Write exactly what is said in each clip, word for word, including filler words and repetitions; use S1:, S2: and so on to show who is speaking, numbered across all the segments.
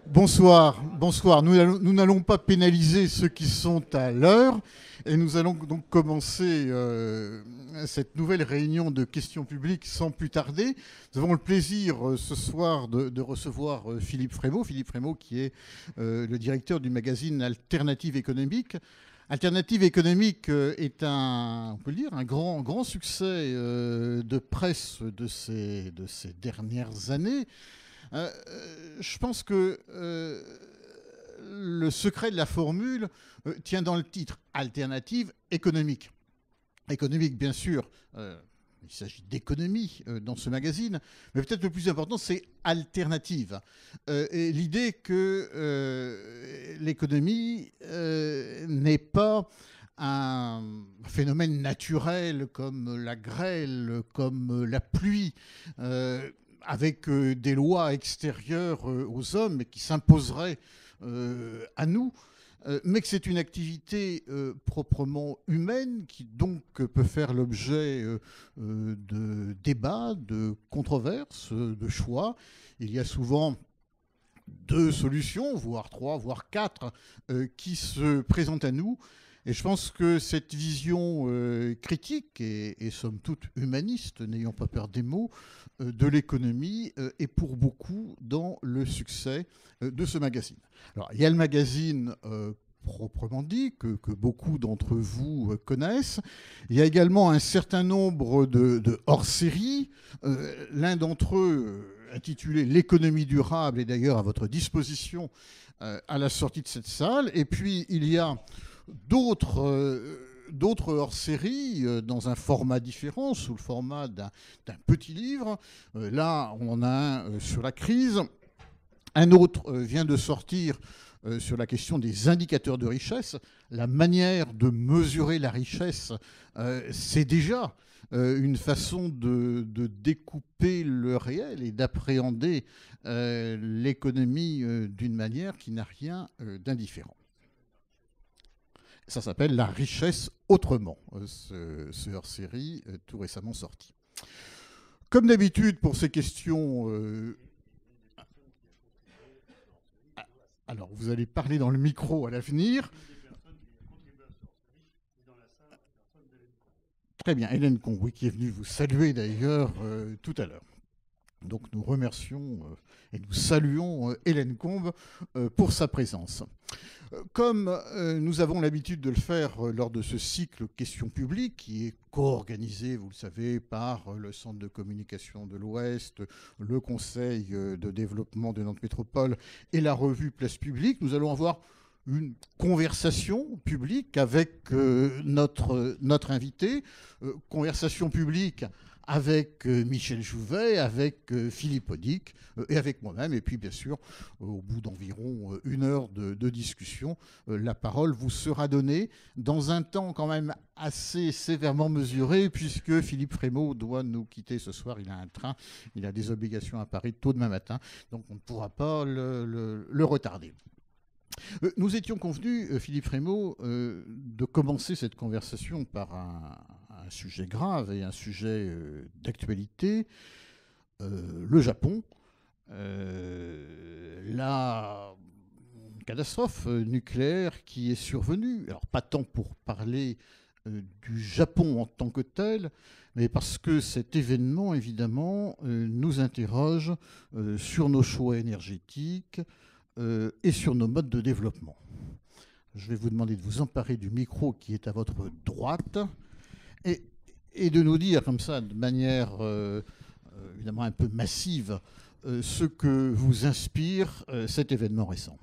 S1: Bonsoir, bonsoir. Nous n'allons nous n'allons pas pénaliser ceux qui sont à l'heure et nous allons donc commencer euh, cette nouvelle réunion de questions publiques sans plus tarder. Nous avons le plaisir euh, ce soir de, de recevoir euh, Philippe Frémaux, Philippe Frémaux qui est euh, le directeur du magazine Alternative économique. Alternative économique euh, est un, on peut le dire, un grand, grand succès euh, de presse de ces, de ces dernières années. Euh, je pense que euh, le secret de la formule euh, tient dans le titre Alternative économique. Économique, bien sûr, euh, il s'agit d'économie euh, dans ce magazine, mais peut-être le plus important, c'est alternative. Euh, et l'idée que euh, l'économie euh, n'est pas un phénomène naturel comme la grêle, comme la pluie, euh, avec euh, des lois extérieures euh, aux hommes et qui s'imposeraient euh, à nous, euh, mais que c'est une activité euh, proprement humaine qui donc peut faire l'objet euh, euh, de débats, de controverses, de choix. Il y a souvent deux solutions, voire trois, voire quatre, euh, qui se présentent à nous. Et je pense que cette vision euh, critique et, et somme toute humaniste, n'ayant pas peur des mots, euh, de l'économie euh, est pour beaucoup dans le succès euh, de ce magazine. Alors, il y a le magazine euh, proprement dit, que, que beaucoup d'entre vous euh, connaissent. Il y a également un certain nombre de, de hors-séries. Euh, l'un d'entre eux, euh, intitulé L'économie durable, est d'ailleurs à votre disposition euh, à la sortie de cette salle. Et puis, il y a d'autres euh, d'autres hors-série euh, dans un format différent, sous le format d'un d'un petit livre. Euh, là, on en a un euh, sur la crise. Un autre euh, vient de sortir euh, sur la question des indicateurs de richesse. La manière de mesurer la richesse, euh, c'est déjà euh, une façon de, de découper le réel et d'appréhender euh, l'économie euh, d'une manière qui n'a rien euh, d'indifférent. Ça s'appelle La richesse autrement, ce, ce hors-série euh, tout récemment sorti. Comme d'habitude pour ces questions... Euh, alors, vous allez parler dans le micro à l'avenir. Très bien, Hélène Combe, oui, qui est venue vous saluer d'ailleurs euh, tout à l'heure. Donc nous remercions euh, et nous saluons euh, Hélène Combe euh, pour sa présence. Comme euh, nous avons l'habitude de le faire euh, lors de ce cycle questions publiques, qui est co-organisé, vous le savez, par euh, le Centre de communication de l'Ouest, le Conseil euh, de développement de Nantes Métropole et la revue Place Publique, nous allons avoir une conversation publique avec euh, notre, notre invité, euh, conversation publique avec euh, Michel Jouvet, avec euh, Philippe Audic euh, et avec moi-même. Et puis, bien sûr, euh, au bout d'environ euh, une heure de, de discussion, euh, la parole vous sera donnée dans un temps quand même assez sévèrement mesuré, puisque Philippe Frémaux doit nous quitter ce soir. Il a un train, il a des obligations à Paris tôt demain matin, donc on ne pourra pas le, le, le retarder. Euh, nous étions convenus, euh, Philippe Frémaux, euh, de commencer cette conversation par un, un sujet grave et un sujet euh, d'actualité, euh, le Japon. Euh, la catastrophe nucléaire qui est survenue, alors pas tant pour parler euh, du Japon en tant que tel, mais parce que cet événement, évidemment, euh, nous interroge euh, sur nos choix énergétiques, Euh, et sur nos modes de développement. Je vais vous demander de vous emparer du micro qui est à votre droite et, et de nous dire comme ça, de manière euh, évidemment un peu massive, euh, ce que vous inspire euh, cet événement récent.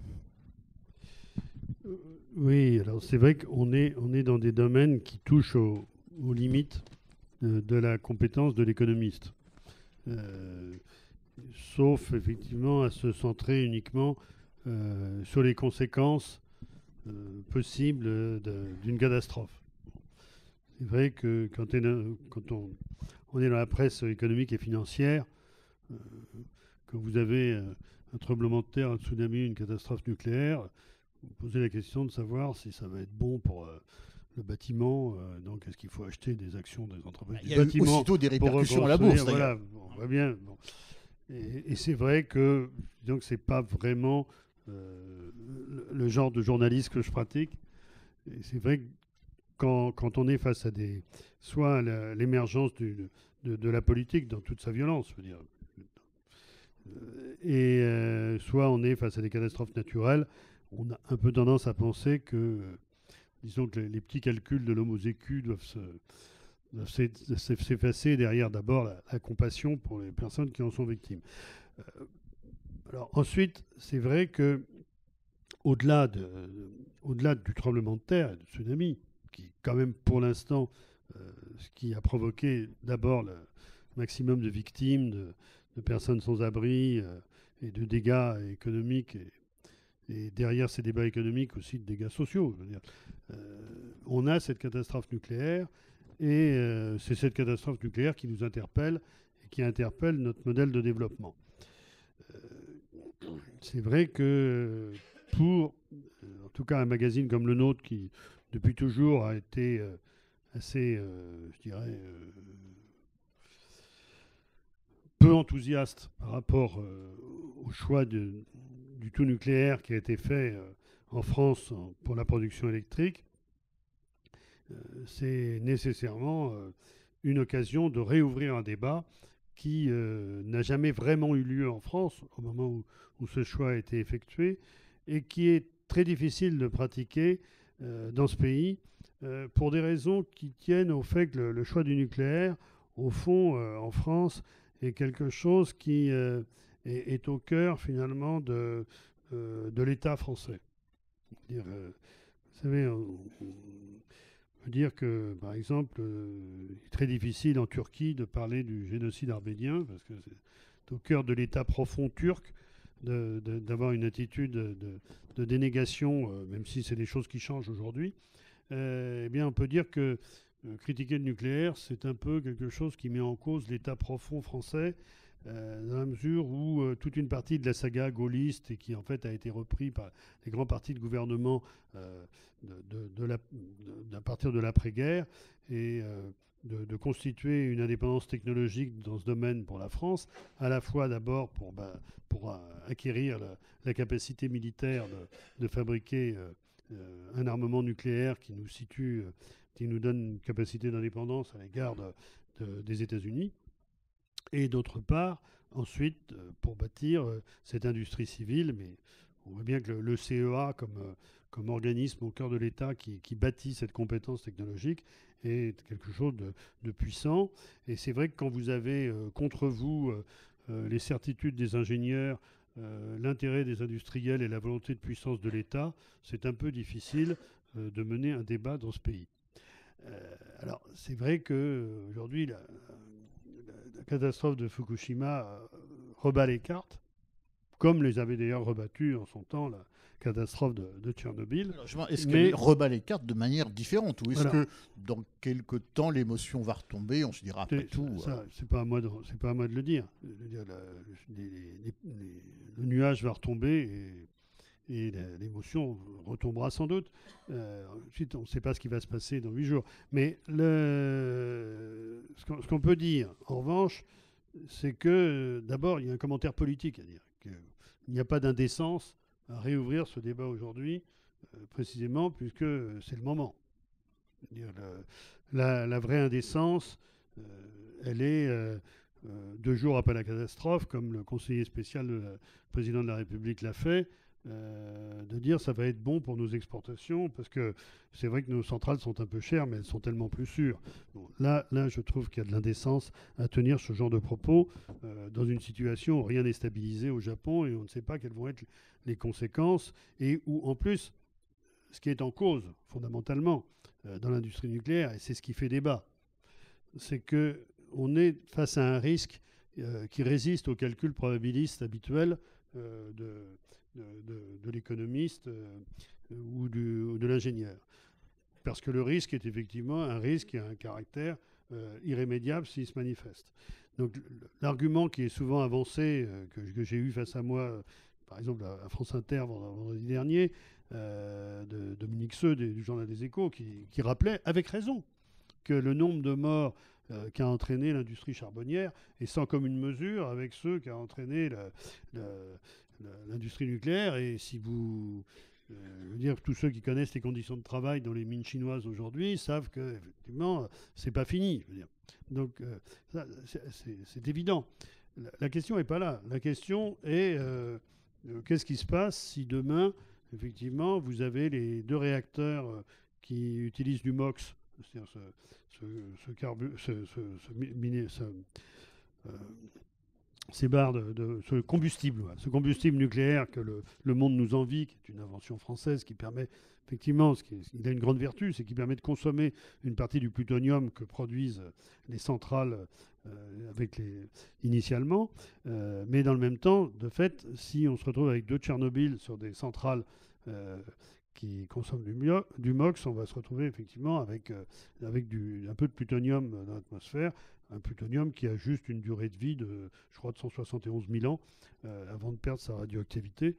S2: Oui, alors c'est vrai qu'on est, on est dans des domaines qui touchent aux, aux limites de, de la compétence de l'économiste. Euh, sauf effectivement à se centrer uniquement Euh, sur les conséquences euh, possibles de, d'une catastrophe. C'est vrai que quand, est, quand on, on est dans la presse économique et financière, euh, que vous avez euh, un tremblement de terre, un tsunami, une catastrophe nucléaire, vous posez la question de savoir si ça va être bon pour euh, le bâtiment. Euh, donc, est-ce qu'il faut acheter des actions des entreprises
S1: du bâtiment ?
S2: Il y a eu
S1: aussitôt des répercussions à la bourse,
S2: voilà, on voit bien. Bon. Et, et c'est vrai que donc c'est pas vraiment euh, le, le genre de journalisme que je pratique. Et c'est vrai que quand, quand on est face à des, soit à la, l'émergence du, de, de la politique dans toute sa violence, je veux dire, euh, et euh, soit on est face à des catastrophes naturelles, on a un peu tendance à penser que, euh, disons que les, les petits calculs de l'homo sécu doivent se s'effacer derrière d'abord la, la compassion pour les personnes qui en sont victimes. Euh, alors ensuite, c'est vrai que au-delà de, au-delà du tremblement de terre et du tsunami, qui quand même pour l'instant, euh, ce qui a provoqué d'abord le maximum de victimes, de, de personnes sans abri euh, et de dégâts économiques et, et derrière ces débats économiques aussi de dégâts sociaux. Je veux dire, euh, on a cette catastrophe nucléaire. Et euh, c'est cette catastrophe nucléaire qui nous interpelle et qui interpelle notre modèle de développement. Euh, c'est vrai que pour, euh, en tout cas, un magazine comme le nôtre, qui depuis toujours a été euh, assez, euh, je dirais, euh, peu enthousiaste par rapport euh, au choix de, du tout nucléaire qui a été fait euh, en France en, pour la production électrique, c'est nécessairement euh, une occasion de réouvrir un débat qui euh, n'a jamais vraiment eu lieu en France au moment où, où ce choix a été effectué et qui est très difficile de pratiquer euh, dans ce pays euh, pour des raisons qui tiennent au fait que le, le choix du nucléaire, au fond, euh, en France, est quelque chose qui euh, est, est au cœur finalement de, euh, de l'État français. C'est-à-dire, euh, vous savez, on, on, on peut dire que, par exemple, euh, il est très difficile en Turquie de parler du génocide arménien, parce que c'est au cœur de l'État profond turc de, de, d'avoir une attitude de, de dénégation, euh, même si c'est des choses qui changent aujourd'hui. Euh, eh bien, on peut dire que euh, critiquer le nucléaire, c'est un peu quelque chose qui met en cause l'État profond français, euh, dans la mesure où euh, toute une partie de la saga gaulliste, et qui en fait a été repris par les grands partis de gouvernement euh, de, de, de la, de, à partir de l'après-guerre, et euh, de, de constituer une indépendance technologique dans ce domaine pour la France, à la fois d'abord pour, bah, pour euh, acquérir la, la capacité militaire de, de fabriquer euh, euh, un armement nucléaire qui nous situe, euh, qui nous donne une capacité d'indépendance à l'égard de, de, des États-Unis, et d'autre part, ensuite, euh, pour bâtir euh, cette industrie civile, mais on voit bien que le, le C E A, comme, euh, comme organisme au cœur de l'État qui, qui bâtit cette compétence technologique, est quelque chose de, de puissant. Et c'est vrai que quand vous avez euh, contre vous euh, euh, les certitudes des ingénieurs, euh, l'intérêt des industriels et la volonté de puissance de l'État, c'est un peu difficile euh, de mener un débat dans ce pays. Euh, alors, c'est vrai qu'aujourd'hui, la, la catastrophe de Fukushima euh, rebat les cartes, comme les avait d'ailleurs rebattues en son temps la catastrophe de, de Tchernobyl.
S1: Alors, est-ce qu'elle rebat les cartes de manière différente, ou est-ce voilà. que dans quelques temps l'émotion va retomber, on se dira après tout
S2: ça, euh... c'est pas à moi de, c'est pas à moi de le dire. Je veux dire la, les, les, les, le nuage va retomber et, et la, l'émotion retombera sans doute. Euh, ensuite, on ne sait pas ce qui va se passer dans huit jours. Mais le, ce, qu'on, ce qu'on peut dire, en revanche, c'est que d'abord, il y a un commentaire politique à dire. Qu'il n'y a pas d'indécence à réouvrir ce débat aujourd'hui, euh, précisément, puisque c'est le moment. Dire, le, la, la vraie indécence, euh, elle est euh, euh, deux jours après la catastrophe, comme le conseiller spécial du président de la République l'a fait, euh, de dire ça va être bon pour nos exportations, parce que c'est vrai que nos centrales sont un peu chères, mais elles sont tellement plus sûres. Bon, là, là, je trouve qu'il y a de l'indécence à tenir ce genre de propos euh, dans une situation où rien n'est stabilisé au Japon et on ne sait pas quelles vont être les conséquences, et où, en plus, ce qui est en cause, fondamentalement, euh, dans l'industrie nucléaire, et c'est ce qui fait débat, c'est qu'on est face à un risque euh, qui résiste au calcul probabiliste habituel euh, de, de, de, de l'économiste euh, ou, du, ou de l'ingénieur. Parce que le risque est effectivement un risque qui a un caractère euh, irrémédiable s'il se manifeste. Donc l'argument qui est souvent avancé, euh, que, que j'ai eu face à moi, euh, par exemple à France Inter vendredi dernier, euh, de Dominique Seux du Journal des Échos, qui, qui rappelait avec raison que le nombre de morts euh, qu'a entraîné l'industrie charbonnière est sans commune mesure avec ceux qu'a entraîné la, la, l'industrie nucléaire. Et si vous... Euh, je veux dire, tous ceux qui connaissent les conditions de travail dans les mines chinoises aujourd'hui savent que, effectivement, c'est pas fini. Je veux dire. Donc, euh, ça, c'est, c'est évident. La, la question n'est pas là. La question est euh, euh, qu'est-ce qui se passe si demain, effectivement, vous avez les deux réacteurs euh, qui utilisent du MOX, c'est-à-dire ce, ce, ce, carbu, ce, ce, ce, miné, ce euh, ces barres de, de ce combustible, ouais, ce combustible nucléaire que le, le monde nous envie, qui est une invention française qui permet effectivement, ce qui est, il a une grande vertu, c'est qu'il permet de consommer une partie du plutonium que produisent les centrales euh, avec les, initialement, euh, mais dans le même temps, de fait, si on se retrouve avec deux Tchernobyl sur des centrales euh, qui consomment du, mio, du MOX, on va se retrouver effectivement avec, euh, avec du, un peu de plutonium dans l'atmosphère, un plutonium qui a juste une durée de vie de, je crois, de cent soixante et onze mille ans euh, avant de perdre sa radioactivité.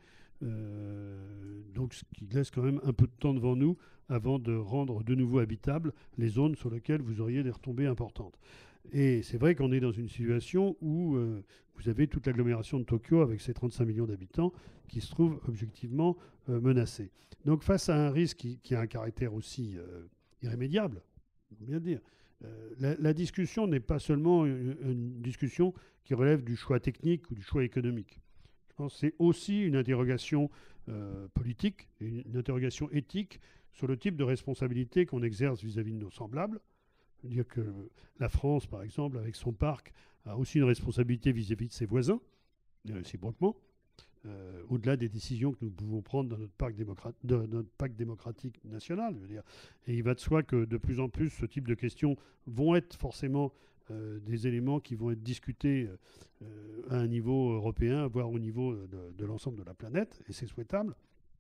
S2: Euh, donc ce qui laisse quand même un peu de temps devant nous avant de rendre de nouveau habitables les zones sur lesquelles vous auriez des retombées importantes. Et c'est vrai qu'on est dans une situation où euh, vous avez toute l'agglomération de Tokyo avec ses trente-cinq millions d'habitants qui se trouve objectivement euh, menacée. Donc face à un risque qui, qui a un caractère aussi euh, irrémédiable, il faut bien dire, euh, la, la discussion n'est pas seulement une, une discussion qui relève du choix technique ou du choix économique. Je pense que c'est aussi une interrogation euh, politique, une, une interrogation éthique sur le type de responsabilité qu'on exerce vis-à-vis de nos semblables. Dire que la France, par exemple, avec son parc, a aussi une responsabilité vis-à-vis de ses voisins, réciproquement, euh, au-delà des décisions que nous pouvons prendre dans notre parc, démocrate, de, notre parc démocratique national. Je veux dire. Et il va de soi que de plus en plus, ce type de questions vont être forcément euh, des éléments qui vont être discutés euh, à un niveau européen, voire au niveau de, de l'ensemble de la planète, et c'est souhaitable.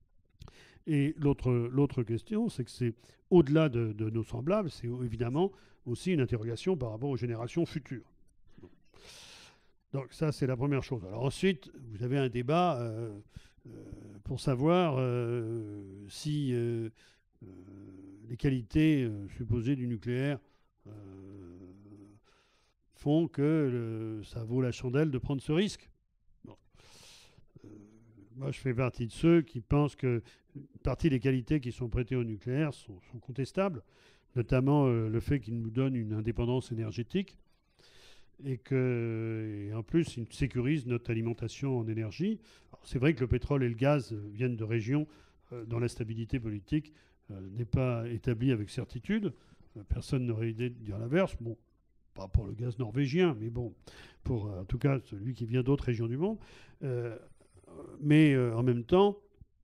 S2: Et l'autre, l'autre question, c'est que c'est au-delà de, de nos semblables, c'est évidemment aussi une interrogation par rapport aux générations futures. Donc ça, c'est la première chose. Alors ensuite, vous avez un débat euh, euh, pour savoir euh, si euh, euh, les qualités euh, supposées du nucléaire euh, font que le, ça vaut la chandelle de prendre ce risque. Bon. Euh, moi, je fais partie de ceux qui pensent que une partie des qualités qui sont prêtées au nucléaire sont, sont contestables, notamment euh, le fait qu'il nous donne une indépendance énergétique et que, et en plus, il sécurise notre alimentation en énergie. Alors, c'est vrai que le pétrole et le gaz viennent de régions euh, dont la stabilité politique euh, n'est pas établie avec certitude. Euh, personne n'aurait idée de dire l'inverse. Bon, pas pour le gaz norvégien, mais bon, pour euh, en tout cas celui qui vient d'autres régions du monde. Euh, mais euh, en même temps,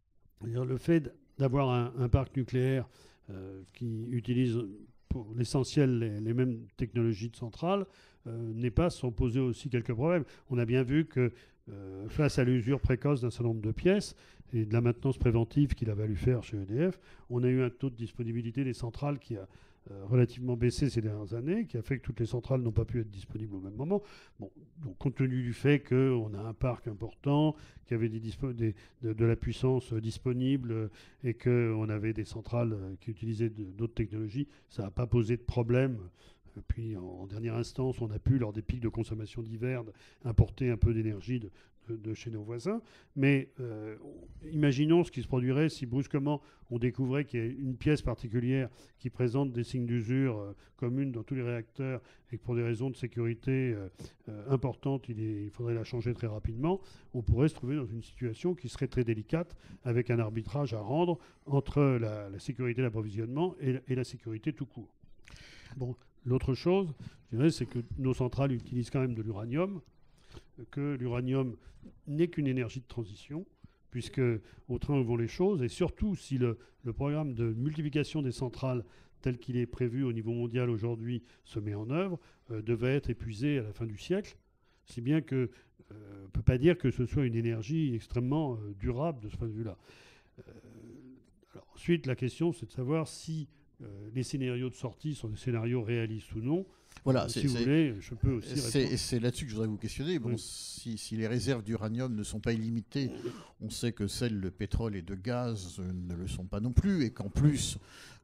S2: le fait d'avoir un, un parc nucléaire euh, qui utilise pour l'essentiel les, les mêmes technologies de centrales euh, n'est pas sans poser aussi quelques problèmes. On a bien vu que euh, face à l'usure précoce d'un certain nombre de pièces et de la maintenance préventive qu'il a valu faire chez E D F, on a eu un taux de disponibilité des centrales qui a euh, relativement baissé ces dernières années, qui a fait que toutes les centrales n'ont pas pu être disponibles au même moment. Bon, donc compte tenu du fait qu'on a un parc important, qu'il y avait des dispo- des, de, de la puissance disponible et qu'on avait des centrales qui utilisaient de, d'autres technologies, ça n'a pas posé de problème. Puis en, en dernière instance, on a pu, lors des pics de consommation d'hiver, importer un peu d'énergie de, de, de chez nos voisins. Mais euh, imaginons ce qui se produirait si brusquement on découvrait qu'il y a une pièce particulière qui présente des signes d'usure euh, communes dans tous les réacteurs et que pour des raisons de sécurité euh, euh, importantes, il, est, il faudrait la changer très rapidement. On pourrait se trouver dans une situation qui serait très délicate avec un arbitrage à rendre entre la, la sécurité d'approvisionnement et, et la sécurité tout court. Bon. L'autre chose, je dirais, c'est que nos centrales utilisent quand même de l'uranium, que l'uranium n'est qu'une énergie de transition, puisque au train où vont les choses, et surtout si le, le programme de multiplication des centrales tel qu'il est prévu au niveau mondial aujourd'hui se met en œuvre, euh, devait être épuisé à la fin du siècle, si bien qu'on euh, ne peut pas dire que ce soit une énergie extrêmement euh, durable de ce point de vue-là. Euh, alors ensuite, la question, c'est de savoir si Euh, les scénarios de sortie sont des scénarios réalistes ou non.
S1: Voilà,
S2: euh,
S1: c'est,
S2: si vous
S1: c'est,
S2: voulez, je peux aussi
S1: c'est,
S2: répondre.
S1: c'est là-dessus que je voudrais vous questionner. Bon, oui. si, si les réserves d'uranium ne sont pas illimitées, on sait que celles de pétrole et de gaz ne le sont pas non plus, et qu'en plus,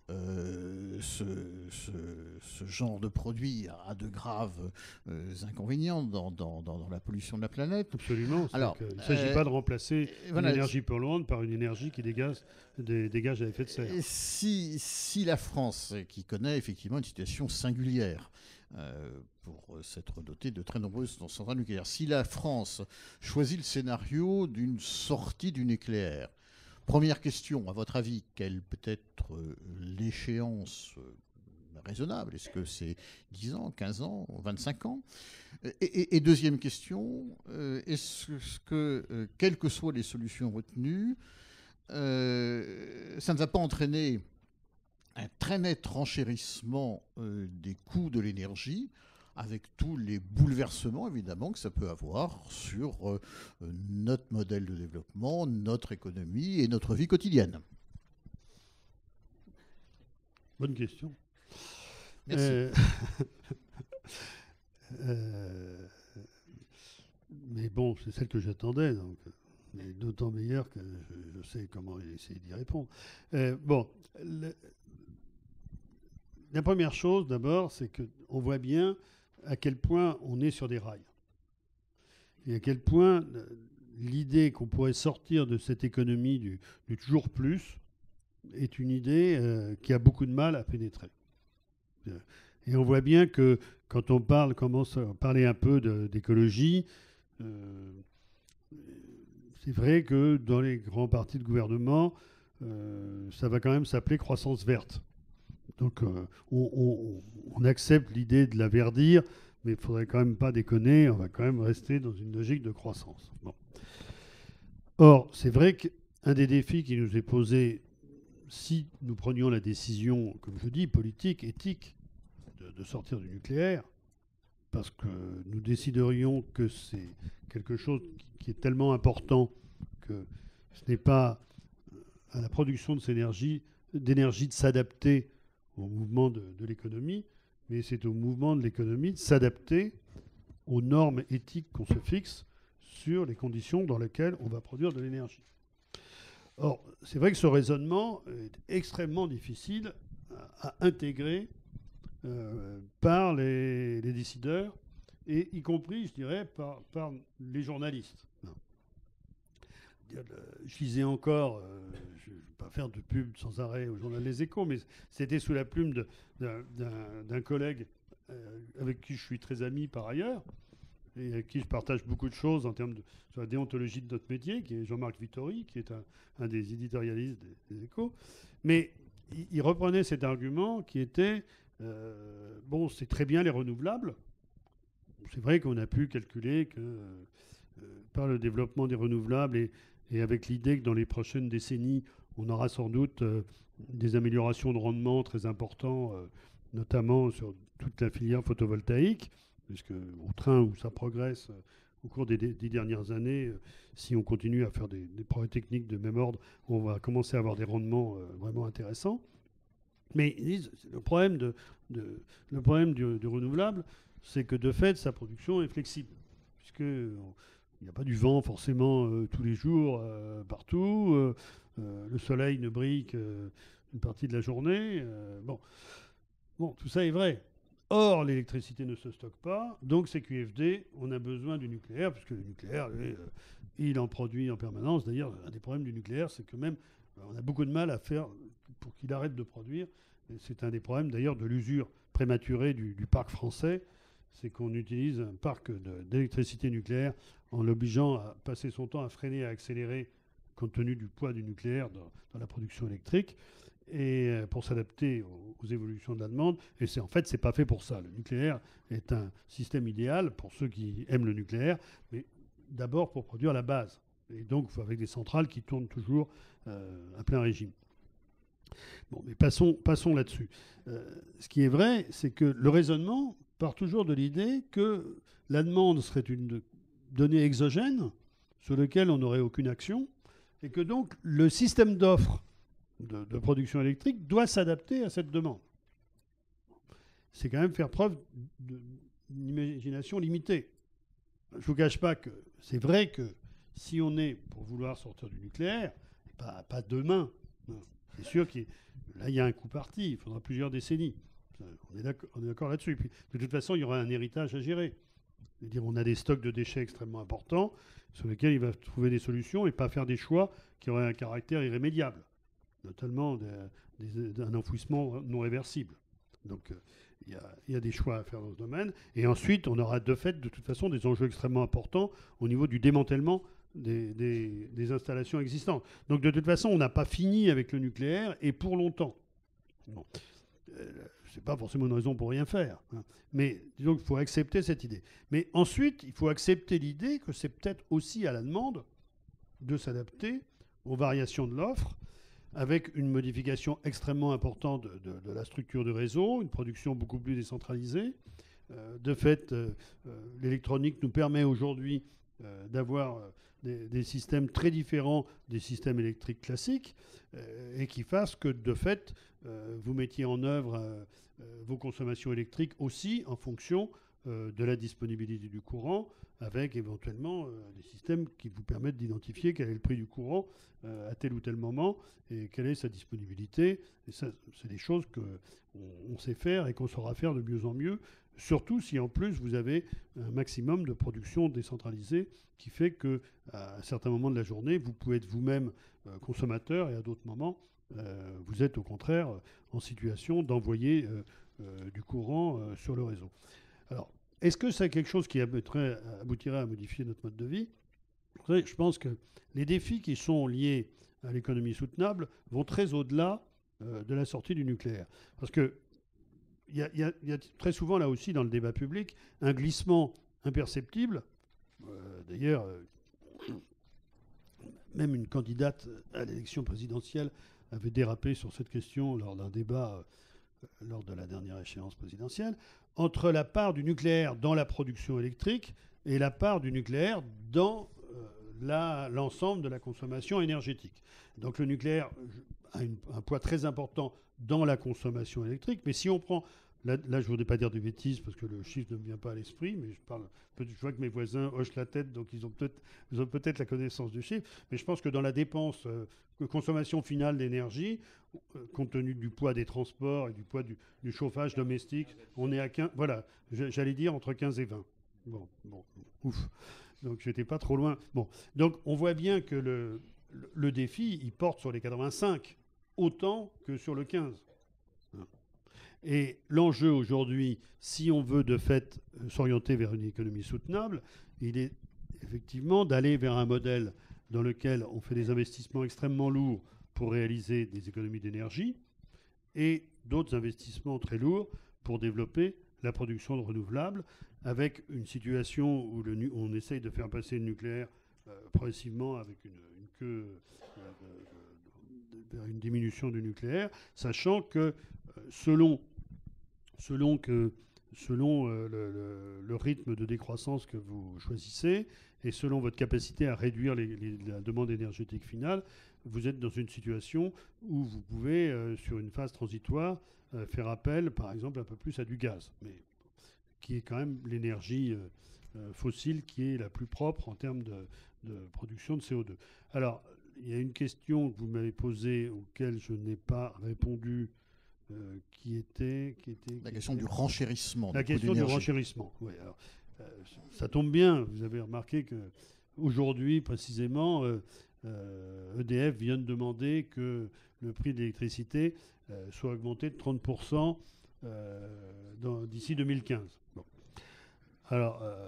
S1: euh, ce, ce, ce genre de produit a de graves euh, inconvénients dans, dans, dans, dans la pollution de la planète.
S2: Absolument.
S1: Alors,
S2: il ne s'agit
S1: euh,
S2: pas de remplacer
S1: voilà,
S2: une énergie polluante par une énergie qui dégage des dégâts à effet de serre.
S1: Si, si la France, qui connaît effectivement une situation singulière, euh, pour s'être dotée de très nombreuses centrales nucléaires, si la France choisit le scénario d'une sortie du nucléaire, première question, à votre avis, quelle peut être l'échéance raisonnable? Est-ce que c'est dix ans, quinze ans, vingt-cinq ans? et, et, et deuxième question, est-ce que, quelles que soient les solutions retenues, euh, ça ne va pas entraîner un très net renchérissement euh, des coûts de l'énergie, avec tous les bouleversements évidemment que ça peut avoir sur euh, notre modèle de développement, notre économie et notre vie quotidienne?
S2: Bonne question.
S1: Merci.
S2: Euh... euh... Mais bon, c'est celle que j'attendais, donc mais d'autant meilleure que je, je sais comment essayer d'y répondre. Euh, bon, le... la première chose d'abord, c'est qu'on voit bien à quel point on est sur des rails. Et à quel point l'idée qu'on pourrait sortir de cette économie du, du toujours plus est une idée euh, qui a beaucoup de mal à pénétrer. Et on voit bien que quand on parle, commence à parler un peu de, d'écologie, euh, c'est vrai que dans les grands partis de gouvernement, euh, ça va quand même s'appeler croissance verte. Donc euh, on, on, on accepte l'idée de la verdir, mais il ne faudrait quand même pas déconner, on va quand même rester dans une logique de croissance. Bon. Or, c'est vrai qu'un des défis qui nous est posé, si nous prenions la décision, comme je dis, politique, éthique, de, de sortir du nucléaire, parce que nous déciderions que c'est quelque chose qui est tellement important que ce n'est pas à la production de cette énergie, d'énergie de s'adapter au mouvement de, de l'économie, mais c'est au mouvement de l'économie de s'adapter aux normes éthiques qu'on se fixe sur les conditions dans lesquelles on va produire de l'énergie. Or, c'est vrai que ce raisonnement est extrêmement difficile à, à intégrer euh, par les, les décideurs, et y compris, je dirais, par, par les journalistes. Non. Je lisais encore, euh, je ne vais pas faire de pub sans arrêt au journal Les Échos, mais c'était sous la plume de, d'un, d'un, d'un collègue euh, avec qui je suis très ami par ailleurs, et avec qui je partage beaucoup de choses en termes de sur la déontologie de notre métier, qui est Jean-Marc Vittori, qui est un, un des éditorialistes des, des Échos. Mais il, il reprenait cet argument qui était, euh, bon, c'est très bien les renouvelables. C'est vrai qu'on a pu calculer que euh, par le développement des renouvelables et, et avec l'idée que dans les prochaines décennies, on aura sans doute euh, des améliorations de rendement très importantes, euh, notamment sur toute la filière photovoltaïque, puisque au train où ça progresse euh, au cours des, des dernières années, euh, si on continue à faire des, des progrès techniques de même ordre, on va commencer à avoir des rendements euh, vraiment intéressants. Mais le problème, de, de, le problème du, du renouvelable, c'est que de fait, sa production est flexible, puisqu'il n'y a pas du vent forcément euh, tous les jours, euh, partout. Euh, euh, le soleil ne brille qu'une partie de la journée. Euh, bon. bon, tout ça est vrai. Or, l'électricité ne se stocke pas, donc c'est Q F D, on a besoin du nucléaire, puisque le nucléaire, lui, euh, il en produit en permanence. D'ailleurs, un des problèmes du nucléaire, c'est que même, on a beaucoup de mal à faire pour qu'il arrête de produire. Et c'est un des problèmes, d'ailleurs, de l'usure prématurée du, du parc français, c'est qu'on utilise un parc de, d'électricité nucléaire en l'obligeant à passer son temps à freiner et à accélérer compte tenu du poids du nucléaire dans, dans la production électrique, et pour s'adapter aux, aux évolutions de la demande. Et c'est, en fait, c'est pas fait pour ça. Le nucléaire est un système idéal pour ceux qui aiment le nucléaire, mais d'abord pour produire la base. Et donc avec des centrales qui tournent toujours euh, à plein régime. Bon, mais passons, passons là-dessus. Euh, ce qui est vrai, c'est que le raisonnement part toujours de l'idée que la demande serait une donnée exogène sur laquelle on n'aurait aucune action, et que donc le système d'offres de, de production électrique doit s'adapter à cette demande. C'est quand même faire preuve d'une imagination limitée. Je ne vous cache pas que c'est vrai que si on est pour vouloir sortir du nucléaire, pas, pas demain, non. C'est sûr qu'il Là, il y a un coup parti, il faudra plusieurs décennies. On est d'accord, on est d'accord là-dessus. Puis, de toute façon, il y aura un héritage à gérer. C'est-à-dire, on a des stocks de déchets extrêmement importants sur lesquels il va trouver des solutions et pas faire des choix qui auraient un caractère irrémédiable, notamment d'un enfouissement non réversible. Donc, euh, il y, y a des choix à faire dans ce domaine. Et ensuite, on aura de fait, de toute façon, des enjeux extrêmement importants au niveau du démantèlement des, des, des installations existantes. Donc, de toute façon, on n'a pas fini avec le nucléaire et pour longtemps. Bon. Euh, c'est pas forcément une raison pour rien faire. Hein. Mais disons qu'il faut accepter cette idée. Mais ensuite, il faut accepter l'idée que c'est peut-être aussi à la demande de s'adapter aux variations de l'offre, avec une modification extrêmement importante de, de, de la structure de réseau, une production beaucoup plus décentralisée. Euh, de fait, euh, euh, l'électronique nous permet aujourd'hui euh, d'avoir euh, des, des systèmes très différents des systèmes électriques classiques, euh, et qui fassent que, de fait, euh, vous mettiez en œuvre euh, euh, vos consommations électriques aussi en fonction euh, de la disponibilité du courant, avec éventuellement euh, des systèmes qui vous permettent d'identifier quel est le prix du courant euh, à tel ou tel moment et quelle est sa disponibilité. Et ça, c'est des choses qu'on on sait faire et qu'on saura faire de mieux en mieux, surtout si en plus vous avez un maximum de production décentralisée qui fait qu'à un certain moment de la journée, vous pouvez être vous-même euh, consommateur et à d'autres moments, euh, vous êtes au contraire en situation d'envoyer euh, euh, du courant euh, sur le réseau. Alors, est-ce que c'est quelque chose qui aboutirait, aboutirait à modifier notre mode de vie ? Vous savez, je pense que les défis qui sont liés à l'économie soutenable vont très au-delà euh, de la sortie du nucléaire. Parce que il y, y, y a très souvent, là aussi, dans le débat public, un glissement imperceptible. Euh, D'ailleurs, euh, même une candidate à l'élection présidentielle avait dérapé sur cette question lors d'un débat euh, lors de la dernière échéance présidentielle, entre la part du nucléaire dans la production électrique et la part du nucléaire dans euh, l'ensemble de la consommation énergétique. Donc le nucléaire a une, un poids très important dans la consommation électrique, mais si on prend... Là, là je ne voudrais pas dire de bêtises parce que le chiffre ne me vient pas à l'esprit, mais je, parle, je vois que mes voisins hochent la tête, donc ils ont peut-être peut la connaissance du chiffre. Mais je pense que dans la dépense, euh, consommation finale d'énergie, euh, compte tenu du poids des transports et du poids du, du chauffage domestique, on est à quinze, voilà, j'allais dire entre quinze et vingt. Bon, bon, ouf. Donc j'étais pas trop loin. Bon, donc on voit bien que le, le, le défi, il porte sur les quatre-vingt-cinq autant que sur le quinze. Et l'enjeu aujourd'hui, si on veut de fait s'orienter vers une économie soutenable, il est effectivement d'aller vers un modèle dans lequel on fait des investissements extrêmement lourds pour réaliser des économies d'énergie et d'autres investissements très lourds pour développer la production de renouvelables, avec une situation où le, on essaye de faire passer le nucléaire euh, progressivement avec une, une queue euh, vers une diminution du nucléaire, sachant que euh, selon Selon, que, selon euh, le, le, le rythme de décroissance que vous choisissez et selon votre capacité à réduire les, les, la demande énergétique finale, vous êtes dans une situation où vous pouvez, euh, sur une phase transitoire, euh, faire appel, par exemple, un peu plus à du gaz, mais qui est quand même l'énergie euh, euh, fossile qui est la plus propre en termes de, de production de C O deux. Alors, il y a une question que vous m'avez posée auquel je n'ai pas répondu. Euh, qui, était, qui était...
S1: La question du renchérissement.
S2: La question du renchérissement, oui. Alors, euh, ça tombe bien, vous avez remarqué qu'aujourd'hui, précisément, euh, euh, E D F vient de demander que le prix de l'électricité euh, soit augmenté de trente pour cent euh, d'ici deux mille quinze. Bon. Alors... Euh,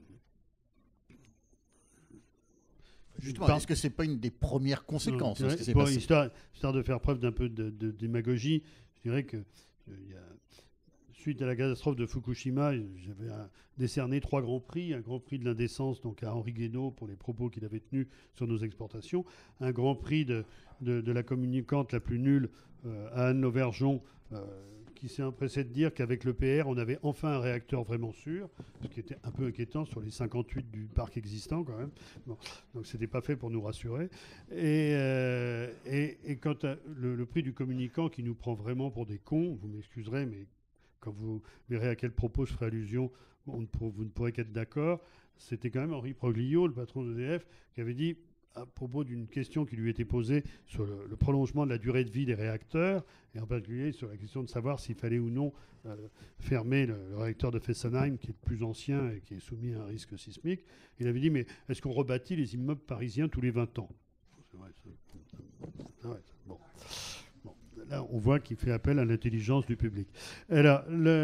S1: Justement, parce que ce n'est pas une des premières conséquences.
S2: Non,
S1: ce qui
S2: bon,
S1: passé.
S2: histoire, histoire de faire preuve d'un peu de, de, de démagogie, je dirais que euh, y a, suite à la catastrophe de Fukushima, j'avais un, décerné trois grands prix. Un grand prix de l'indécence donc à Henri Guénaud pour les propos qu'il avait tenus sur nos exportations. Un grand prix de, de, de la communicante la plus nulle euh, à Anne Lauvergeon, euh, qui s'est empressé de dire qu'avec l'E P R, on avait enfin un réacteur vraiment sûr, ce qui était un peu inquiétant sur les cinquante-huit du parc existant quand même. Bon, donc c'était pas fait pour nous rassurer. Et, euh, et, et quant à le, le prix du communicant qui nous prend vraiment pour des cons, vous m'excuserez, mais quand vous verrez à quel propos je ferai allusion, on ne, vous ne pourrez qu'être d'accord, c'était quand même Henri Proglio, le patron d'E D F, qui avait dit à propos d'une question qui lui était posée sur le, le prolongement de la durée de vie des réacteurs, et en particulier sur la question de savoir s'il fallait ou non euh, fermer le, le réacteur de Fessenheim, qui est le plus ancien et qui est soumis à un risque sismique. Il avait dit, mais est-ce qu'on rebâtit les immeubles parisiens tous les vingt ans? C'est vrai, c'est vrai, bon. Bon. Là, on voit qu'il fait appel à l'intelligence du public. Alors,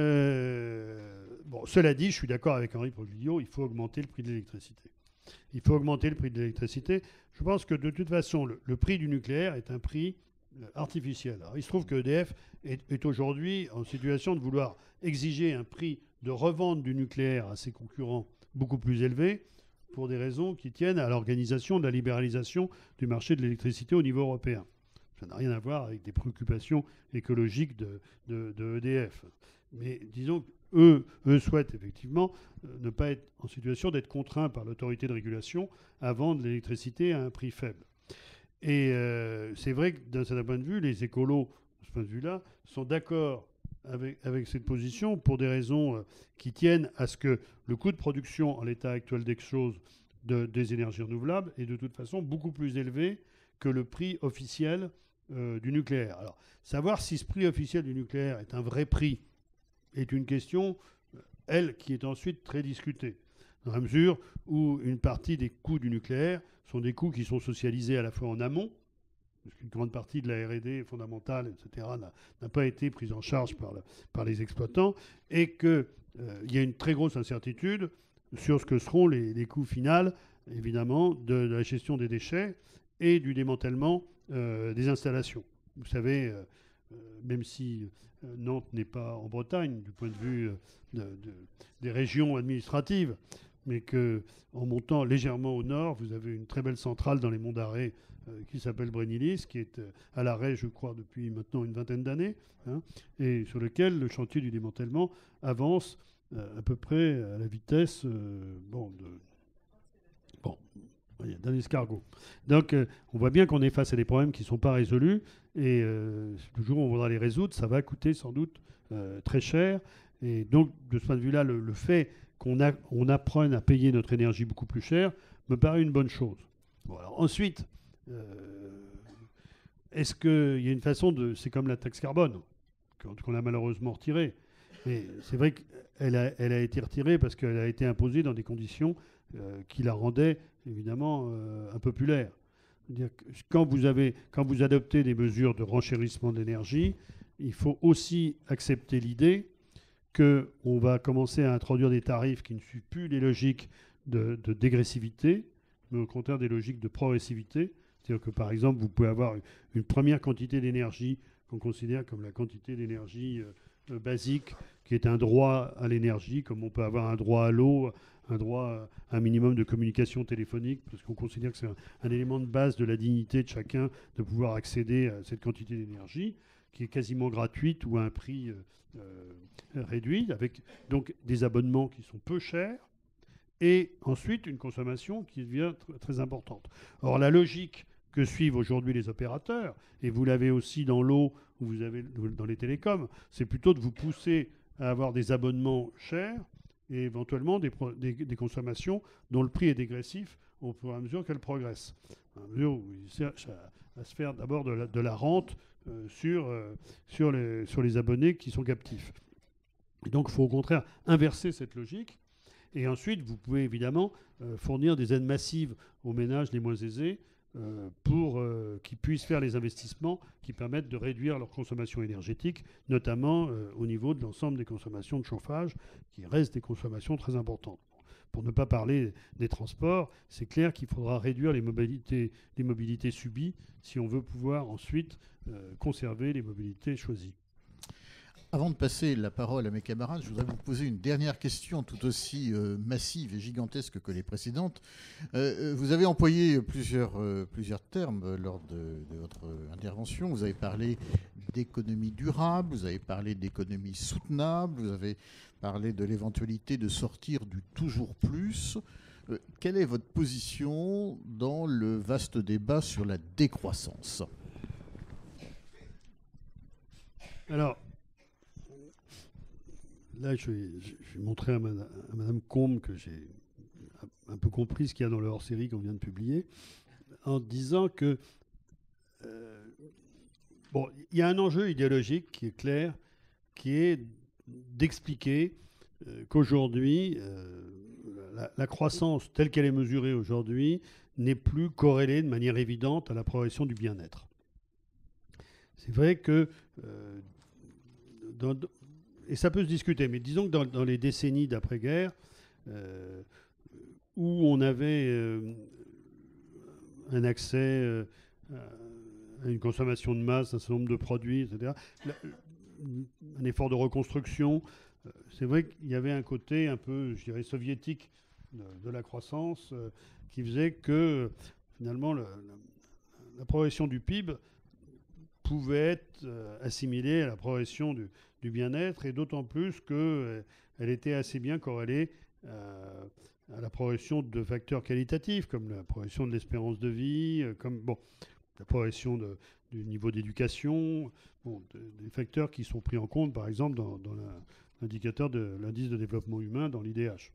S2: le... bon, cela dit, je suis d'accord avec Henri Proglio, il faut augmenter le prix de l'électricité. Il faut augmenter le prix de l'électricité. Je pense que de toute façon, le, le prix du nucléaire est un prix euh, artificiel. Alors, il se trouve que E D F est, est aujourd'hui en situation de vouloir exiger un prix de revente du nucléaire à ses concurrents beaucoup plus élevé pour des raisons qui tiennent à l'organisation de la libéralisation du marché de l'électricité au niveau européen. Ça n'a rien à voir avec des préoccupations écologiques de, de, de E D F. Mais disons que Eux, eux souhaitent effectivement euh, ne pas être en situation d'être contraints par l'autorité de régulation à vendre l'électricité à un prix faible. Et euh, c'est vrai que d'un certain point de vue, les écolos, de ce point de vue-là, sont d'accord avec, avec cette position pour des raisons euh, qui tiennent à ce que le coût de production en l'état actuel des choses de, des énergies renouvelables est de toute façon beaucoup plus élevé que le prix officiel euh, du nucléaire. Alors, savoir si ce prix officiel du nucléaire est un vrai prix est une question, elle, qui est ensuite très discutée, dans la mesure où une partie des coûts du nucléaire sont des coûts qui sont socialisés à la fois en amont, parce qu'une grande partie de la R et D fondamentale, et cetera, n'a, n'a pas été prise en charge par, le, par les exploitants, et qu'il euh, y a une très grosse incertitude sur ce que seront les, les coûts finaux, évidemment, de, de la gestion des déchets et du démantèlement euh, des installations. Vous savez, euh, euh, même si euh, Nantes n'est pas en Bretagne, du point de vue euh, de, de, des régions administratives, mais qu'en montant légèrement au nord, vous avez une très belle centrale dans les Monts d'Arrée euh, qui s'appelle Brénilis, qui est euh, à l'arrêt, je crois, depuis maintenant une vingtaine d'années, hein, et sur lequel le chantier du démantèlement avance euh, à peu près à la vitesse euh, bon, de, bon, d'un escargot. Donc euh, on voit bien qu'on est face à des problèmes qui ne sont pas résolus, et euh, le jour où on voudra les résoudre, ça va coûter sans doute euh, très cher. Et donc, de ce point de vue-là, le, le fait qu'on a, on apprenne à payer notre énergie beaucoup plus cher me paraît une bonne chose. Bon, alors ensuite, euh, est-ce qu'il y a une façon de... C'est comme la taxe carbone, qu'on a malheureusement retirée. Mais c'est vrai qu'elle a, elle a été retirée parce qu'elle a été imposée dans des conditions euh, qui la rendaient, évidemment, euh, impopulaire. C'est-à-dire que quand vous avez, quand vous adoptez des mesures de renchérissement de l'énergie, il faut aussi accepter l'idée qu'on va commencer à introduire des tarifs qui ne suivent plus les logiques de, de dégressivité, mais au contraire des logiques de progressivité. C'est-à-dire que, par exemple, vous pouvez avoir une première quantité d'énergie qu'on considère comme la quantité d'énergie euh, basique, qui est un droit à l'énergie, comme on peut avoir un droit à l'eau, un droit à un minimum de communication téléphonique, parce qu'on considère que c'est un, un élément de base de la dignité de chacun de pouvoir accéder à cette quantité d'énergie, qui est quasiment gratuite ou à un prix euh, euh, réduit, avec donc des abonnements qui sont peu chers, et ensuite une consommation qui devient tr- très importante. Or, la logique que suivent aujourd'hui les opérateurs, et vous l'avez aussi dans l'eau, ou vous avez dans les télécoms, c'est plutôt de vous pousser à avoir des abonnements chers, et éventuellement des, pro- des, des consommations dont le prix est dégressif au fur et à mesure qu'elles progressent. À mesure où ils cherchent à, à se faire d'abord de la, de la rente euh, sur, euh, sur, les, sur les abonnés qui sont captifs. Et donc il faut au contraire inverser cette logique. Et ensuite, vous pouvez évidemment euh, fournir des aides massives aux ménages les moins aisés euh, pour euh, qu'ils puissent faire les investissements qui permettent de réduire leur consommation énergétique, notamment euh, au niveau de l'ensemble des consommations de chauffage, qui restent des consommations très importantes. Pour ne pas parler des transports, c'est clair qu'il faudra réduire les mobilités, les mobilités subies si on veut pouvoir ensuite euh, conserver les mobilités choisies.
S1: Avant de passer la parole à mes camarades, je voudrais vous poser une dernière question tout aussi euh, massive et gigantesque que les précédentes. Euh, vous avez employé plusieurs, euh, plusieurs termes lors de, de votre intervention. Vous avez parlé d'économie durable, vous avez parlé d'économie soutenable, vous avez parlé de l'éventualité de sortir du toujours plus. Euh, quelle est votre position dans le vaste débat sur la décroissance ?
S2: Alors, là, je vais, je vais montrer à Mme, à Mme Combe que j'ai un peu compris ce qu'il y a dans le hors-série qu'on vient de publier. en disant que euh, bon, il y a un enjeu idéologique qui est clair, qui est d'expliquer euh, qu'aujourd'hui, euh, la, la croissance telle qu'elle est mesurée aujourd'hui n'est plus corrélée de manière évidente à la progression du bien-être. C'est vrai que, euh, dans, et ça peut se discuter, mais disons que dans, dans les décennies d'après-guerre, euh, où on avait euh, un accès euh, à une consommation de masse, un certain nombre de produits, et cetera, un effort de reconstruction, euh, c'est vrai qu'il y avait un côté un peu, je dirais, soviétique de, de la croissance euh, qui faisait que, finalement, le, la, la progression du P I B pouvait être euh, assimilée à la progression du, du bien-être, et d'autant plus qu'elle euh, était assez bien corrélée euh, à la progression de facteurs qualitatifs, comme la progression de l'espérance de vie, euh, comme bon, la progression de, du niveau d'éducation, bon, de, des facteurs qui sont pris en compte, par exemple, dans, dans la, l'indicateur de l'indice de développement humain, dans l'I D H.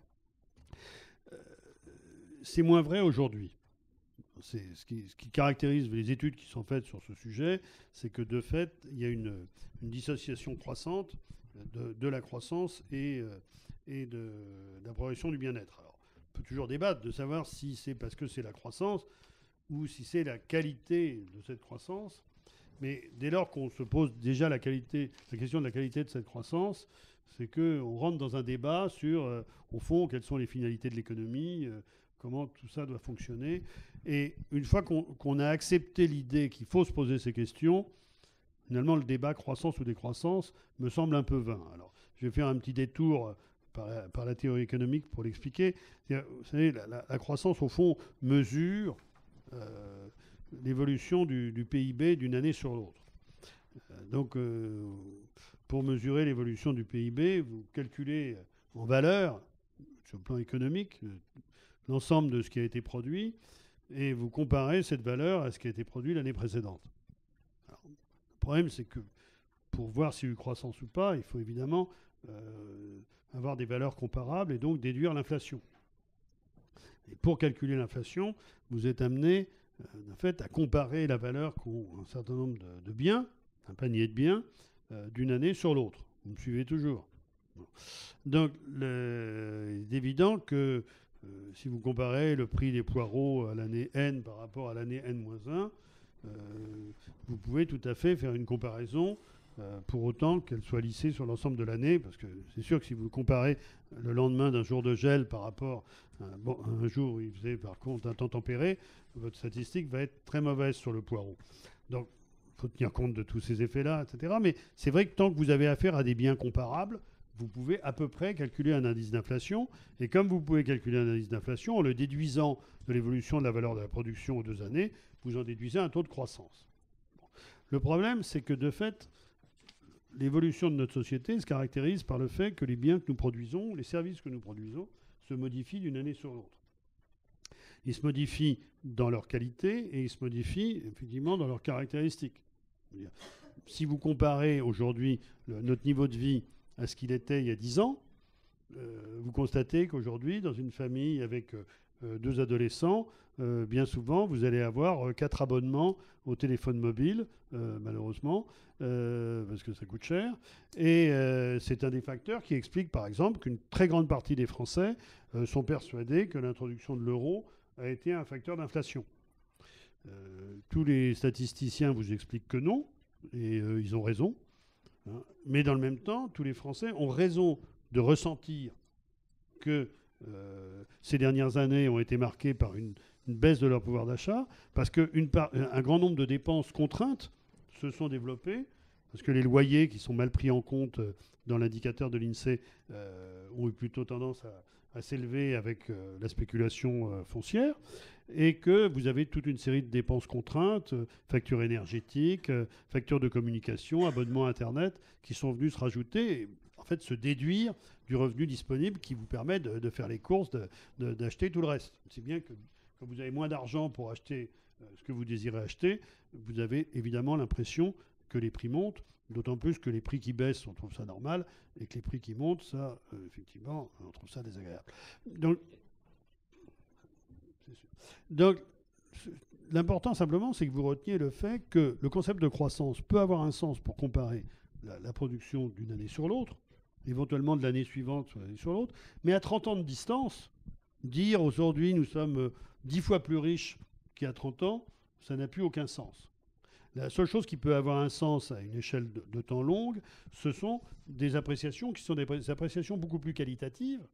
S2: Euh, c'est moins vrai aujourd'hui. C'est ce qui, ce qui caractérise les études qui sont faites sur ce sujet, c'est que de fait, il y a une, une dissociation croissante de, de la croissance et, et de, de la progression du bien-être. Alors, on peut toujours débattre de savoir si c'est parce que c'est la croissance ou si c'est la qualité de cette croissance. Mais dès lors qu'on se pose déjà la, qualité, la question de la qualité de cette croissance, c'est qu'on rentre dans un débat sur, euh, au fond, quelles sont les finalités de l'économie, euh, comment tout ça doit fonctionner. Et une fois qu'on, qu'on a accepté l'idée qu'il faut se poser ces questions, finalement, le débat croissance ou décroissance me semble un peu vain. Alors, je vais faire un petit détour par la, par la théorie économique pour l'expliquer. Vous savez, la, la, la croissance, au fond, mesure euh, l'évolution du, du P I B d'une année sur l'autre. Euh, donc, euh, pour mesurer l'évolution du P I B, vous calculez en valeur, sur le plan économique, l'ensemble de ce qui a été produit, et vous comparez cette valeur à ce qui a été produit l'année précédente. Alors, le problème, c'est que pour voir s'il y a eu croissance ou pas, il faut évidemment euh, avoir des valeurs comparables et donc déduire l'inflation. Et pour calculer l'inflation, vous êtes amené euh, en fait, à comparer la valeur qu'ont un certain nombre de, de biens, un panier de biens, euh, d'une année sur l'autre. Vous me suivez toujours. Bon. Donc, le, il est évident que euh, si vous comparez le prix des poireaux à l'année N par rapport à l'année N moins un, euh, vous pouvez tout à fait faire une comparaison euh, pour autant qu'elle soit lissée sur l'ensemble de l'année, parce que c'est sûr que si vous comparez le lendemain d'un jour de gel par rapport à un, bon, un jour où il faisait par contre un temps tempéré, votre statistique va être très mauvaise sur le poireau. Donc, il faut tenir compte de tous ces effets-là, et cetera. Mais c'est vrai que tant que vous avez affaire à des biens comparables, vous pouvez à peu près calculer un indice d'inflation. Et comme vous pouvez calculer un indice d'inflation, en le déduisant de l'évolution de la valeur de la production aux deux années, vous en déduisez un taux de croissance. Bon. Le problème, c'est que de fait, l'évolution de notre société se caractérise par le fait que les biens que nous produisons, les services que nous produisons, se modifient d'une année sur l'autre. Ils se modifient dans leur qualité et ils se modifient effectivement dans leurs caractéristiques. Si vous comparez aujourd'hui le, notre niveau de vie à ce qu'il était il y a dix ans, euh, vous constatez qu'aujourd'hui, dans une famille avec euh, deux adolescents, euh, bien souvent, vous allez avoir euh, quatre abonnements au téléphone mobile, euh, malheureusement, euh, parce que ça coûte cher. Et euh, c'est un des facteurs qui explique, par exemple, qu'une très grande partie des Français euh, sont persuadés que l'introduction de l'euro a été un facteur d'inflation. Euh, tous les statisticiens vous expliquent que non, et euh, ils ont raison. Hein. Mais dans le même temps, tous les Français ont raison de ressentir que euh, ces dernières années ont été marquées par une, une baisse de leur pouvoir d'achat, parce qu'un grand nombre de dépenses contraintes se sont développées, parce que les loyers qui sont mal pris en compte dans l'indicateur de l'INSEE euh, ont eu plutôt tendance à, à s'élever avec euh, la spéculation euh, foncière, et que vous avez toute une série de dépenses contraintes, euh, factures énergétiques, euh, factures de communication, abonnements Internet, qui sont venus se rajouter, et en fait se déduire du revenu disponible qui vous permet de, de faire les courses, de, de, d'acheter tout le reste. C'est bien que quand vous avez moins d'argent pour acheter euh, ce que vous désirez acheter, vous avez évidemment l'impression que les prix montent, d'autant plus que les prix qui baissent, on trouve ça normal, et que les prix qui montent, ça, euh, effectivement, on trouve ça désagréable. Donc, c'est sûr. Donc, l'important simplement, c'est que vous reteniez le fait que le concept de croissance peut avoir un sens pour comparer la, la production d'une année sur l'autre, éventuellement de l'année suivante sur l'année sur l'autre, mais à trente ans de distance, dire aujourd'hui nous sommes dix fois plus riches qu'il y a trente ans, ça n'a plus aucun sens. La seule chose qui peut avoir un sens à une échelle de, de temps longue, ce sont des appréciations qui sont des, des appréciations beaucoup plus qualitatives.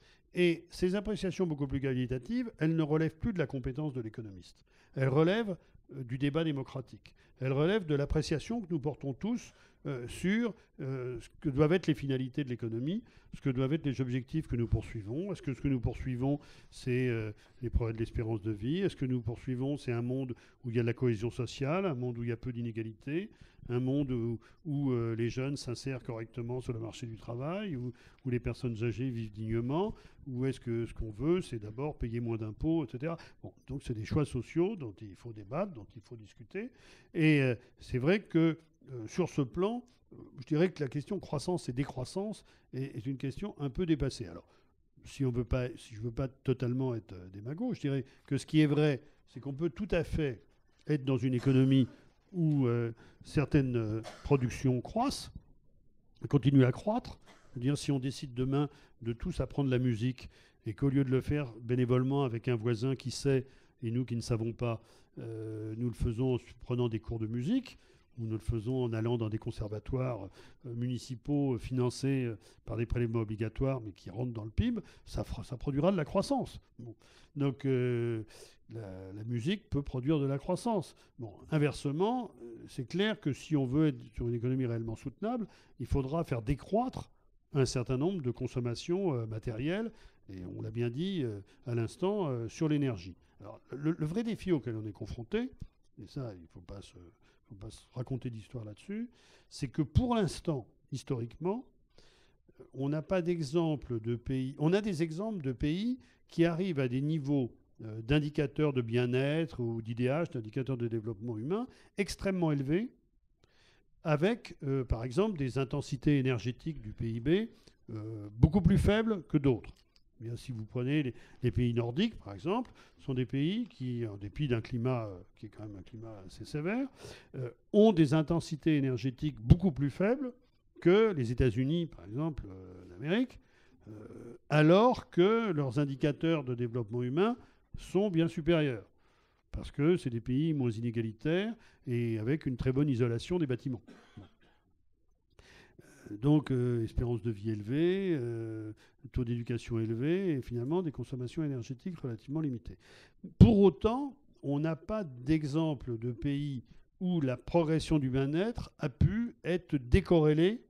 S2: Et ces appréciations beaucoup plus qualitatives, elles ne relèvent plus de la compétence de l'économiste. Elles relèvent euh, du débat démocratique. Elles relèvent de l'appréciation que nous portons tous euh, sur euh, ce que doivent être les finalités de l'économie, ce que doivent être les objectifs que nous poursuivons. Est-ce que ce que nous poursuivons, c'est euh, les progrès de l'espérance de vie? Est-ce que nous poursuivons, c'est un monde où il y a de la cohésion sociale, un monde où il y a peu d'inégalités, un monde où, où euh, les jeunes s'insèrent correctement sur le marché du travail, où, où les personnes âgées vivent dignement? Ou est-ce que ce qu'on veut, c'est d'abord payer moins d'impôts, et cetera. Bon, donc c'est des choix sociaux dont il faut débattre, dont il faut discuter. Et euh, c'est vrai que euh, sur ce plan, euh, je dirais que la question croissance et décroissance est, est une question un peu dépassée. Alors, si, on veut pas, si je ne veux pas totalement être euh, démago, je dirais que ce qui est vrai, c'est qu'on peut tout à fait être dans une économie où euh, certaines euh, productions croissent, continuent à croître. C'est-à-dire, si on décide demain de tous apprendre la musique et qu'au lieu de le faire bénévolement avec un voisin qui sait et nous qui ne savons pas, euh, nous le faisons en prenant des cours de musique, ou nous le faisons en allant dans des conservatoires euh, municipaux euh, financés euh, par des prélèvements obligatoires mais qui rentrent dans le P I B, ça, fera, ça produira de la croissance. Bon. Donc euh, la, la musique peut produire de la croissance. Bon, inversement, euh, c'est clair que si on veut être sur une économie réellement soutenable, il faudra faire décroître un certain nombre de consommations euh, matérielles, et on l'a bien dit euh, à l'instant, euh, sur l'énergie. Alors, le, le vrai défi auquel on est confronté, et ça, il ne faut pas se, faut pas se raconter d'histoire là-dessus, c'est que pour l'instant, historiquement, on n'a pas d'exemple de pays... On a des exemples de pays qui arrivent à des niveaux euh, d'indicateurs de bien-être ou d'I D H, d'indicateurs de développement humain, extrêmement élevés, avec, euh, par exemple, des intensités énergétiques du P I B euh, beaucoup plus faibles que d'autres. Bien, si vous prenez les, les pays nordiques, par exemple, sont des pays qui, en dépit d'un climat euh, qui est quand même un climat assez sévère, euh, ont des intensités énergétiques beaucoup plus faibles que les États-Unis, par exemple, euh, d'Amérique, euh, alors que leurs indicateurs de développement humain sont bien supérieurs. Parce que c'est des pays moins inégalitaires et avec une très bonne isolation des bâtiments. Bon. Euh, donc, euh, espérance de vie élevée, euh, taux d'éducation élevé et finalement des consommations énergétiques relativement limitées. Pour autant, on n'a pas d'exemple de pays où la progression du bien-être a pu être décorrélée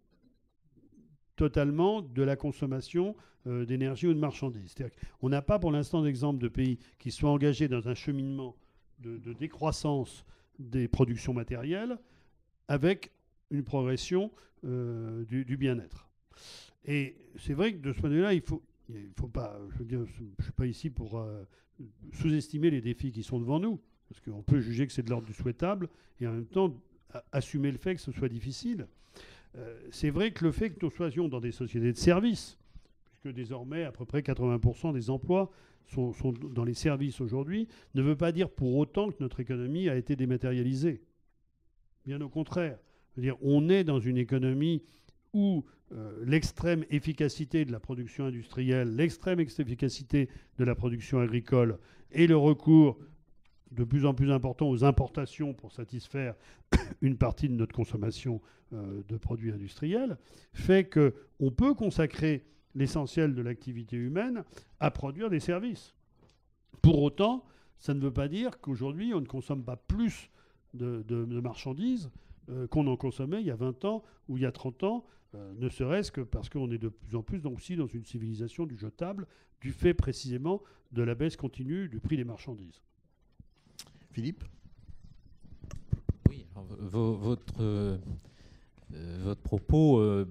S2: totalement de la consommation euh, d'énergie ou de marchandises. C'est-à-dire qu'on n'a pas pour l'instant d'exemple de pays qui soient engagés dans un cheminement de, de décroissance des productions matérielles avec une progression euh, du, du bien-être. Et c'est vrai que de ce point de vue-là, il faut, il faut pas, je veux dire, je ne suis pas ici pour euh, sous-estimer les défis qui sont devant nous, parce qu'on peut juger que c'est de l'ordre du souhaitable et en même temps assumer le fait que ce soit difficile. Euh, c'est vrai que le fait que nous soyons dans des sociétés de services, puisque désormais à peu près quatre-vingts pour cent des emplois sont, sont dans les services aujourd'hui, ne veut pas dire pour autant que notre économie a été dématérialisée. Bien au contraire. C'est-à-dire, on est dans une économie où euh, l'extrême efficacité de la production industrielle, l'extrême efficacité de la production agricole et le recours de plus en plus important aux importations pour satisfaire une partie de notre consommation euh, de produits industriels, fait qu'on peut consacrer l'essentiel de l'activité humaine à produire des services. Pour autant, ça ne veut pas dire qu'aujourd'hui, on ne consomme pas plus de, de, de marchandises euh, qu'on en consommait il y a vingt ans ou il y a trente ans, euh, ne serait-ce que parce qu'on est de plus en plus donc, aussi dans une civilisation du jetable, du fait précisément de la baisse continue du prix des marchandises.
S1: Philippe ?
S3: Oui, alors, votre, euh, votre propos, euh,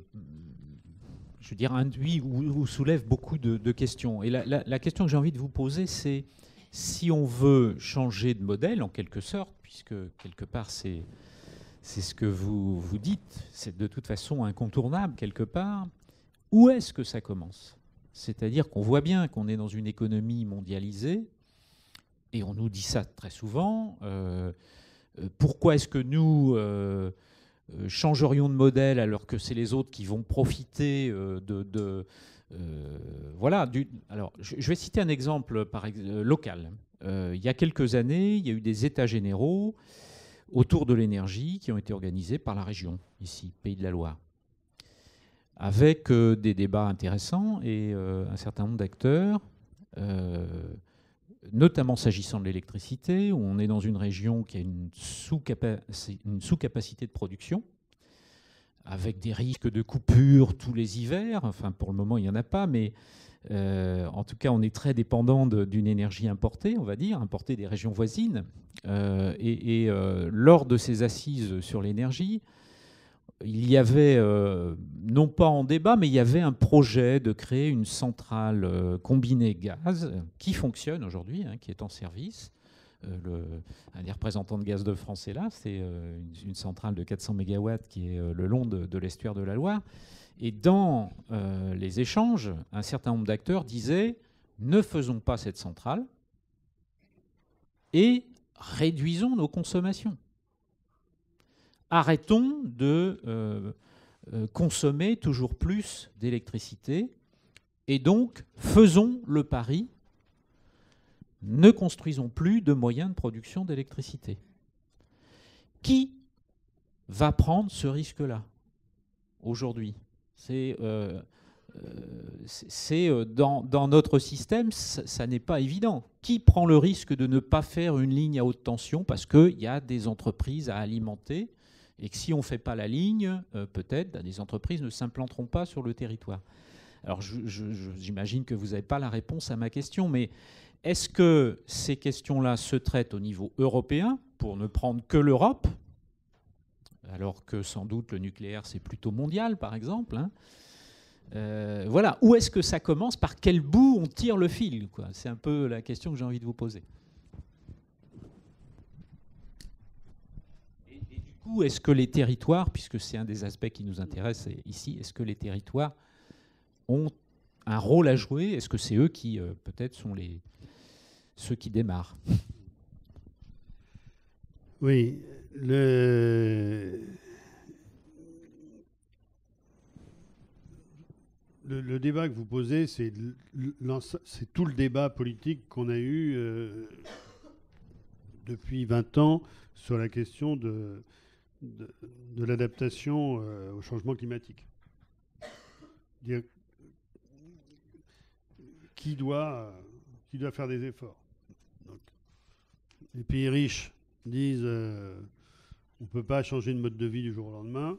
S3: je veux dire, induit ou, ou soulève beaucoup de, de questions. Et la, la, la question que j'ai envie de vous poser, c'est si on veut changer de modèle, en quelque sorte, puisque quelque part c'est, c'est ce que vous, vous dites, c'est de toute façon incontournable quelque part, où est-ce que ça commence ? C'est-à-dire qu'on voit bien qu'on est dans une économie mondialisée, et on nous dit ça très souvent, euh, euh, pourquoi est-ce que nous euh, euh, changerions de modèle alors que c'est les autres qui vont profiter euh, de... de euh, voilà. Du, alors, je, je vais citer un exemple par ex, euh, local. Euh, il y a quelques années, il y a eu des états généraux autour de l'énergie qui ont été organisés par la région, ici, Pays de la Loire, avec euh, des débats intéressants et euh, un certain nombre d'acteurs, euh, notamment s'agissant de l'électricité, où on est dans une région qui a une sous-capacité, une sous-capacité de production, avec des risques de coupure tous les hivers. Enfin, pour le moment, il n'y en a pas, mais euh, en tout cas, on est très dépendant d'une énergie importée, on va dire, importée des régions voisines. Euh, et et euh, lors de ces assises sur l'énergie, il y avait, euh, non pas en débat, mais il y avait un projet de créer une centrale euh, combinée gaz qui fonctionne aujourd'hui, hein, qui est en service. Euh, le, un des représentants de Gaz de France est là, c'est euh, une, une centrale de quatre cents mégawatts qui est euh, le long de, de l'estuaire de la Loire. Et dans euh, les échanges, un certain nombre d'acteurs disaient « ne faisons pas cette centrale et réduisons nos consommations. Arrêtons de euh, euh, consommer toujours plus d'électricité et donc faisons le pari, ne construisons plus de moyens de production d'électricité. » Qui va prendre ce risque-là aujourd'hui ? C'est euh, euh, dans, dans notre système, ça, ça n'est pas évident. Qui prend le risque de ne pas faire une ligne à haute tension parce qu'il y a des entreprises à alimenter et que si on ne fait pas la ligne, euh, peut-être des entreprises ne s'implanteront pas sur le territoire. Alors j'imagine que vous n'avez pas la réponse à ma question, mais est-ce que ces questions-là se traitent au niveau européen, pour ne prendre que l'Europe, alors que sans doute le nucléaire c'est plutôt mondial par exemple, hein. Euh, voilà. Où est-ce que ça commence? Par quel bout on tire le fil, quoi? C'est un peu la question que j'ai envie de vous poser. Et, et du coup, est-ce que les territoires, puisque c'est un des aspects qui nous intéresse ici, est-ce que les territoires ont un rôle à jouer? Est-ce que c'est eux qui, euh, peut-être, sont les, ceux qui démarrent?
S2: Oui. Le... Le, le débat que vous posez, c'est tout le débat politique qu'on a eu euh, depuis vingt ans sur la question de, de, de l'adaptation euh, au changement climatique. Dire, qui, doit, qui doit faire des efforts? Donc, les pays riches disent euh, on ne peut pas changer de mode de vie du jour au lendemain.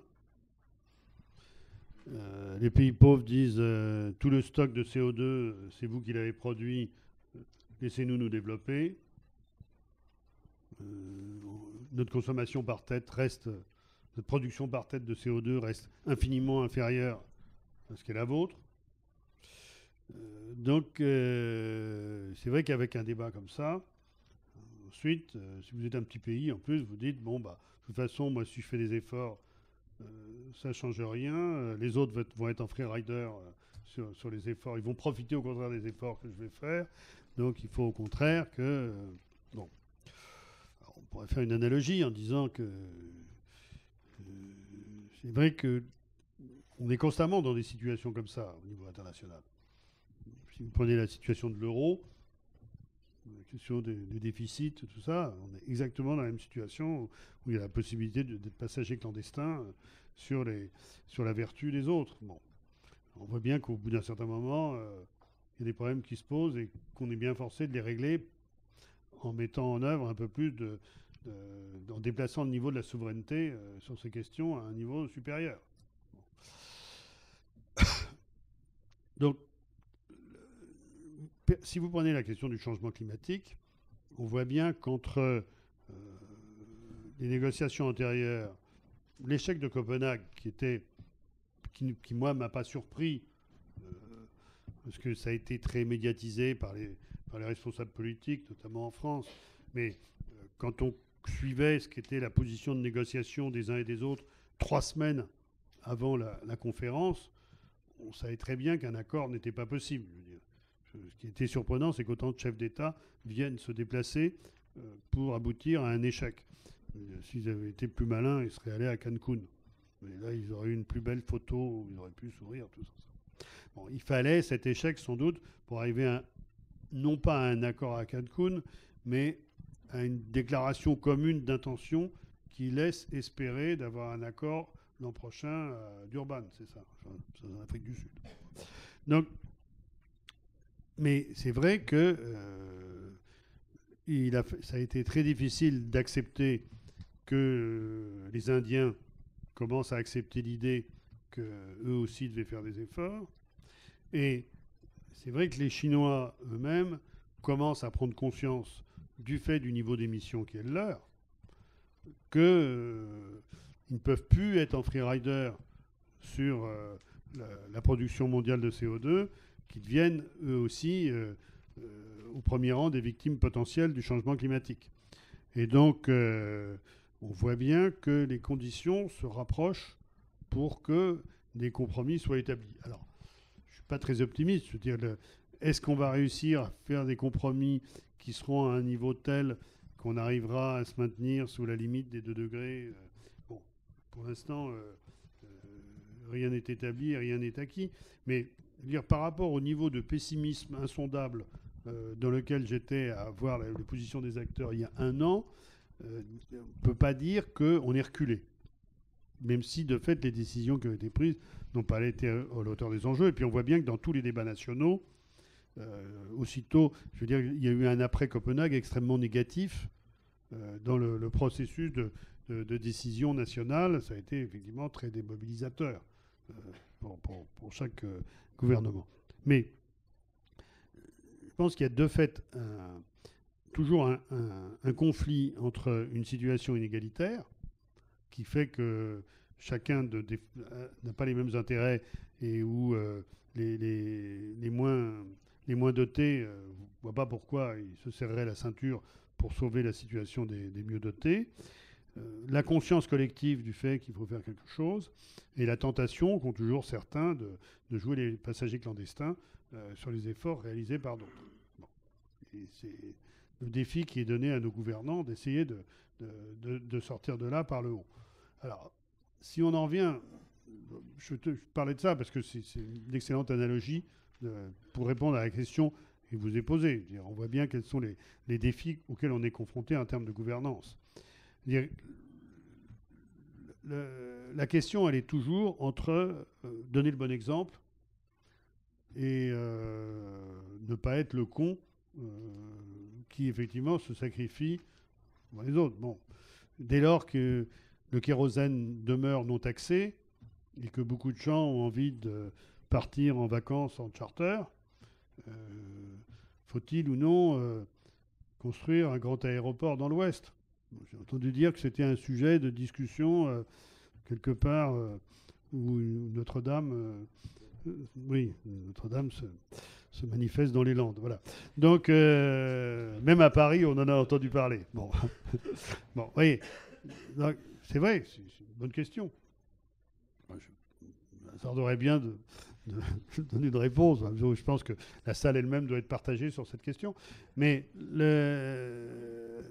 S2: Euh, les pays pauvres disent euh, tout le stock de C O deux, c'est vous qui l'avez produit, laissez-nous nous développer. Euh, notre consommation par tête reste, notre production par tête de C O deux reste infiniment inférieure à ce qu'est la vôtre. Euh, donc euh, c'est vrai qu'avec un débat comme ça, ensuite, euh, si vous êtes un petit pays, en plus, vous dites bon bah de toute façon, moi si je fais des efforts, Euh, ça ne change rien. Euh, les autres vont être en freerider euh, sur, sur les efforts. Ils vont profiter au contraire des efforts que je vais faire. Donc il faut au contraire que... Euh, bon. Alors, on pourrait faire une analogie en disant que euh, c'est vrai qu'on est constamment dans des situations comme ça au niveau international. Si vous prenez la situation de l'euro, la question des, des déficits, tout ça, on est exactement dans la même situation où il y a la possibilité d'être passager clandestin sur, les, sur la vertu des autres. Bon. On voit bien qu'au bout d'un certain moment, euh, il y a des problèmes qui se posent et qu'on est bien forcé de les régler en mettant en œuvre un peu plus de, de, en déplaçant le niveau de la souveraineté euh, sur ces questions à un niveau supérieur. Bon. Donc, si vous prenez la question du changement climatique, on voit bien qu'entre euh, les négociations antérieures, l'échec de Copenhague, qui était, qui, qui moi, m'a pas surpris, euh, parce que ça a été très médiatisé par les, par les responsables politiques, notamment en France, mais euh, quand on suivait ce qu'était la position de négociation des uns et des autres trois semaines avant la, la conférence, on savait très bien qu'un accord n'était pas possible. Je veux dire. Ce qui était surprenant, c'est qu'autant de chefs d'État viennent se déplacer euh, pour aboutir à un échec. S'ils avaient été plus malins, ils seraient allés à Cancun. Mais là, ils auraient eu une plus belle photo où ils auraient pu sourire, tout ça. Bon, il fallait cet échec, sans doute, pour arriver à, non pas à un accord à Cancun, mais à une déclaration commune d'intention qui laisse espérer d'avoir un accord l'an prochain à Durban, c'est ça, c'est en Afrique du Sud. Donc, mais c'est vrai que euh, il a, ça a été très difficile d'accepter que les Indiens commencent à accepter l'idée qu'eux aussi devaient faire des efforts. Et c'est vrai que les Chinois eux-mêmes commencent à prendre conscience du fait du niveau d'émission qui est le leur, qu'ils euh, ne peuvent plus être en freerider sur euh, la, la production mondiale de C O deux, qui deviennent eux aussi euh, euh, au premier rang des victimes potentielles du changement climatique. Et donc, euh, on voit bien que les conditions se rapprochent pour que des compromis soient établis. Alors, je ne suis pas très optimiste. Je veux dire, le, est-ce qu'on va réussir à faire des compromis qui seront à un niveau tel qu'on arrivera à se maintenir sous la limite des deux degrés? Bon, pour l'instant, euh, euh, rien n'est établi, rien n'est acquis. Mais dire, par rapport au niveau de pessimisme insondable euh, dans lequel j'étais à voir la, les positions des acteurs il y a un an, euh, on ne peut pas dire qu'on est reculé. Même si, de fait, les décisions qui ont été prises n'ont pas été à la hauteur des enjeux. Et puis, on voit bien que dans tous les débats nationaux, euh, aussitôt, je veux dire, il y a eu un après-Copenhague extrêmement négatif euh, dans le, le processus de, de, de décision nationale. Ça a été effectivement très démobilisateur euh, pour, pour, pour chaque euh, gouvernement. Mais je pense qu'il y a de fait un, toujours un, un, un conflit entre une situation inégalitaire qui fait que chacun de, de, n'a pas les mêmes intérêts et où euh, les, les, les, moins, les moins dotés ne euh, voient pas pourquoi ils se serreraient la ceinture pour sauver la situation des, des mieux dotés. Euh, la conscience collective du fait qu'il faut faire quelque chose et la tentation qu'ont toujours certains de, de jouer les passagers clandestins euh, sur les efforts réalisés par d'autres. Bon. Et c'est le défi qui est donné à nos gouvernants d'essayer de, de, de, de sortir de là par le haut. Alors, si on en vient, je te je parlais de ça parce que c'est, c'est une excellente analogie de, pour répondre à la question que vous ai posée. Dire, on voit bien quels sont les, les défis auxquels on est confronté en termes de gouvernance. Dire, le, la question, elle est toujours entre euh, donner le bon exemple et euh, ne pas être le con euh, qui, effectivement, se sacrifie pour les autres. Bon. Dès lors que le kérosène demeure non taxé et que beaucoup de gens ont envie de partir en vacances en charter, euh, faut-il ou non euh, construire un grand aéroport dans l'Ouest? J'ai entendu dire que c'était un sujet de discussion euh, quelque part euh, où Notre-Dame, euh, oui, Notre-Dame se, se manifeste dans les Landes. Voilà. Donc, euh, même à Paris, on en a entendu parler. Bon, bon, vous voyez. Donc, c'est vrai, c'est une bonne question. Ça aurait bien de, de donner une réponse. Je pense que la salle elle-même doit être partagée sur cette question. Mais le...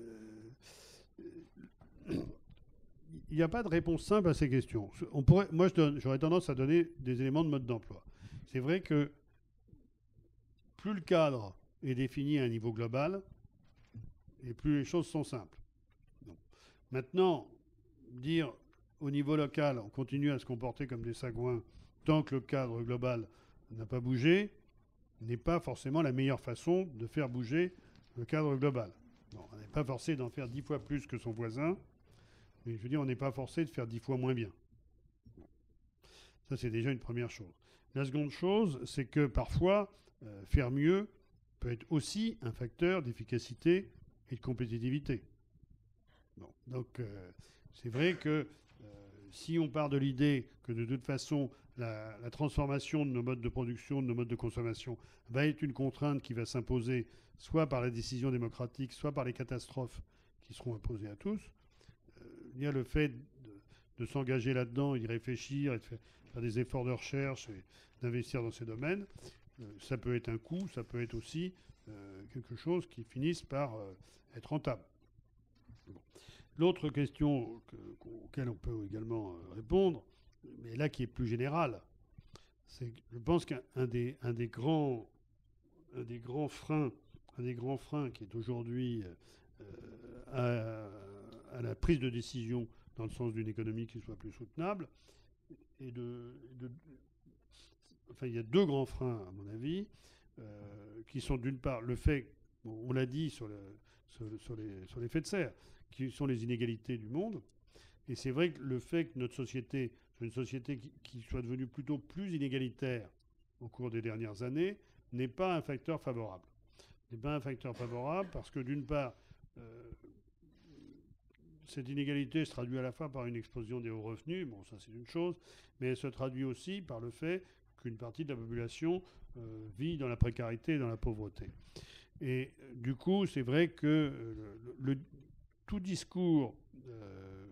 S2: il n'y a pas de réponse simple à ces questions. On pourrait, moi, je donne, j'aurais tendance à donner des éléments de mode d'emploi. C'est vrai que plus le cadre est défini à un niveau global, et plus les choses sont simples. Donc, maintenant, dire au niveau local, on continue à se comporter comme des sagouins tant que le cadre global n'a pas bougé, n'est pas forcément la meilleure façon de faire bouger le cadre global. Bon, on n'est pas forcé d'en faire dix fois plus que son voisin, mais je veux dire, on n'est pas forcé de faire dix fois moins bien. Bon. Ça, c'est déjà une première chose. La seconde chose, c'est que parfois, euh, faire mieux peut être aussi un facteur d'efficacité et de compétitivité. Bon, donc, euh, c'est vrai que euh, si on part de l'idée que de toute façon, la, la transformation de nos modes de production, de nos modes de consommation, va être une contrainte qui va s'imposer soit par la décision démocratique, soit par les catastrophes qui seront imposées à tous, euh, il y a le fait de, de s'engager là-dedans, d'y réfléchir, et de faire, faire des efforts de recherche et d'investir dans ces domaines. euh, ça peut être un coût, ça peut être aussi euh, quelque chose qui finisse par euh, être rentable. Bon. L'autre question que, auquel on peut également euh, répondre, mais là qui est plus générale, c'est que je pense qu'un un des, un des grands, un des grands freins, un des grands freins qui est aujourd'hui euh, à, à la prise de décision dans le sens d'une économie qui soit plus soutenable, et de, de enfin, il y a deux grands freins, à mon avis, euh, qui sont d'une part le fait, bon, on l'a dit sur, le, sur, sur, les, sur l'effet de serre, qui sont les inégalités du monde. Et c'est vrai que le fait que notre société soit une société qui, qui soit devenue plutôt plus inégalitaire au cours des dernières années n'est pas un facteur favorable. N'est pas un facteur favorable parce que d'une part, euh, cette inégalité se traduit à la fois par une explosion des hauts revenus, bon ça c'est une chose, mais elle se traduit aussi par le fait qu'une partie de la population euh, vit dans la précarité et dans la pauvreté. Et euh, du coup, c'est vrai que euh, le, le, tout discours euh,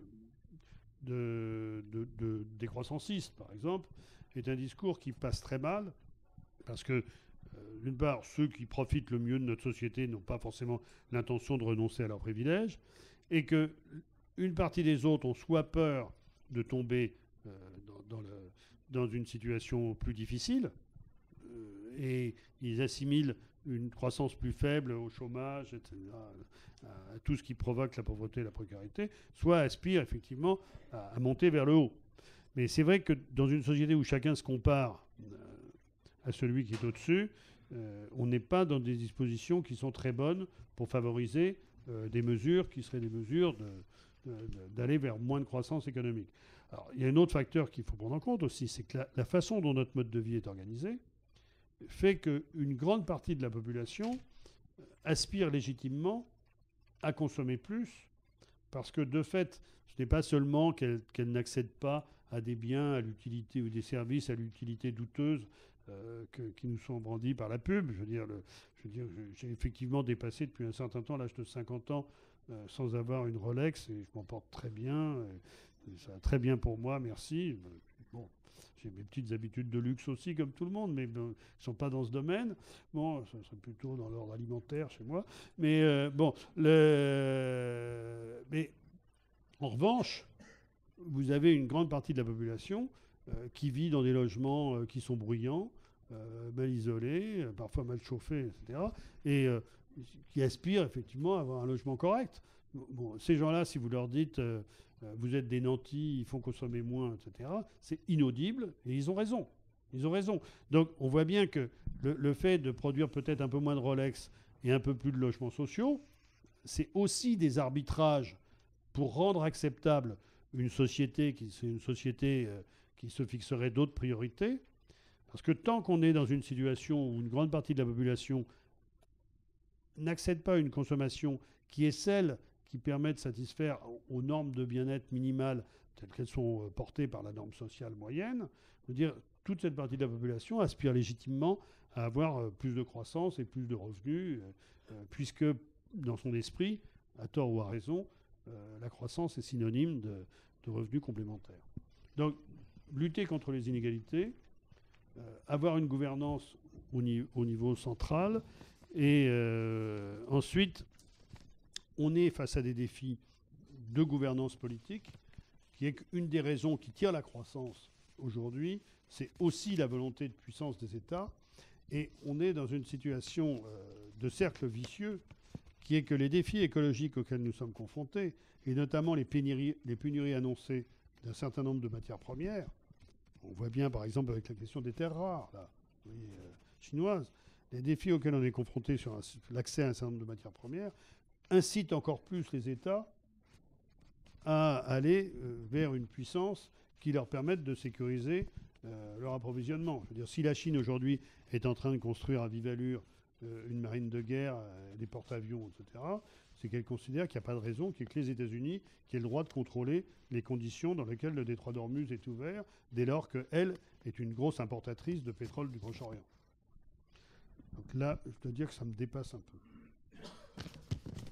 S2: de, de, de décroissanciste, par exemple, est un discours qui passe très mal, parce que, euh, d'une part, ceux qui profitent le mieux de notre société n'ont pas forcément l'intention de renoncer à leurs privilèges, et qu'une partie des autres ont soit peur de tomber euh, dans, dans, le, dans une situation plus difficile, euh, et ils assimilent une croissance plus faible au chômage, et cetera, à, à tout ce qui provoque la pauvreté et la précarité, soit aspirent effectivement à, à monter vers le haut. Mais c'est vrai que dans une société où chacun se compare euh, à celui qui est au-dessus, euh, on n'est pas dans des dispositions qui sont très bonnes pour favoriser euh, des mesures qui seraient des mesures de, de, de, d'aller vers moins de croissance économique. Alors, il y a un autre facteur qu'il faut prendre en compte aussi, c'est que la, la façon dont notre mode de vie est organisé fait qu'une grande partie de la population aspire légitimement à consommer plus, parce que de fait, ce n'est pas seulement qu'elle, qu'elle n'accède pas à des biens, à l'utilité ou des services à l'utilité douteuse euh, que, qui nous sont brandis par la pub. Je veux dire, le, je veux dire, j'ai effectivement dépassé depuis un certain temps l'âge de cinquante ans euh, sans avoir une Rolex, et je m'en porte très bien. Et, et ça va très bien pour moi, merci. Bon, j'ai mes petites habitudes de luxe aussi, comme tout le monde, mais bon, qui ne sont pas dans ce domaine. Bon, ça serait plutôt dans l'ordre alimentaire chez moi. Mais euh, bon, le... mais en revanche, vous avez une grande partie de la population euh, qui vit dans des logements euh, qui sont bruyants, euh, mal isolés, euh, parfois mal chauffés, et cetera, et euh, qui aspirent effectivement à avoir un logement correct. Bon, ces gens-là, si vous leur dites euh, euh, vous êtes des nantis, il faut consommer moins, et cetera, c'est inaudible, et ils ont raison. Ils ont raison. Donc on voit bien que le, le fait de produire peut-être un peu moins de Rolex et un peu plus de logements sociaux, c'est aussi des arbitrages pour rendre acceptable une société qui, c'est une société euh, qui se fixerait d'autres priorités. Parce que tant qu'on est dans une situation où une grande partie de la population n'accède pas à une consommation qui est celle qui permet de satisfaire aux normes de bien-être minimales telles qu'elles sont portées par la norme sociale moyenne, je veux dire, toute cette partie de la population aspire légitimement à avoir plus de croissance et plus de revenus, euh, puisque dans son esprit, à tort ou à raison, euh, la croissance est synonyme de, de revenus complémentaires. Donc, lutter contre les inégalités, euh, avoir une gouvernance au, ni- au niveau central, et euh, ensuite, on est face à des défis de gouvernance politique, qui est qu'une des raisons qui tire la croissance aujourd'hui, c'est aussi la volonté de puissance des États. Et on est dans une situation euh, de cercle vicieux, qui est que les défis écologiques auxquels nous sommes confrontés, et notamment les pénuries, les pénuries annoncées d'un certain nombre de matières premières, on voit bien par exemple avec la question des terres rares, là, oui, euh, chinoises, les défis auxquels on est confronté sur un, l'accès à un certain nombre de matières premières incitent encore plus les États à aller euh, vers une puissance qui leur permette de sécuriser euh, leur approvisionnement. Je veux dire, si la Chine aujourd'hui est en train de construire à vive allure euh, une marine de guerre, euh, des porte-avions, et cetera, c'est qu'elle considère qu'il n'y a pas de raison qu'il y ait que les États-Unis qui aient le droit de contrôler les conditions dans lesquelles le détroit d'Ormuz est ouvert, dès lors qu'elle est une grosse importatrice de pétrole du Proche-Orient. Donc là, je dois dire que ça me dépasse un peu.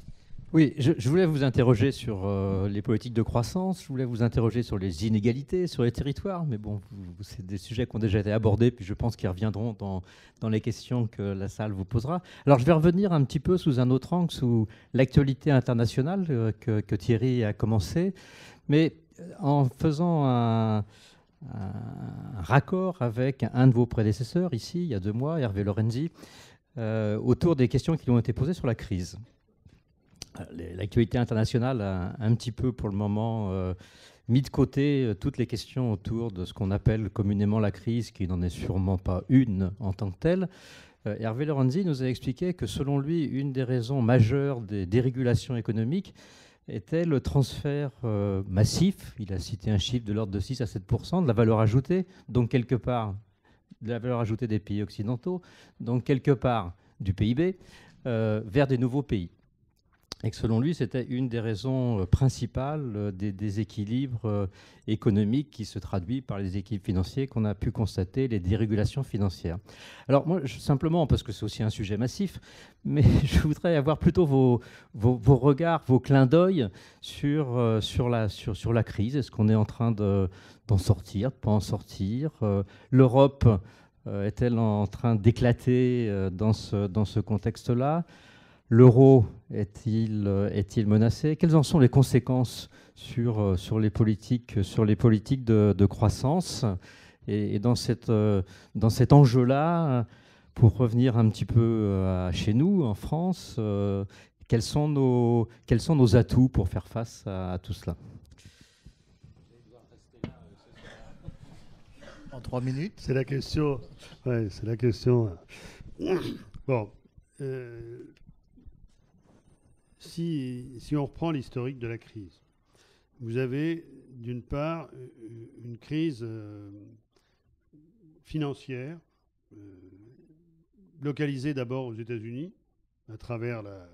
S4: Oui, je, je voulais vous interroger sur euh, les politiques de croissance, je voulais vous interroger sur les inégalités, sur les territoires, mais bon, vous- c'est des sujets qui ont déjà été abordés, puis je pense qu'ils reviendront dans, dans les questions que la salle vous posera. Alors je vais revenir un petit peu sous un autre angle, sous l'actualité internationale euh, que, que Thierry a commencé, mais euh, en faisant un, un raccord avec un de vos prédécesseurs ici, il y a deux mois, Hervé Lorenzi, euh, autour des questions qui lui ont été posées sur la crise. L'actualité internationale a un petit peu, pour le moment, euh, mis de côté euh, toutes les questions autour de ce qu'on appelle communément la crise, qui n'en est sûrement pas une en tant que telle. Euh, Hervé Lorenzi nous a expliqué que, selon lui, une des raisons majeures des dérégulations économiques était le transfert euh, massif, il a cité un chiffre de l'ordre de six à sept pour cent de la valeur ajoutée, donc quelque part de la valeur ajoutée des pays occidentaux, donc quelque part du P I B, euh, vers des nouveaux pays. Et que selon lui, c'était une des raisons principales des déséquilibres économiques qui se traduit par les équilibres financiers qu'on a pu constater, les dérégulations financières. Alors moi, je, simplement, parce que c'est aussi un sujet massif, mais je voudrais avoir plutôt vos, vos, vos regards, vos clins d'œil sur, euh, sur, la, sur, sur la crise. Est-ce qu'on est en train de, d'en sortir, de ne pas en sortir euh, L'Europe euh, est-elle en train d'éclater euh, dans ce, dans ce contexte-là? L'euro est-il, est-il menacé? Quelles en sont les conséquences sur, sur, les, politiques, sur les politiques de, de croissance? Et, et dans, cette, dans cet enjeu-là, pour revenir un petit peu à chez nous, en France, euh, quels, sont nos, quels sont nos atouts pour faire face à, à tout cela?
S1: En trois minutes.
S2: C'est la question. Ouais, c'est la question. Bon. Euh, Si, si on reprend l'historique de la crise, vous avez d'une part une crise euh, financière euh, localisée d'abord aux États-Unis à travers la,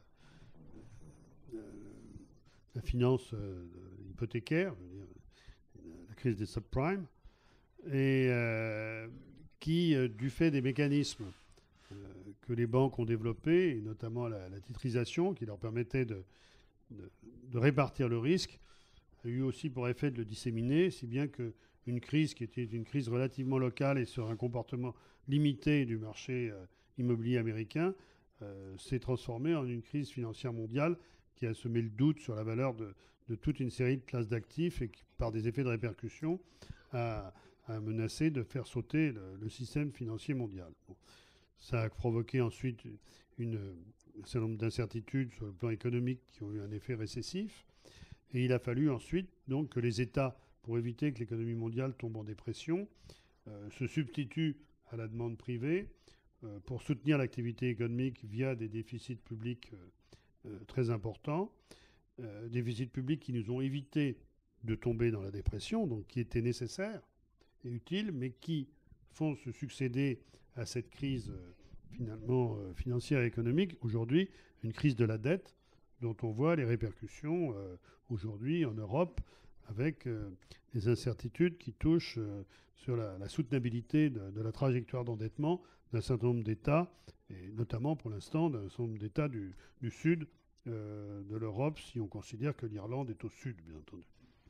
S2: la, la finance euh, hypothécaire, je veux dire, la crise des subprimes, et euh, qui, euh, du fait des mécanismes que les banques ont développé, et notamment la, la titrisation, qui leur permettait de, de, de répartir le risque, a eu aussi pour effet de le disséminer, si bien qu'une crise qui était une crise relativement locale et sur un comportement limité du marché euh, immobilier américain, euh, s'est transformée en une crise financière mondiale qui a semé le doute sur la valeur de, de toute une série de classes d'actifs et qui, par des effets de répercussion, a, a menacé de faire sauter le, le système financier mondial. Bon. Ça a provoqué ensuite une, un certain nombre d'incertitudes sur le plan économique qui ont eu un effet récessif. Et il a fallu ensuite donc, que les États, pour éviter que l'économie mondiale tombe en dépression, euh, se substituent à la demande privée euh, pour soutenir l'activité économique via des déficits publics euh, euh, très importants. Euh, déficits publics qui nous ont évité de tomber dans la dépression, donc qui étaient nécessaires et utiles, mais qui font se succéder à cette crise euh, finalement euh, financière et économique, aujourd'hui une crise de la dette dont on voit les répercussions euh, aujourd'hui en Europe avec euh, les incertitudes qui touchent euh, sur la, la soutenabilité de, de la trajectoire d'endettement d'un certain nombre d'États, et notamment pour l'instant d'un certain nombre d'États du, du sud euh, de l'Europe, si on considère que l'Irlande est au sud, bien entendu.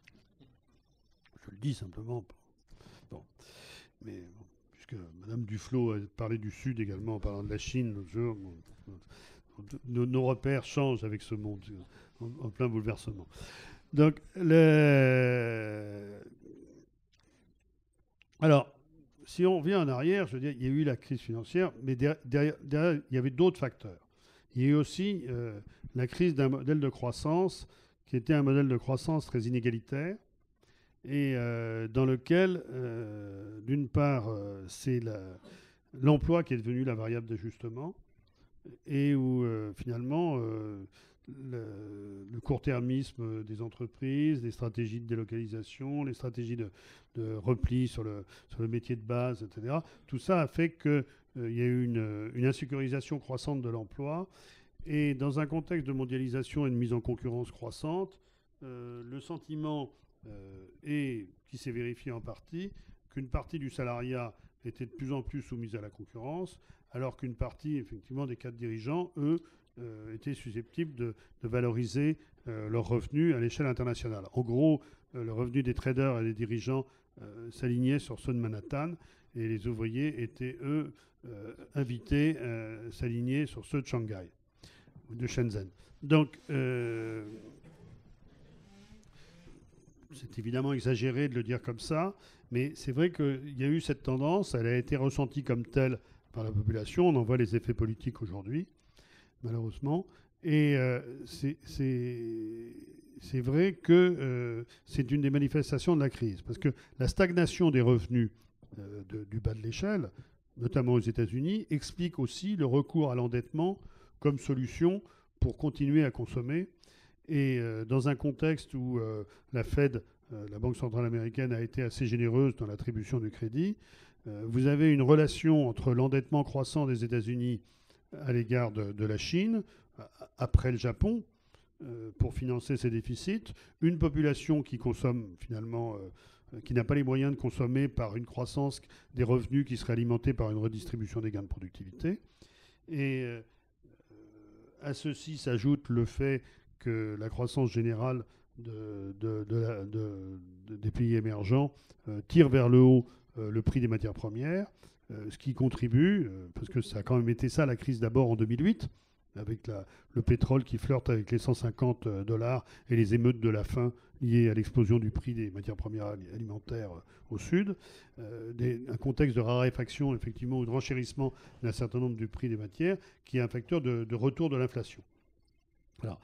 S2: Je le dis simplement. Bon. Mais bon. Puisque Mme Duflot a parlé du Sud également en parlant de la Chine l'autre jour. Nos, nos repères changent avec ce monde en, en plein bouleversement. Donc, le... alors, si on revient en arrière, je veux dire, il y a eu la crise financière, mais derrière, derrière, derrière il y avait d'autres facteurs. Il y a eu aussi euh, la crise d'un modèle de croissance qui était un modèle de croissance très inégalitaire, et euh, dans lequel, euh, d'une part, euh, c'est la, l'emploi qui est devenu la variable d'ajustement, et où, euh, finalement, euh, le, le court-termisme des entreprises, les stratégies de délocalisation, les stratégies de, de repli sur le, sur le métier de base, et cetera, tout ça a fait qu'il euh, y a eu une, une insécurisation croissante de l'emploi, et dans un contexte de mondialisation et de mise en concurrence croissante, euh, le sentiment... Euh, et qui s'est vérifié en partie, qu'une partie du salariat était de plus en plus soumise à la concurrence, alors qu'une partie, effectivement, des cadres dirigeants, eux, euh, étaient susceptibles de, de valoriser euh, leurs revenus à l'échelle internationale. En gros, euh, le revenu des traders et des dirigeants euh, s'alignait sur ceux de Manhattan et les ouvriers étaient, eux, euh, invités à s'aligner sur ceux de Shanghai ou de Shenzhen. Donc, euh, c'est évidemment exagéré de le dire comme ça, mais c'est vrai qu'il y a eu cette tendance, elle a été ressentie comme telle par la population, on en voit les effets politiques aujourd'hui, malheureusement, et euh, c'est, c'est, c'est vrai que euh, c'est une des manifestations de la crise, parce que la stagnation des revenus euh, de, du bas de l'échelle, notamment aux États-Unis, explique aussi le recours à l'endettement comme solution pour continuer à consommer. Et euh, dans un contexte où euh, la Fed, euh, la Banque centrale américaine, a été assez généreuse dans l'attribution du crédit, euh, vous avez une relation entre l'endettement croissant des États-Unis à l'égard de, de la Chine, après le Japon, euh, pour financer ses déficits, une population qui consomme finalement, euh, qui n'a pas les moyens de consommer par une croissance des revenus qui serait alimentée par une redistribution des gains de productivité. Et euh, à ceci s'ajoute le fait que la croissance générale de, de, de la, de, de, des pays émergents euh, tire vers le haut euh, le prix des matières premières, euh, ce qui contribue, euh, parce que ça a quand même été ça la crise d'abord en deux mille huit, avec la, le pétrole qui flirte avec les cent cinquante dollars et les émeutes de la faim liées à l'explosion du prix des matières premières alimentaires au sud, euh, des, un contexte de raréfaction effectivement ou de renchérissement d'un certain nombre du prix des matières qui est un facteur de, de retour de l'inflation. Alors,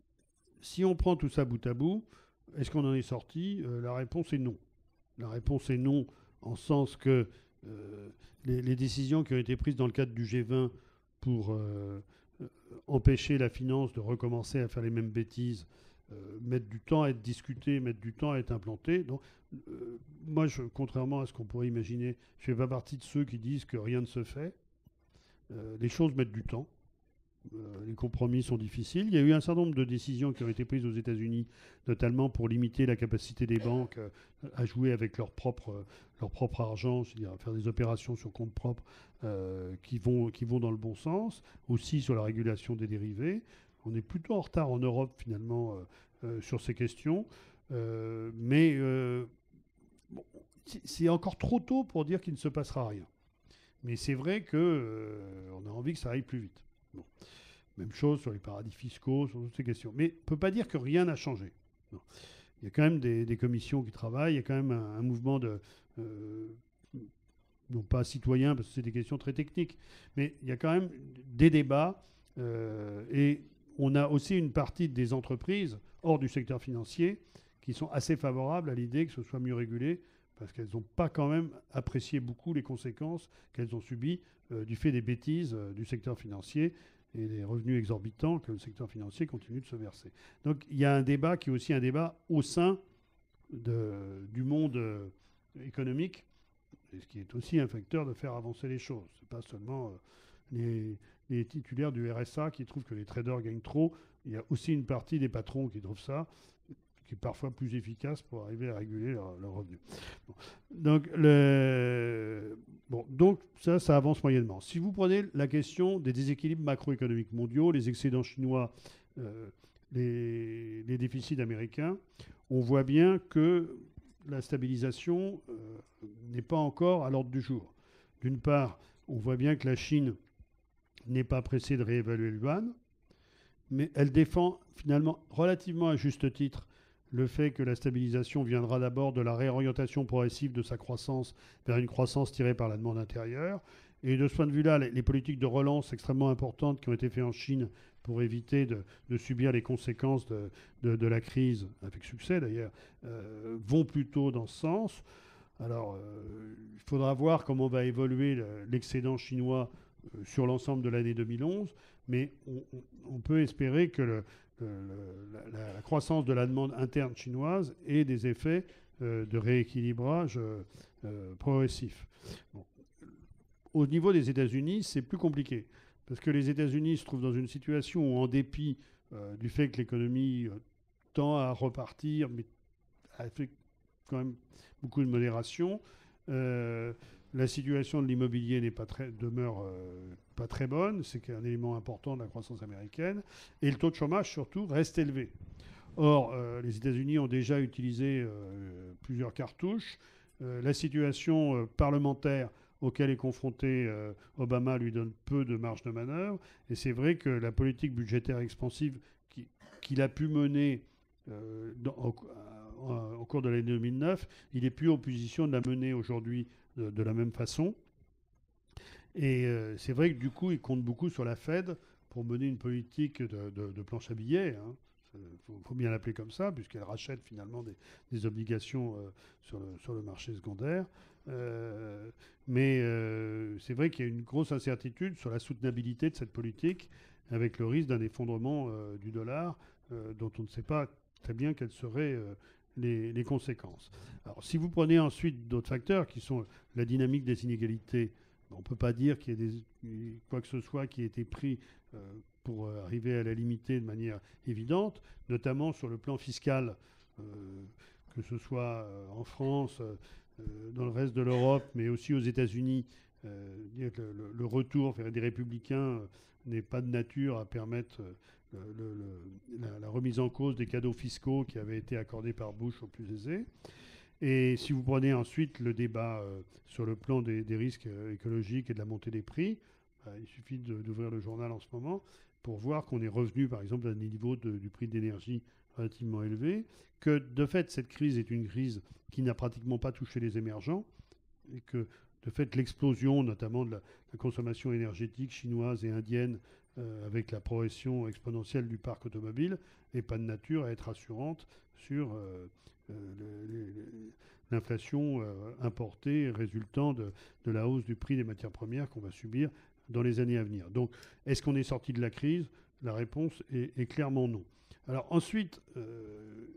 S2: si on prend tout ça bout à bout, est-ce qu'on en est sorti ? euh, La réponse est non. La réponse est non, en sens que euh, les, les décisions qui ont été prises dans le cadre du G vingt pour euh, euh, empêcher la finance de recommencer à faire les mêmes bêtises, euh, mettent du temps à être discutées, mettent du temps à être implantées. Donc, euh, moi, je, contrairement à ce qu'on pourrait imaginer, je ne fais pas partie de ceux qui disent que rien ne se fait. Euh, les choses mettent du temps. Euh, les compromis sont difficiles. Il y a eu un certain nombre de décisions qui ont été prises aux États-Unis, notamment pour limiter la capacité des banques euh, à jouer avec leur propre, euh, leur propre argent, c'est-à-dire à faire des opérations sur compte propre euh, qui, vont, qui vont dans le bon sens, aussi sur la régulation des dérivés. On est plutôt en retard en Europe, finalement, euh, euh, sur ces questions. Euh, mais euh, bon, c'est encore trop tôt pour dire qu'il ne se passera rien. Mais c'est vrai qu'on euh, a envie que ça aille plus vite. Bon. Même chose sur les paradis fiscaux, sur toutes ces questions. Mais on ne peut pas dire que rien n'a changé. Non. Il y a quand même des, des commissions qui travaillent, il y a quand même un, un mouvement de... Euh, non pas citoyen, parce que c'est des questions très techniques, mais il y a quand même des débats. Euh, et on a aussi une partie des entreprises, hors du secteur financier, qui sont assez favorables à l'idée que ce soit mieux régulé, parce qu'elles n'ont pas quand même apprécié beaucoup les conséquences qu'elles ont subies euh, du fait des bêtises euh, du secteur financier et des revenus exorbitants que le secteur financier continue de se verser. Donc il y a un débat qui est aussi un débat au sein de, du monde euh, économique, et ce qui est aussi un facteur de faire avancer les choses. Ce n'est pas seulement euh, les, les titulaires du R S A qui trouvent que les traders gagnent trop. Il y a aussi une partie des patrons qui trouvent ça, qui est parfois plus efficace pour arriver à réguler leurs leur revenus. Bon. Donc, le... bon, donc ça, ça avance moyennement. Si vous prenez la question des déséquilibres macroéconomiques mondiaux, les excédents chinois, euh, les, les déficits américains, on voit bien que la stabilisation euh, n'est pas encore à l'ordre du jour. D'une part, on voit bien que la Chine n'est pas pressée de réévaluer le yuan, mais elle défend finalement relativement à juste titre le fait que la stabilisation viendra d'abord de la réorientation progressive de sa croissance vers une croissance tirée par la demande intérieure. Et de ce point de vue-là, les, les politiques de relance extrêmement importantes qui ont été faites en Chine pour éviter de, de subir les conséquences de, de, de la crise, avec succès d'ailleurs, euh, vont plutôt dans ce sens. Alors, euh, il faudra voir comment va évoluer le, l'excédent chinois euh, sur l'ensemble de l'année deux mille onze, mais on, on, on peut espérer que le, le, le, la, la croissance de la demande interne chinoise ait des effets euh, de rééquilibrage euh, euh, progressif. Bon. Au niveau des États-Unis, c'est plus compliqué, parce que les États-Unis se trouvent dans une situation où, en dépit euh, du fait que l'économie euh, tend à repartir, mais avec quand même beaucoup de modération, euh, La situation de l'immobilier n'est pas très, demeure euh, pas très bonne, c'est un élément important de la croissance américaine, et le taux de chômage surtout reste élevé. Or, euh, les États-Unis ont déjà utilisé euh, plusieurs cartouches. Euh, la situation euh, parlementaire auquel est confronté euh, Obama lui donne peu de marge de manœuvre, et c'est vrai que la politique budgétaire expansive qui, qu'il a pu mener euh, dans, au, au, au cours de l'année deux mille neuf, il n'est plus en position de la mener aujourd'hui de, de la même façon. Et euh, c'est vrai que du coup, il compte beaucoup sur la Fed pour mener une politique de, de, de planche à billets. Hein. Il faut, faut bien l'appeler comme ça, puisqu'elle rachète finalement des, des obligations euh, sur, le, sur le marché secondaire. Euh, mais euh, c'est vrai qu'il y a une grosse incertitude sur la soutenabilité de cette politique, avec le risque d'un effondrement euh, du dollar, euh, dont on ne sait pas très bien quelles seraient euh, les, les conséquences. Alors, si vous prenez ensuite d'autres facteurs, qui sont la dynamique des inégalités, on ne peut pas dire qu'il y ait des, quoi que ce soit qui ait été pris euh, pour arriver à la limiter de manière évidente, notamment sur le plan fiscal, euh, que ce soit en France, euh, dans le reste de l'Europe, mais aussi aux États-Unis. Euh, dire que le, le retour vers des républicains euh, n'est pas de nature à permettre euh, le, le, la, la remise en cause des cadeaux fiscaux qui avaient été accordés par Bush aux plus aisés. Et si vous prenez ensuite le débat euh, sur le plan des, des risques euh, écologiques et de la montée des prix, bah, il suffit de, d'ouvrir le journal en ce moment pour voir qu'on est revenu, par exemple, à des niveaux de, du prix de l'énergie relativement élevés, que de fait, cette crise est une crise qui n'a pratiquement pas touché les émergents, et que de fait, l'explosion, notamment de la, la consommation énergétique chinoise et indienne, euh, avec la progression exponentielle du parc automobile, n'est pas de nature à être rassurante sur euh, euh, l'inflation euh, importée résultant de, de la hausse du prix des matières premières qu'on va subir dans les années à venir. Donc, est-ce qu'on est sorti de la crise? La réponse est, est clairement non. Alors ensuite, euh,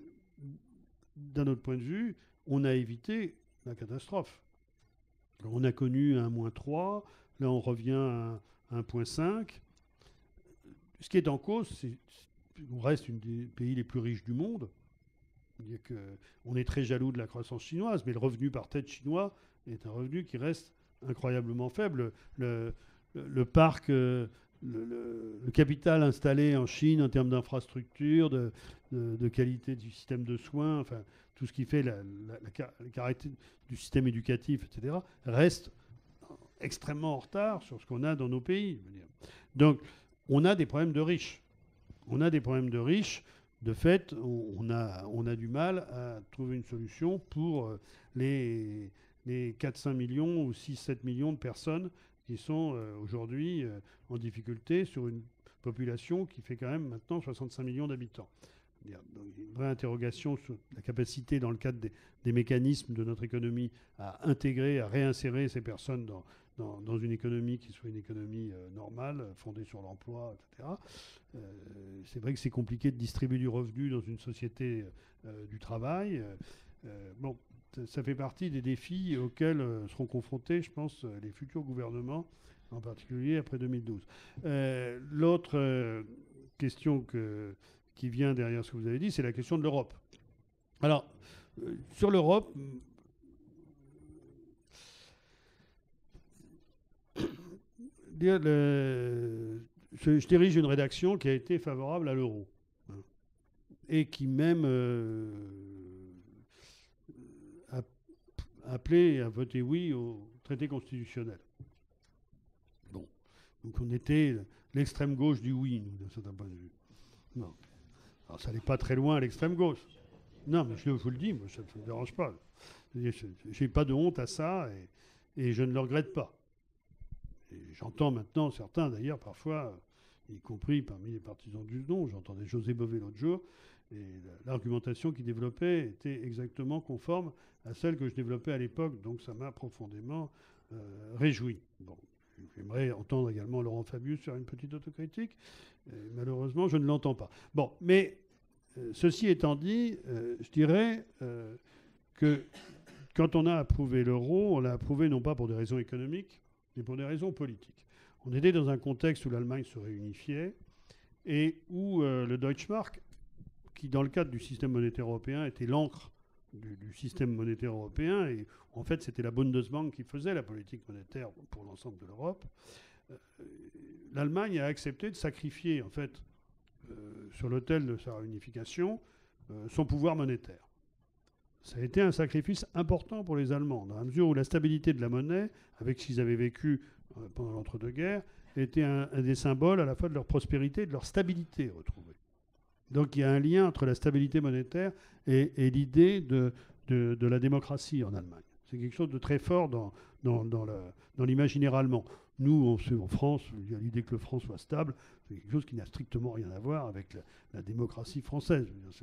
S2: d'un autre point de vue, on a évité la catastrophe. On a connu un moins trois, là on revient à un virgule cinq. Ce qui est en cause, c'est qu'on reste un des pays les plus riches du monde. Que on est très jaloux de la croissance chinoise, mais le revenu par tête chinois est un revenu qui reste incroyablement faible. Le, le, le parc, le, le, le capital installé en Chine en termes d'infrastructure, de, de, de qualité du système de soins, enfin tout ce qui fait la, la, la, la caractère du système éducatif, et cetera, reste extrêmement en retard sur ce qu'on a dans nos pays. Je veux dire. Donc, on a des problèmes de riches. On a des problèmes de riches. De fait, on a, on a du mal à trouver une solution pour les, les quatre à cinq millions ou six à sept millions de personnes qui sont euh, aujourd'hui euh, en difficulté sur une population qui fait quand même maintenant soixante-cinq millions d'habitants. Donc, il y a une vraie interrogation sur la capacité, dans le cadre des, des mécanismes de notre économie, à intégrer, à réinsérer ces personnes dans, dans, dans une économie qui soit une économie euh, normale, fondée sur l'emploi, et cetera. Euh, c'est vrai que c'est compliqué de distribuer du revenu dans une société euh, du travail. Euh, bon, ça fait partie des défis auxquels euh, seront confrontés, je pense, les futurs gouvernements, en particulier après deux mille douze. Euh, l'autre euh, question que... qui vient derrière ce que vous avez dit, c'est la question de l'Europe. Alors, euh, sur l'Europe, le, je, je dirige une rédaction qui a été favorable à l'euro, hein, et qui même euh, a appelé à voter oui au traité constitutionnel. Bon, donc on était l'extrême gauche du oui, nous, d'un certain point de vue. Non. Alors, ça n'est pas très loin à l'extrême gauche. Non, mais je vous le dis, moi, ça ne me dérange pas. Je n'ai pas de honte à ça et, et je ne le regrette pas. Et j'entends maintenant certains, d'ailleurs, parfois, y compris parmi les partisans du non, j'entendais José Bové l'autre jour, et l'argumentation qu'il développait était exactement conforme à celle que je développais à l'époque, donc ça m'a profondément euh, réjoui. Bon. J'aimerais entendre également Laurent Fabius faire une petite autocritique. Et malheureusement, je ne l'entends pas. Bon, mais euh, ceci étant dit, euh, je dirais euh, que quand on a approuvé l'euro, on l'a approuvé non pas pour des raisons économiques, mais pour des raisons politiques. On était dans un contexte où l'Allemagne se réunifiait et où euh, le Deutschmark, qui dans le cadre du système monétaire européen était l'encre du, du système monétaire européen. Et en fait, c'était la Bundesbank qui faisait la politique monétaire pour l'ensemble de l'Europe. Euh, L'Allemagne a accepté de sacrifier, en fait, euh, sur l'autel de sa réunification, euh, son pouvoir monétaire. Ça a été un sacrifice important pour les Allemands, dans la mesure où la stabilité de la monnaie, avec ce qu'ils avaient vécu euh, pendant l'entre-deux-guerres, était un, un des symboles à la fois de leur prospérité et de leur stabilité retrouvée. Donc il y a un lien entre la stabilité monétaire et, et l'idée de, de, de la démocratie en Allemagne. C'est quelque chose de très fort dans, dans, dans, dans l'imaginaire allemand. Nous, on sait, en France, il y a l'idée que le franc soit stable, c'est quelque chose qui n'a strictement rien à voir avec la, la démocratie française.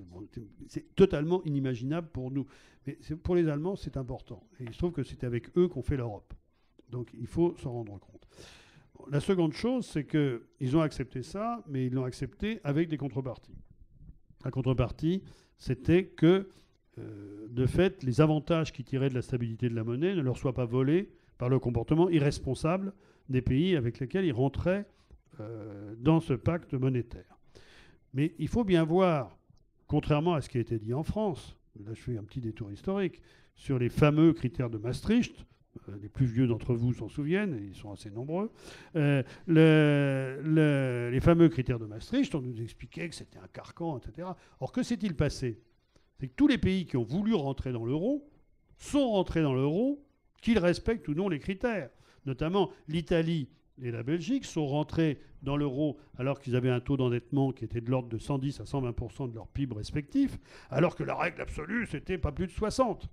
S2: C'est totalement inimaginable pour nous. Mais pour les Allemands, c'est important. Et il se trouve que c'est avec eux qu'on fait l'Europe. Donc il faut s'en rendre compte. Bon, la seconde chose, c'est qu'ils ont accepté ça, mais ils l'ont accepté avec des contreparties. La contrepartie, c'était que, euh, de fait, les avantages qui tiraient de la stabilité de la monnaie ne leur soient pas volés par le comportement irresponsable des pays avec lesquels ils rentraient euh, dans ce pacte monétaire. Mais il faut bien voir, contrairement à ce qui a été dit en France, là je fais un petit détour historique, sur les fameux critères de Maastricht, euh, les plus vieux d'entre vous s'en souviennent, et ils sont assez nombreux, euh, le, le, les fameux critères de Maastricht, on nous expliquait que c'était un carcan, et cetera. Or, que s'est-il passé? C'est que tous les pays qui ont voulu rentrer dans l'euro sont rentrés dans l'euro, qu'ils respectent ou non les critères. Notamment l'Italie et la Belgique sont rentrés dans l'euro alors qu'ils avaient un taux d'endettement qui était de l'ordre de cent dix à cent vingt pour cent de leur P I B respectif, alors que la règle absolue, c'était pas plus de soixante.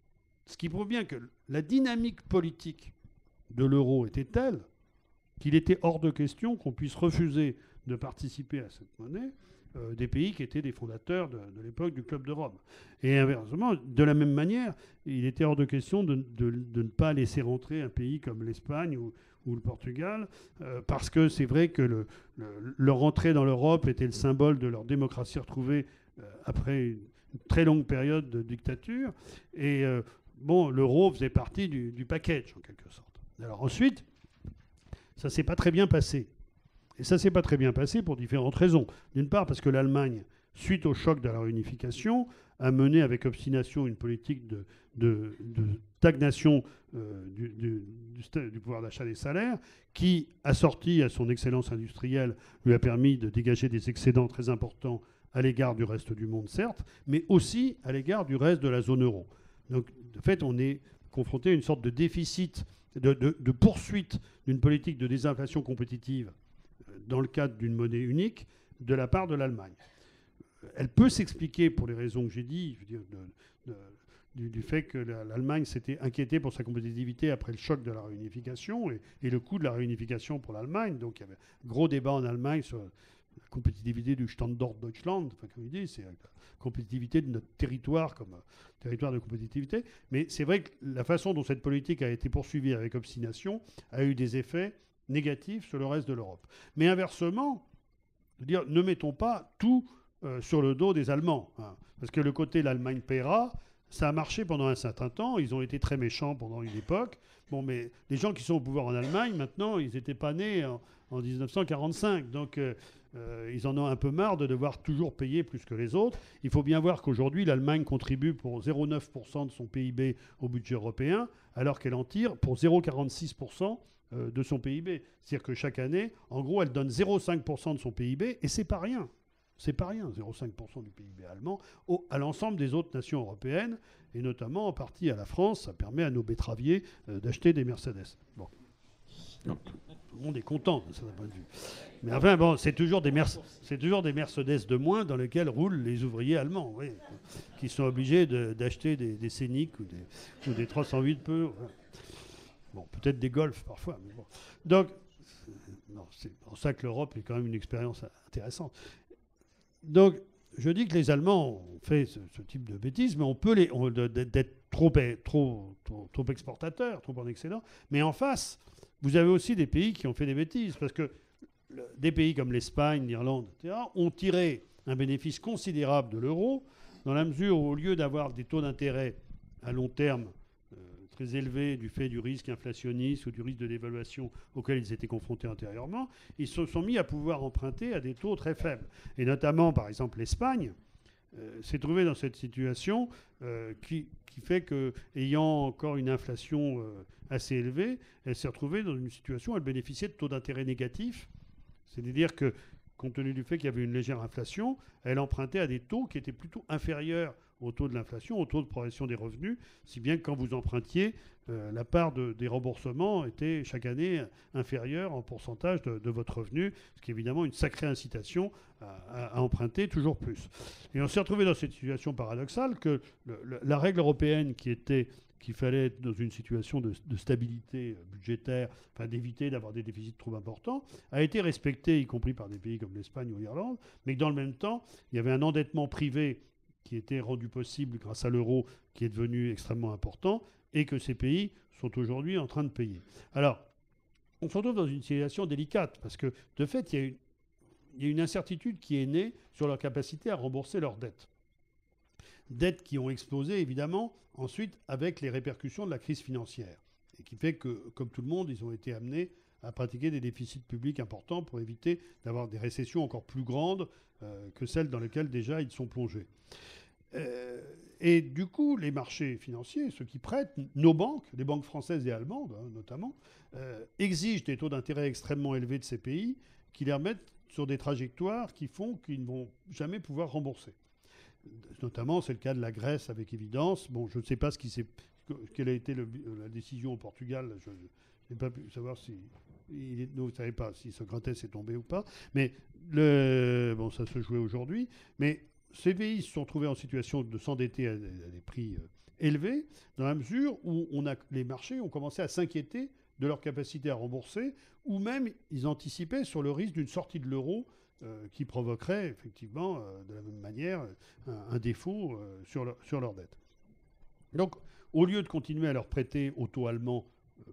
S2: Ce qui prouve bien que la dynamique politique de l'euro était telle qu'il était hors de question qu'on puisse refuser de participer à cette monnaie euh, des pays qui étaient des fondateurs de, de l'époque du Club de Rome. Et inversement, de la même manière, il était hors de question de, de, de ne pas laisser rentrer un pays comme l'Espagne ou, ou le Portugal, euh, parce que c'est vrai que le, le, leur entrée dans l'Europe était le symbole de leur démocratie retrouvée euh, après une, une très longue période de dictature. Et euh, bon, l'euro faisait partie du, du package, en quelque sorte. Alors ensuite, ça ne s'est pas très bien passé. Et ça ne s'est pas très bien passé pour différentes raisons. D'une part, parce que l'Allemagne, suite au choc de la réunification, a mené avec obstination une politique de, de, de stagnation euh, du, du, du, du pouvoir d'achat des salaires, qui, assortie à son excellence industrielle, lui a permis de dégager des excédents très importants à l'égard du reste du monde, certes, mais aussi à l'égard du reste de la zone euro. Donc, de fait, on est confronté à une sorte de déficit, de, de, de poursuite d'une politique de désinflation compétitive dans le cadre d'une monnaie unique de la part de l'Allemagne. Elle peut s'expliquer pour les raisons que j'ai dit, je veux dire, de, de, du, du fait que l'Allemagne s'était inquiétée pour sa compétitivité après le choc de la réunification et, et le coût de la réunification pour l'Allemagne. Donc il y avait un gros débat en Allemagne sur la compétitivité du Standort Deutschland, enfin, comme il dit, c'est la compétitivité de notre territoire comme territoire de compétitivité. Mais c'est vrai que la façon dont cette politique a été poursuivie avec obstination a eu des effets négatifs sur le reste de l'Europe. Mais inversement, je veux dire, ne mettons pas tout euh, sur le dos des Allemands. Hein, parce que le côté l'Allemagne paiera, ça a marché pendant un certain temps. Ils ont été très méchants pendant une époque. Bon, mais les gens qui sont au pouvoir en Allemagne, maintenant, ils n'étaient pas nés en, en mille neuf cent quarante-cinq. Donc, euh, euh, ils en ont un peu marre de devoir toujours payer plus que les autres. Il faut bien voir qu'aujourd'hui, l'Allemagne contribue pour zéro virgule neuf pour cent de son P I B au budget européen, alors qu'elle en tire pour zéro virgule quarante-six pour cent de son P I B. C'est-à-dire que chaque année, en gros, elle donne zéro virgule cinq pour cent de son P I B, et c'est pas rien. C'est pas rien, zéro virgule cinq pour cent du P I B allemand, au, à l'ensemble des autres nations européennes, et notamment en partie à la France. Ça permet à nos betteraviers euh, d'acheter des Mercedes. Bon. Donc, tout le monde est content de ce point de vue. Mais enfin, bon, c'est toujours, c'est toujours des Mercedes de moins dans lesquels roulent les ouvriers allemands, oui, qui sont obligés de, d'acheter des, des Scénic ou des, ou des trois cent huit peu. Voilà. Bon, peut-être des golfs parfois, mais bon. Donc, non, c'est pour ça que l'Europe est quand même une expérience intéressante. Donc, je dis que les Allemands ont fait ce, ce type de bêtises, mais on peut les, on, d'être trop, trop, trop, trop exportateurs, trop en excédent. Mais en face, vous avez aussi des pays qui ont fait des bêtises, parce que le, des pays comme l'Espagne, l'Irlande, et cetera, ont tiré un bénéfice considérable de l'euro, dans la mesure où, au lieu d'avoir des taux d'intérêt à long terme très élevés du fait du risque inflationniste ou du risque de dévaluation auquel ils étaient confrontés antérieurement, ils se sont mis à pouvoir emprunter à des taux très faibles. Et notamment, par exemple, l'Espagne euh, s'est trouvée dans cette situation euh, qui, qui fait que, ayant encore une inflation euh, assez élevée, elle s'est retrouvée dans une situation où elle bénéficiait de taux d'intérêt négatifs. C'est-à-dire que, compte tenu du fait qu'il y avait une légère inflation, elle empruntait à des taux qui étaient plutôt inférieurs au taux de l'inflation, au taux de progression des revenus, si bien que quand vous empruntiez, euh, la part de, des remboursements était chaque année inférieure en pourcentage de, de votre revenu, ce qui est évidemment une sacrée incitation à, à, à emprunter toujours plus. Et on s'est retrouvé dans cette situation paradoxale que le, le, la règle européenne qui était qu'il fallait être dans une situation de, de stabilité budgétaire, enfin d'éviter d'avoir des déficits trop importants, a été respectée, y compris par des pays comme l'Espagne ou l'Irlande, mais que dans le même temps, il y avait un endettement privé qui était rendu possible grâce à l'euro, qui est devenu extrêmement important, et que ces pays sont aujourd'hui en train de payer. Alors, on se retrouve dans une situation délicate, parce que, de fait, il y a une, il y a une incertitude qui est née sur leur capacité à rembourser leurs dettes. Dettes qui ont explosé, évidemment, ensuite, avec les répercussions de la crise financière. Et qui fait que, comme tout le monde, ils ont été amenés à pratiquer des déficits publics importants pour éviter d'avoir des récessions encore plus grandes euh, que celles dans lesquelles déjà ils sont plongés. Euh, et du coup, les marchés financiers, ceux qui prêtent, nos banques, les banques françaises et allemandes hein, notamment, euh, exigent des taux d'intérêt extrêmement élevés de ces pays qui les remettent sur des trajectoires qui font qu'ils ne vont jamais pouvoir rembourser. Notamment, c'est le cas de la Grèce avec évidence. Bon, je ne sais pas ce qui s'est, quelle a été le, la décision au Portugal. Je n'ai pas pu savoir si... Il est, vous ne savez pas si Socrates est tombé ou pas. Mais le, bon, ça se jouait aujourd'hui. Mais ces pays se sont trouvés en situation de s'endetter à, à des prix euh, élevés, dans la mesure où on a, les marchés ont commencé à s'inquiéter de leur capacité à rembourser, ou même ils anticipaient sur le risque d'une sortie de l'euro euh, qui provoquerait effectivement, euh, de la même manière, un, un défaut euh, sur, leur, sur leur dette. Donc, au lieu de continuer à leur prêter au taux allemand, euh,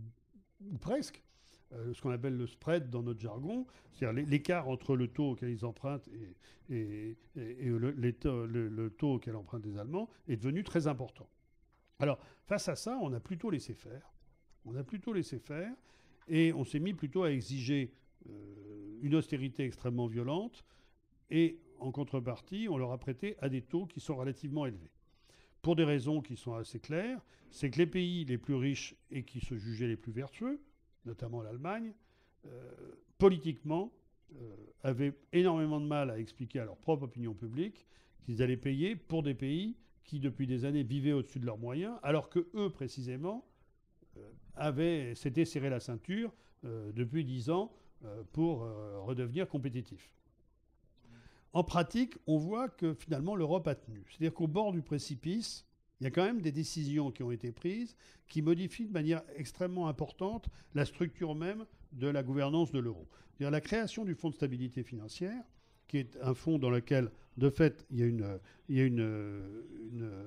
S2: ou presque, Euh, ce qu'on appelle le spread dans notre jargon, c'est-à-dire l'écart entre le taux auquel ils empruntent et, et, et, et le, les taux, le, le taux auquel empruntent les Allemands, est devenu très important. Alors, face à ça, on a plutôt laissé faire. On a plutôt laissé faire et on s'est mis plutôt à exiger euh, une austérité extrêmement violente et, en contrepartie, on leur a prêté à des taux qui sont relativement élevés. Pour des raisons qui sont assez claires, c'est que les pays les plus riches et qui se jugeaient les plus vertueux, notamment l'Allemagne, euh, politiquement, euh, avaient énormément de mal à expliquer à leur propre opinion publique qu'ils allaient payer pour des pays qui, depuis des années, vivaient au-dessus de leurs moyens, alors que eux, précisément, euh, avaient, s'étaient serré la ceinture euh, depuis dix ans euh, pour euh, redevenir compétitifs. En pratique, on voit que finalement l'Europe a tenu. C'est-à-dire qu'au bord du précipice, il y a quand même des décisions qui ont été prises qui modifient de manière extrêmement importante la structure même de la gouvernance de l'euro. C'est-à-dire la création du Fonds de stabilité financière, qui est un fonds dans lequel, de fait, il y a une, il y a une, une, une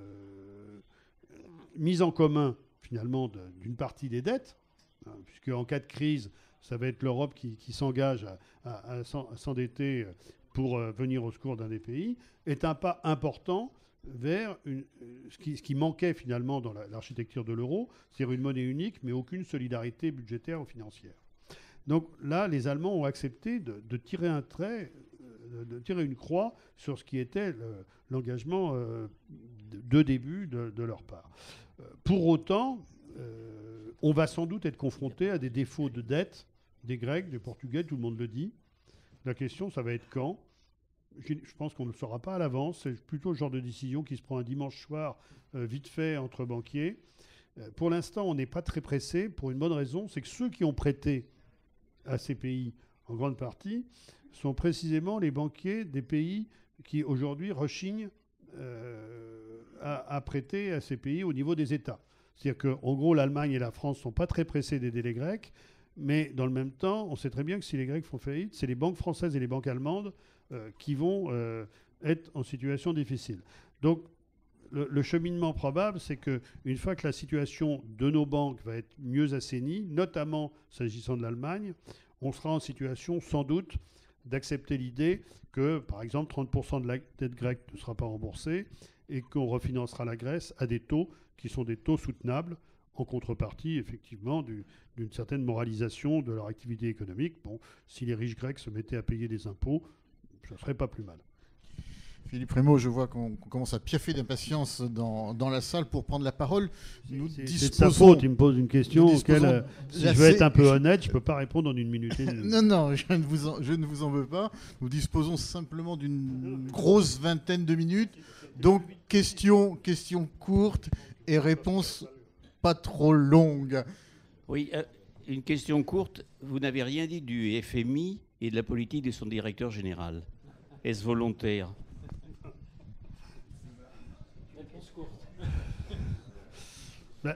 S2: mise en commun, finalement, de, d'une partie des dettes, hein, puisque en cas de crise, ça va être l'Europe qui, qui s'engage à, à, à s'endetter pour euh, venir au secours d'un des pays, est un pas important vers une, ce, qui, ce qui manquait finalement dans la, l'architecture de l'euro, c'est-à-dire une monnaie unique, mais aucune solidarité budgétaire ou financière. Donc là, les Allemands ont accepté de, de tirer un trait, de, de tirer une croix sur ce qui était le, l'engagement euh, de, de début de, de leur part. Euh, pour autant, euh, on va sans doute être confronté à des défauts de dette des Grecs, des Portugais, tout le monde le dit. La question, ça va être quand ? Je pense qu'on ne le saura pas à l'avance. C'est plutôt le genre de décision qui se prend un dimanche soir, euh, vite fait, entre banquiers. Euh, pour l'instant, on n'est pas très pressé, pour une bonne raison, c'est que ceux qui ont prêté à ces pays, en grande partie, sont précisément les banquiers des pays qui, aujourd'hui, rechignent euh, à, à prêter à ces pays au niveau des États. C'est-à-dire qu'en gros, l'Allemagne et la France ne sont pas très pressés d'aider les Grecs, mais dans le même temps, on sait très bien que si les Grecs font faillite, c'est les banques françaises et les banques allemandes euh, qui vont euh, être en situation difficile. Donc, le, le cheminement probable, c'est qu'une fois que la situation de nos banques va être mieux assainie, notamment s'agissant de l'Allemagne, on sera en situation sans doute d'accepter l'idée que, par exemple, trente pour cent de la dette grecque ne sera pas remboursée et qu'on refinancera la Grèce à des taux qui sont des taux soutenables, en contrepartie, effectivement, du, d'une certaine moralisation de leur activité économique. Bon, si les riches grecs se mettaient à payer des impôts, ça ne serait pas plus mal.
S1: Philippe Rémaux, je vois qu'on qu'on commence à piaffer d'impatience dans, dans la salle pour prendre la parole. Nous
S2: C'est
S1: disposons...
S2: de sa faute, il me pose une question
S1: nous
S2: auquel,
S1: disposons
S2: euh, si
S1: d'assez-
S2: je veux être un peu honnête, je ne peux pas répondre en une minute et demie.
S1: Non, non, je ne, vous en, je ne vous en veux pas. Nous disposons simplement d'une grosse vingtaine de minutes. Donc, questions question courtes et réponses pas trop longues.
S5: Oui, euh, une question courte. Vous n'avez rien dit du F M I et de la politique de son directeur général. Est-ce volontaire?
S2: Ben,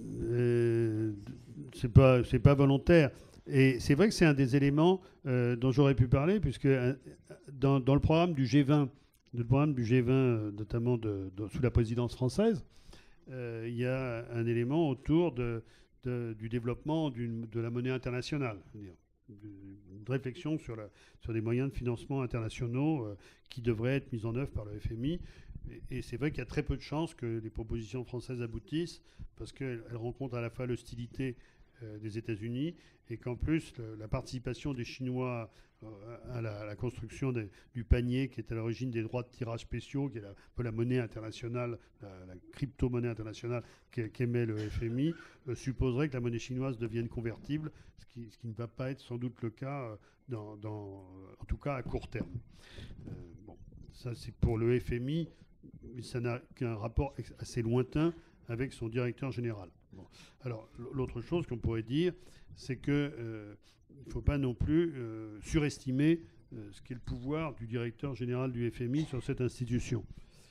S2: euh, c'est pas, c'est pas volontaire. Et c'est vrai que c'est un des éléments euh, dont j'aurais pu parler, puisque euh, dans, dans le programme du G vingt, le programme du G vingt, euh, notamment de, de, sous la présidence française, euh, il y a un élément autour de, de, du développement d'une, de la monnaie internationale. C'est-à-dire une réflexion sur, la, sur des moyens de financement internationaux euh, qui devraient être mis en œuvre par le F M I. Et, et c'est vrai qu'il y a très peu de chances que les propositions françaises aboutissent, parce qu'elles rencontrent à la fois l'hostilité euh, des États-Unis et qu'en plus, le, la participation des Chinois euh, à, la, à la construction des, du panier qui est à l'origine des droits de tirage spéciaux, qui est la, un peu la monnaie internationale, la, la crypto-monnaie internationale qu'émet le F M I, euh, supposerait que la monnaie chinoise devienne convertible, ce qui, ce qui ne va pas être sans doute le cas, euh, dans, dans, en tout cas à court terme. Euh, bon, ça c'est pour le F M I, mais ça n'a qu'un rapport assez lointain avec son directeur général. Bon. Alors, l'autre chose qu'on pourrait dire, c'est qu'il euh, ne faut pas non plus euh, surestimer euh, ce qu'est le pouvoir du directeur général du F M I sur cette institution.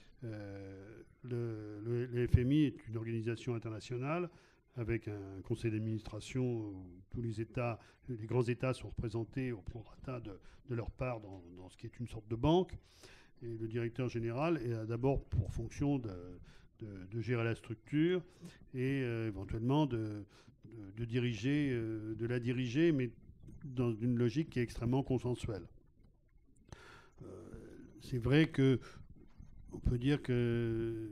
S2: Euh, le, le, le F M I est une organisation internationale avec un conseil d'administration où tous les États, les grands États sont représentés au prorata de, de leur part dans, dans ce qui est une sorte de banque. Et le directeur général a d'abord pour fonction de, de, de gérer la structure et euh, éventuellement de, de, de, diriger, euh, de la diriger, mais dans une logique qui est extrêmement consensuelle. Euh, c'est vrai que on peut dire que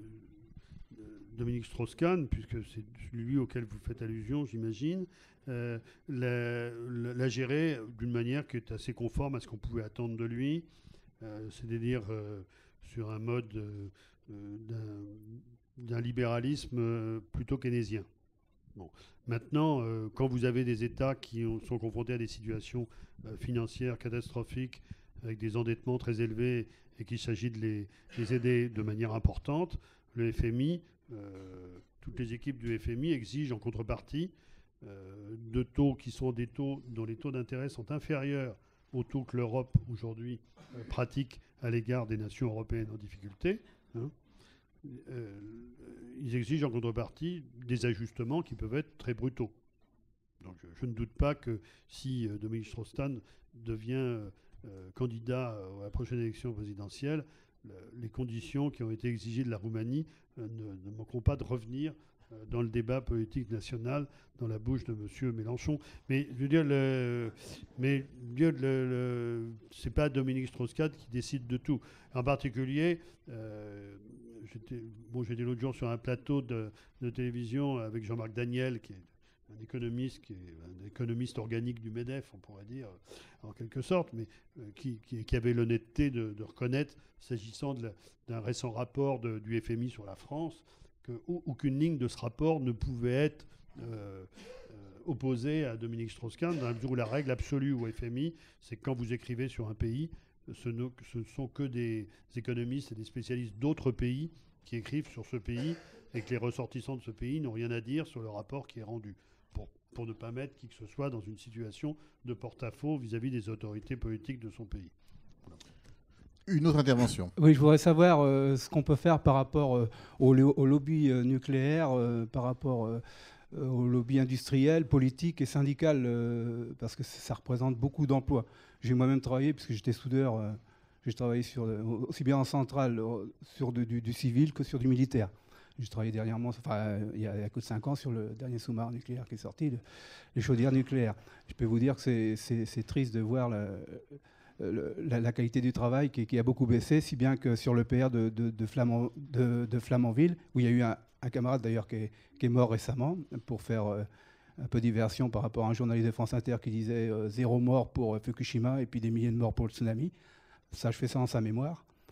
S2: Dominique Strauss-Kahn, puisque c'est lui auquel vous faites allusion, j'imagine, euh, l'a, l'a géré d'une manière qui est assez conforme à ce qu'on pouvait attendre de lui. Euh, c'est-à-dire euh, sur un mode euh, d'un, d'un libéralisme euh, plutôt keynésien. Bon. Maintenant, euh, quand vous avez des États qui ont, sont confrontés à des situations euh, financières catastrophiques, avec des endettements très élevés, et qu'il s'agit de les, les aider de manière importante, le F M I, euh, toutes les équipes du F M I exigent en contrepartie euh, de taux qui sont des taux dont les taux d'intérêt sont inférieurs aux taux que l'Europe aujourd'hui euh, pratique à l'égard des nations européennes en difficulté. Hein. Euh, ils exigent en contrepartie des ajustements qui peuvent être très brutaux. Donc je, je ne doute pas que si euh, Dominique Strauss-Kahn devient euh, euh, candidat à la prochaine élection présidentielle, le, les conditions qui ont été exigées de la Roumanie euh, ne, ne manqueront pas de revenir euh, dans le débat politique national, dans la bouche de M. Mélenchon. Mais je veux dire, le, mais le, le, c'est pas Dominique Strauss-Kahn qui décide de tout. En particulier, euh, j'étais, bon, j'étais l'autre jour sur un plateau de, de télévision avec Jean-Marc Daniel, qui est un économiste, qui est un économiste organique du MEDEF, on pourrait dire, en quelque sorte, mais euh, qui, qui, qui avait l'honnêteté de, de reconnaître, s'agissant de la, d'un récent rapport de, du F M I sur la France, qu'aucune ligne de ce rapport ne pouvait être euh, euh, opposée à Dominique Strauss-Kahn, dans la mesure où la règle absolue au F M I, c'est que quand vous écrivez sur un pays, ce ne, ce ne sont que des économistes et des spécialistes d'autres pays qui écrivent sur ce pays, et que les ressortissants de ce pays n'ont rien à dire sur le rapport qui est rendu, pour, pour ne pas mettre qui que ce soit dans une situation de porte-à-faux vis-à-vis des autorités politiques de son pays. Voilà.
S1: Une autre intervention.
S6: Oui, je voudrais savoir euh, ce qu'on peut faire par rapport euh, au, au lobby euh, nucléaire, euh, par rapport euh, au lobby industriel, politique et syndical, euh, parce que ça représente beaucoup d'emplois. J'ai moi-même travaillé, puisque j'étais soudeur, euh, j'ai travaillé sur, euh, aussi bien en centrale euh, sur de, du, du civil que sur du militaire. J'ai travaillé dernièrement, enfin, il y a, il y a que cinq ans, sur le dernier sous-marin nucléaire qui est sorti, le, les chaudières nucléaires. Je peux vous dire que c'est, c'est, c'est triste de voir la, la, la qualité du travail qui, qui a beaucoup baissé, si bien que sur le P R de, de, de, Flamand, de, de Flamanville, où il y a eu un, un camarade d'ailleurs qui est, qui est mort récemment, pour faire euh, un peu diversion par rapport à un journaliste de France Inter qui disait euh, zéro mort pour euh, Fukushima et puis des milliers de morts pour le tsunami. Ça, je fais ça en sa mémoire.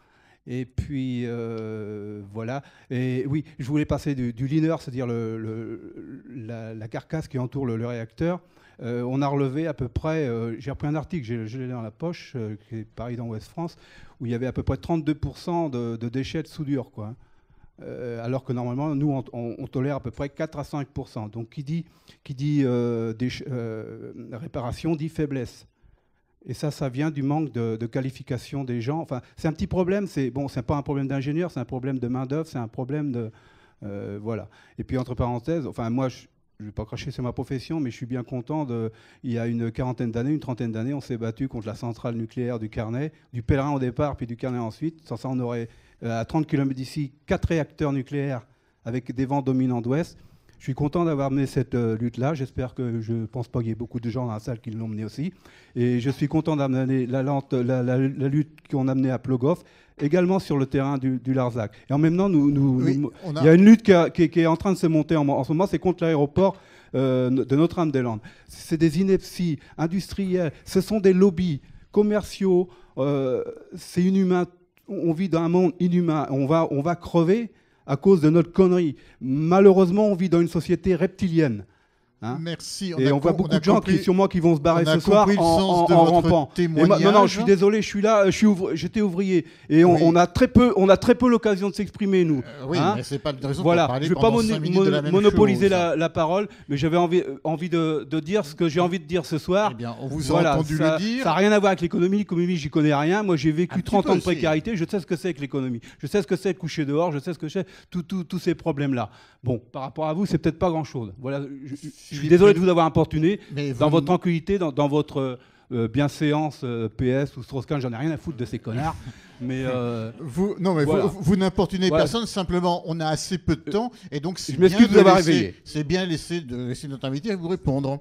S6: Et puis, euh, voilà. Et oui, je voulais passer du, du liner, c'est-à-dire le, le, la, la carcasse qui entoure le, le réacteur. Euh, on a relevé à peu près, euh, j'ai repris un article, j'ai, je l'ai dans la poche, euh, qui est pareil dans Ouest France, où il y avait à peu près trente-deux pour cent de, de déchets de soudure, quoi. Euh, alors que normalement, nous, on, on, on tolère à peu près quatre à cinq pour cent. Donc, qui dit, qui dit euh, déch- euh, réparation dit faiblesse. Et ça, ça vient du manque de, de qualification des gens. Enfin, c'est un petit problème. C'est bon, c'est pas un problème d'ingénieur, c'est un problème de main d'œuvre, c'est un problème de euh, voilà. Et puis entre parenthèses, enfin moi, je ne vais pas cracher sur ma profession, mais je suis bien content de. Il y a une quarantaine d'années, une trentaine d'années, on s'est battu contre la centrale nucléaire du Carnet, du Pèlerin au départ, puis du Carnet ensuite. Sans ça, on aurait euh, à trente kilomètres d'ici quatre réacteurs nucléaires avec des vents dominants d'ouest. Je suis content d'avoir mené cette euh, lutte-là. J'espère que je ne pense pas qu'il y ait beaucoup de gens dans la salle qui l'ont menée aussi. Et je suis content d'amener la, la, la, la lutte qu'on a menée à Plogoff, également sur le terrain du, du Larzac. Et en même temps, nous, nous,
S1: Oui,
S6: nous,
S1: on a-
S6: il y a une lutte qui, a- qui- qui est en train de se monter en, en ce moment, c'est contre l'aéroport euh, de Notre-Dame-des-Landes. C'est des inepties industrielles, ce sont des lobbies commerciaux, euh, c'est inhumain. On vit dans un monde inhumain, on va, on va crever à cause de notre connerie. Malheureusement, on vit dans une société reptilienne. Hein.
S1: Merci.
S6: Et
S1: a
S6: on voit
S1: com-
S6: beaucoup
S1: a
S6: de gens
S1: compris-
S6: qui, sûrement, qui vont se barrer
S1: on a
S6: ce soir
S1: compris le
S6: en,
S1: sens
S6: en-
S1: de
S6: en
S1: votre
S6: rampant. Et ma- non, non,
S1: témoignage.
S6: je suis désolé, je suis là, je suis ouvri- j'étais ouvrier. Et on,
S1: Oui.
S6: on a très peu, on a très peu l'occasion de s'exprimer, nous.
S1: Euh, oui,
S6: Hein.
S1: mais c'est pas de raison
S6: Voilà,
S1: pour parler
S6: je ne veux pas
S1: pendant
S6: mono-
S1: cinq minutes de la même
S6: monopoliser
S1: chose.
S6: la, la parole, mais j'avais envie, euh, envie de, de dire ce que j'ai envie de dire ce soir.
S1: Eh bien, on vous a
S6: Voilà,
S1: entendu
S6: ça,
S1: le dire.
S6: ça n'a rien à voir avec l'économie. L'économie, j'y connais rien. Moi, j'ai
S1: Un
S6: vécu
S1: petit
S6: trente
S1: peu,
S6: ans de
S1: si.
S6: précarité. Je sais ce que c'est que l'économie. Je sais ce que c'est de coucher dehors. Je sais ce que c'est tout- tout- tous ces problèmes-là. Bon, par rapport à vous, c'est peut-être pas grand-chose. Voilà, je, je- je suis
S1: Philippe
S6: désolé de
S1: Prévost-
S6: vous avoir importuné
S1: Mais
S6: dans
S1: vous-
S6: votre tranquillité, dans, dans votre euh, bienséance euh, P S ou Strauss-Kahn. J'en ai rien à foutre de ces connards. Mais euh,
S1: Vous, non, mais
S6: Voilà.
S1: vous, vous n'importunez
S6: Voilà.
S1: personne, simplement on a assez peu de temps, et donc c'est
S6: je
S1: bien
S6: m'excuse
S1: de
S6: de vous avoir
S1: laisser-
S6: réveillé.
S1: C'est bien laisser, de laisser notre invité vous répondre.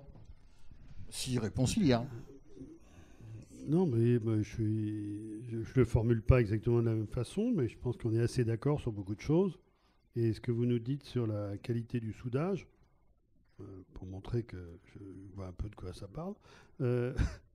S1: Si réponse il y a.
S2: Non, mais bah, je ne le formule pas exactement de la même façon, mais je pense qu'on est assez d'accord sur beaucoup de choses. Et ce que vous nous dites sur la qualité du soudage, euh, pour montrer que je vois un peu de quoi ça parle, euh,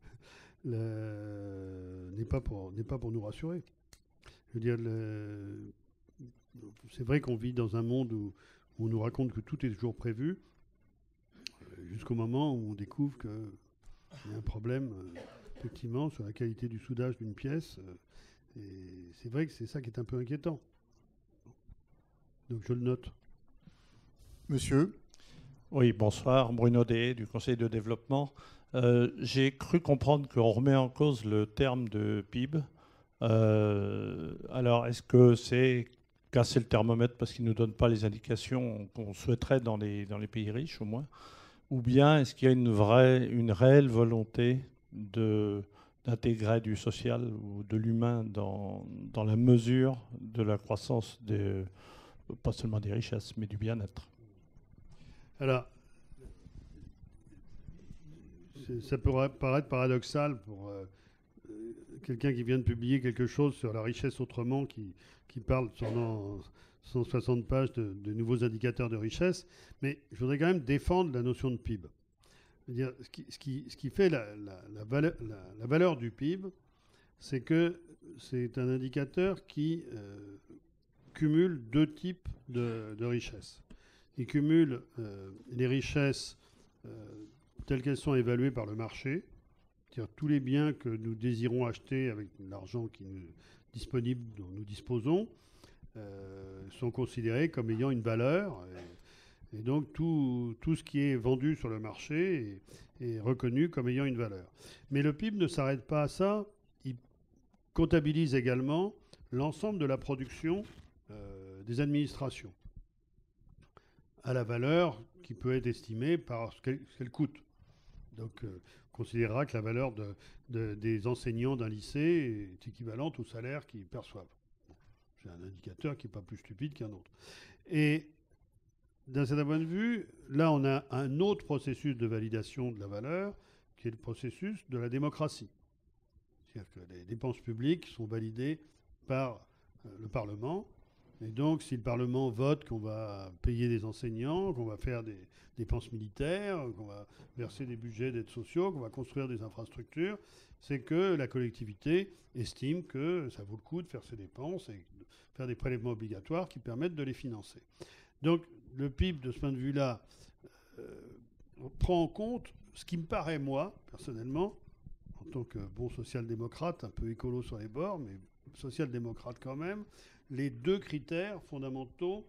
S2: le- n'est pas pour n'est pas pour nous rassurer. Je veux dire, le- c'est vrai qu'on vit dans un monde où, où on nous raconte que tout est toujours prévu, euh, jusqu'au moment où on découvre qu'il y a un problème. euh, Effectivement, sur la qualité du soudage d'une pièce. euh, et c'est vrai que c'est ça qui est un peu inquiétant. Donc je le note.
S1: Monsieur,
S7: Oui, bonsoir, Bruno Day du Conseil de développement. Euh, J'ai cru comprendre qu'on remet en cause le terme de P I B. Euh, alors, est-ce que c'est casser le thermomètre parce qu'il ne nous donne pas les indications qu'on souhaiterait dans les, dans les pays riches, au moins? Ou bien est-ce qu'il y a une vraie, une réelle volonté de, d'intégrer du social ou de l'humain dans, dans la mesure de la croissance, des, pas seulement des richesses, mais du bien-être?
S2: Alors, c'est- ça peut paraître paradoxal pour euh, euh, quelqu'un qui vient de publier quelque chose sur la richesse autrement, qui, qui parle pendant cent soixante pages de, de nouveaux indicateurs de richesse, mais je voudrais quand même défendre la notion de P I B. C'est-à-dire, ce, qui, ce, qui, ce qui fait la, la, la, valeur, la, la valeur du P I B, c'est que c'est un indicateur qui euh, cumule deux types de, de richesses. Il cumule euh, les richesses euh, telles qu'elles sont évaluées par le marché, c'est-à-dire tous les biens que nous désirons acheter avec l'argent qui nous disponible dont nous disposons euh, sont considérés comme ayant une valeur. Et, et donc tout, tout ce qui est vendu sur le marché est, est reconnu comme ayant une valeur. Mais le P I B ne s'arrête pas à ça. Il comptabilise également l'ensemble de la production euh, des administrations à la valeur qui peut être estimée par ce qu'elle, ce qu'elle coûte. Donc, euh, on considérera que la valeur de, de, des enseignants d'un lycée est équivalente au salaire qu'ils perçoivent. Bon, c'est un indicateur qui n'est pas plus stupide qu'un autre. Et d'un certain point de vue, là, on a un autre processus de validation de la valeur, qui est le processus de la démocratie. C'est-à-dire que les dépenses publiques sont validées par euh, le Parlement, Et donc, si le Parlement vote qu'on va payer des enseignants, qu'on va faire des dépenses militaires, qu'on va verser des budgets d'aides sociaux, qu'on va construire des infrastructures, c'est que la collectivité estime que ça vaut le coup de faire ces dépenses et de faire des prélèvements obligatoires qui permettent de les financer. Donc, le P I B, de ce point de vue-là, euh, prend en compte ce qui me paraît, moi, personnellement, en tant que bon social-démocrate, un peu écolo sur les bords, mais social-démocrate quand même, les deux critères fondamentaux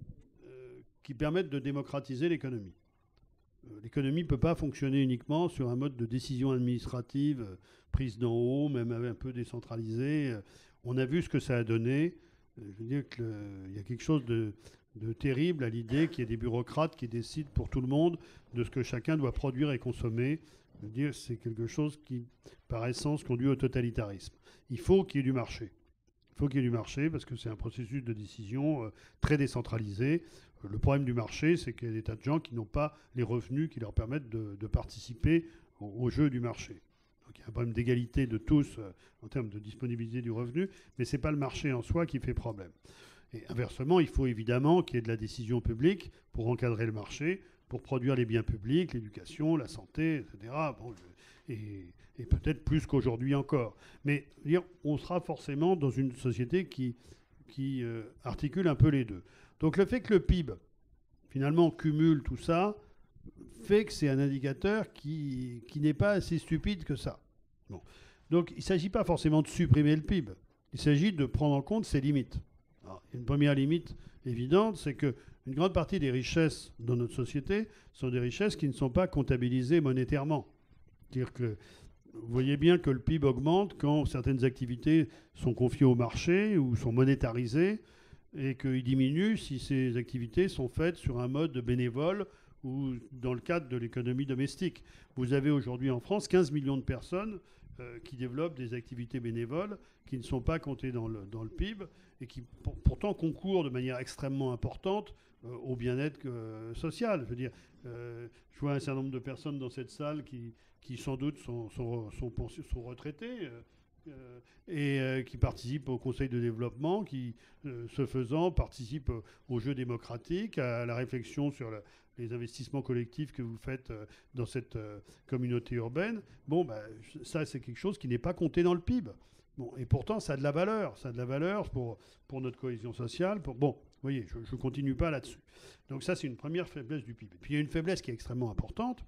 S2: euh, qui permettent de démocratiser l'économie. Euh, l'économie ne peut pas fonctionner uniquement sur un mode de décision administrative euh, prise d'en haut, même un peu décentralisée. Euh, on a vu ce que ça a donné. Euh, je veux dire qu'il y a quelque chose de, de terrible à l'idée qu'il y ait des bureaucrates qui décident pour tout le monde de ce que chacun doit produire et consommer. Je veux dire, c'est quelque chose qui, par essence, conduit au totalitarisme. Il faut qu'il y ait du marché. Il faut qu'il y ait du marché parce que c'est un processus de décision euh, très décentralisé. Euh, le problème du marché, c'est qu'il y a des tas de gens qui n'ont pas les revenus qui leur permettent de, de participer au, au jeu du marché. Donc il y a un problème d'égalité de tous euh, en termes de disponibilité du revenu, mais ce n'est pas le marché en soi qui fait problème. Et inversement, il faut évidemment qu'il y ait de la décision publique pour encadrer le marché, pour produire les biens publics, l'éducation, la santé, et cetera. Bon, je, et, et peut-être plus qu'aujourd'hui encore. Mais dire, on sera forcément dans une société qui, qui euh, articule un peu les deux. Donc le fait que le P I B, finalement, cumule tout ça, fait que c'est un indicateur qui, qui n'est pas assez stupide que ça. Bon. Donc il ne s'agit pas forcément de supprimer le P I B. Il s'agit de prendre en compte ses limites. Alors, une première limite évidente, c'est qu'une grande partie des richesses dans notre société sont des richesses qui ne sont pas comptabilisées monétairement. C'est-à-dire que vous voyez bien que le P I B augmente quand certaines activités sont confiées au marché ou sont monétarisées et qu'il diminue si ces activités sont faites sur un mode bénévole ou dans le cadre de l'économie domestique. Vous avez aujourd'hui en France quinze millions de personnes euh, qui développent des activités bénévoles qui ne sont pas comptées dans le, dans le P I B et qui pour, pourtant concourent de manière extrêmement importante euh, au bien-être euh, social. Je veux dire, euh, je vois un certain nombre de personnes dans cette salle qui, qui sans doute sont, sont, sont, sont, sont retraitées euh, euh, et euh, qui participent au Conseil de développement, qui, euh, ce faisant, participent au jeu démocratique, à la réflexion sur la, les investissements collectifs que vous faites euh, dans cette euh, communauté urbaine. Bon, bah, ça, c'est quelque chose qui n'est pas compté dans le P I B. Bon, et pourtant, ça a de la valeur. Ça a de la valeur pour, pour notre cohésion sociale. Pour... Bon, vous voyez, je ne continue pas là-dessus. Donc ça, c'est une première faiblesse du P I B. Et puis, il y a une faiblesse qui est extrêmement importante,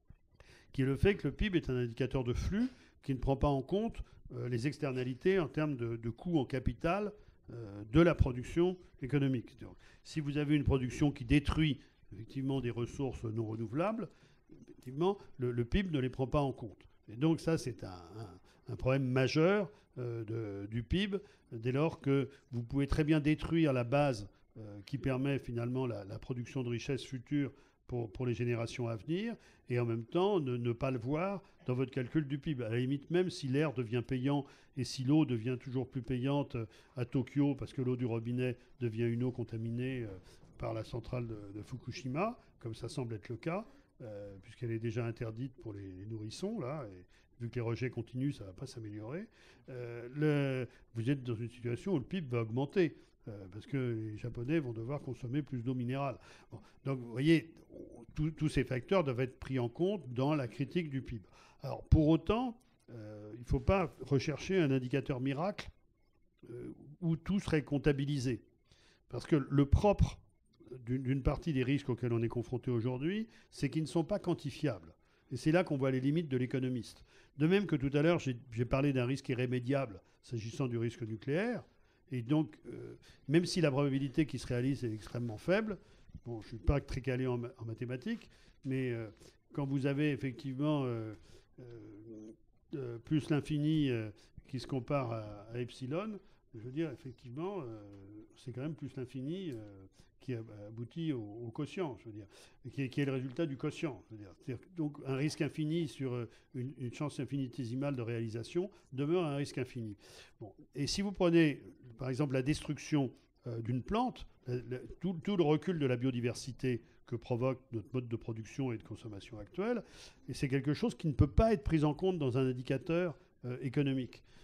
S2: qui est le fait que le P I B est un indicateur de flux qui ne prend pas en compte euh, les externalités en termes de, de coûts en capital euh, de la production économique. Donc, si vous avez une production qui détruit effectivement des ressources non renouvelables, effectivement, le, le P I B ne les prend pas en compte. Et donc ça, c'est un, un, un problème majeur euh, de, du P I B, dès lors que vous pouvez très bien détruire la base euh, qui permet finalement la, la production de richesses futures pour, pour les générations à venir, et en même temps ne, ne pas le voir dans votre calcul du P I B. À la limite, même si l'air devient payant et si l'eau devient toujours plus payante à Tokyo, parce que l'eau du robinet devient une eau contaminée euh, par la centrale de, de Fukushima, comme ça semble être le cas, euh, puisqu'elle est déjà interdite pour les, les nourrissons, là, et vu que les rejets continuent, ça ne va pas s'améliorer. Euh, le, vous êtes dans une situation où le P I B va augmenter. Euh, parce que les Japonais vont devoir consommer plus d'eau minérale. Bon, donc, vous voyez, tous ces facteurs doivent être pris en compte dans la critique du P I B. Alors, pour autant, euh, il ne faut pas rechercher un indicateur miracle euh, où tout serait comptabilisé. Parce que le propre d'une partie des risques auxquels on est confronté aujourd'hui, c'est qu'ils ne sont pas quantifiables. Et c'est là qu'on voit les limites de l'économiste. De même que tout à l'heure, j'ai parlé d'un risque irrémédiable s'agissant du risque nucléaire. Et donc, euh, même si la probabilité qu'il se réalise est extrêmement faible, bon, je ne suis pas très calé en, en mathématiques, mais euh, quand vous avez effectivement euh, euh, euh, plus l'infini euh, qui se compare à, à epsilon, je veux dire, effectivement, euh, c'est quand même plus l'infini euh, qui aboutit au, au quotient, je veux dire, qui est, qui est le résultat du quotient. Je veux dire. C'est-à-dire, donc, un risque infini sur une, une chance infinitésimale de réalisation demeure un risque infini. Bon. Et si vous prenez, par exemple, la destruction euh, d'une plante, la, la, tout, tout le recul de la biodiversité que provoque notre mode de production et de consommation actuel, et c'est quelque chose qui ne peut pas être pris en compte dans un indicateur euh, économique.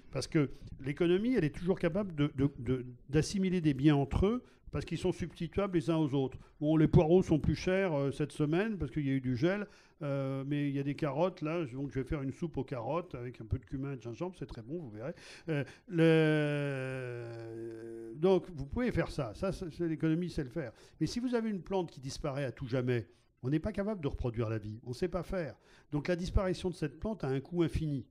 S2: Parce que l'économie, elle est toujours capable de, de, de, d'assimiler des biens entre eux, parce qu'ils sont substituables les uns aux autres. Bon, les poireaux sont plus chers euh, cette semaine parce qu'il y a eu du gel, euh, mais il y a des carottes là, donc je vais faire une soupe aux carottes avec un peu de cumin et de gingembre, c'est très bon, vous verrez. Euh, le... Donc vous pouvez faire ça, ça c'est, l'économie sait le faire. Mais si vous avez une plante qui disparaît à tout jamais, on n'est pas capable de reproduire la vie, on ne sait pas faire. Donc la disparition de cette plante a un coût infini.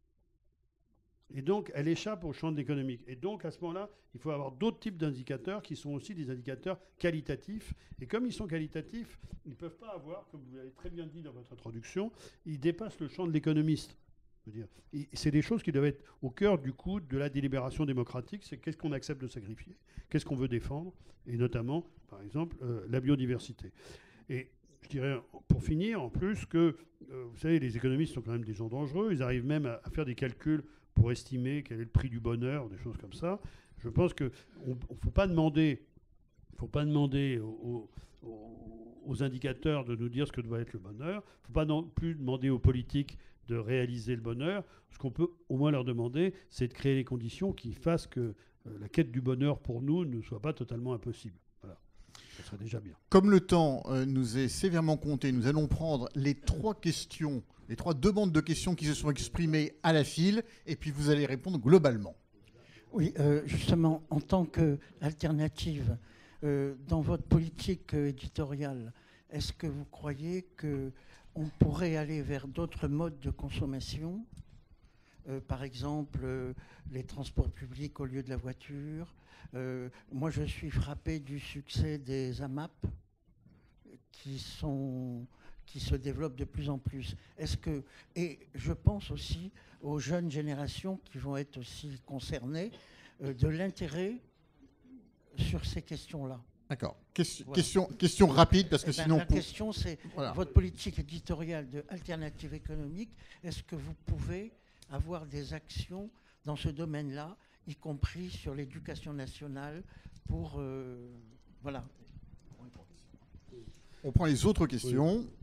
S2: Et donc, elle échappe au champ de l'économique. Et donc, à ce moment-là, il faut avoir d'autres types d'indicateurs qui sont aussi des indicateurs qualitatifs. Et comme ils sont qualitatifs, ils ne peuvent pas avoir, comme vous l'avez très bien dit dans votre introduction, ils dépassent le champ de l'économiste. C'est des choses qui doivent être au cœur du coup de la délibération démocratique. C'est qu'est-ce qu'on accepte de sacrifier, qu'est-ce qu'on veut défendre, et notamment, par exemple, euh, la biodiversité. Et je dirais, pour finir, en plus, que, euh, vous savez, les économistes sont quand même des gens dangereux. Ils arrivent même à, à faire des calculs pour estimer quel est le prix du bonheur, des choses comme ça. Je pense qu'il ne faut pas demander, faut pas demander aux, aux, aux indicateurs de nous dire ce que doit être le bonheur. Il ne faut pas non plus demander aux politiques de réaliser le bonheur. Ce qu'on peut au moins leur demander, c'est de créer les conditions qui fassent que euh, la quête du bonheur pour nous ne soit pas totalement impossible. Voilà. Ça serait déjà bien.
S1: Comme le temps euh, nous est sévèrement compté, nous allons prendre les trois questions, les trois demandes de questions qui se sont exprimées à la file, et puis vous allez répondre globalement.
S8: Oui, euh, justement, en tant qu'alternative, euh, dans votre politique euh, éditoriale, est-ce que vous croyez qu'on pourrait aller vers d'autres modes de consommation, euh, par exemple euh, les transports publics au lieu de la voiture? euh, Moi, je suis frappé du succès des A M A P qui sont... qui se développent de plus en plus. Est-ce que, et je pense aussi aux jeunes générations qui vont être aussi concernées euh, de l'intérêt sur ces questions-là.
S1: D'accord. Question,
S8: Voilà.
S1: question, question rapide, parce que
S8: Eh ben,
S1: sinon...
S8: la
S1: pour...
S8: question, c'est
S1: voilà.
S8: votre politique éditoriale de alternative économique. Est-ce que vous pouvez avoir des actions dans ce domaine-là, y compris sur l'éducation nationale, pour... Euh, voilà.
S1: On prend les autres questions. Oui.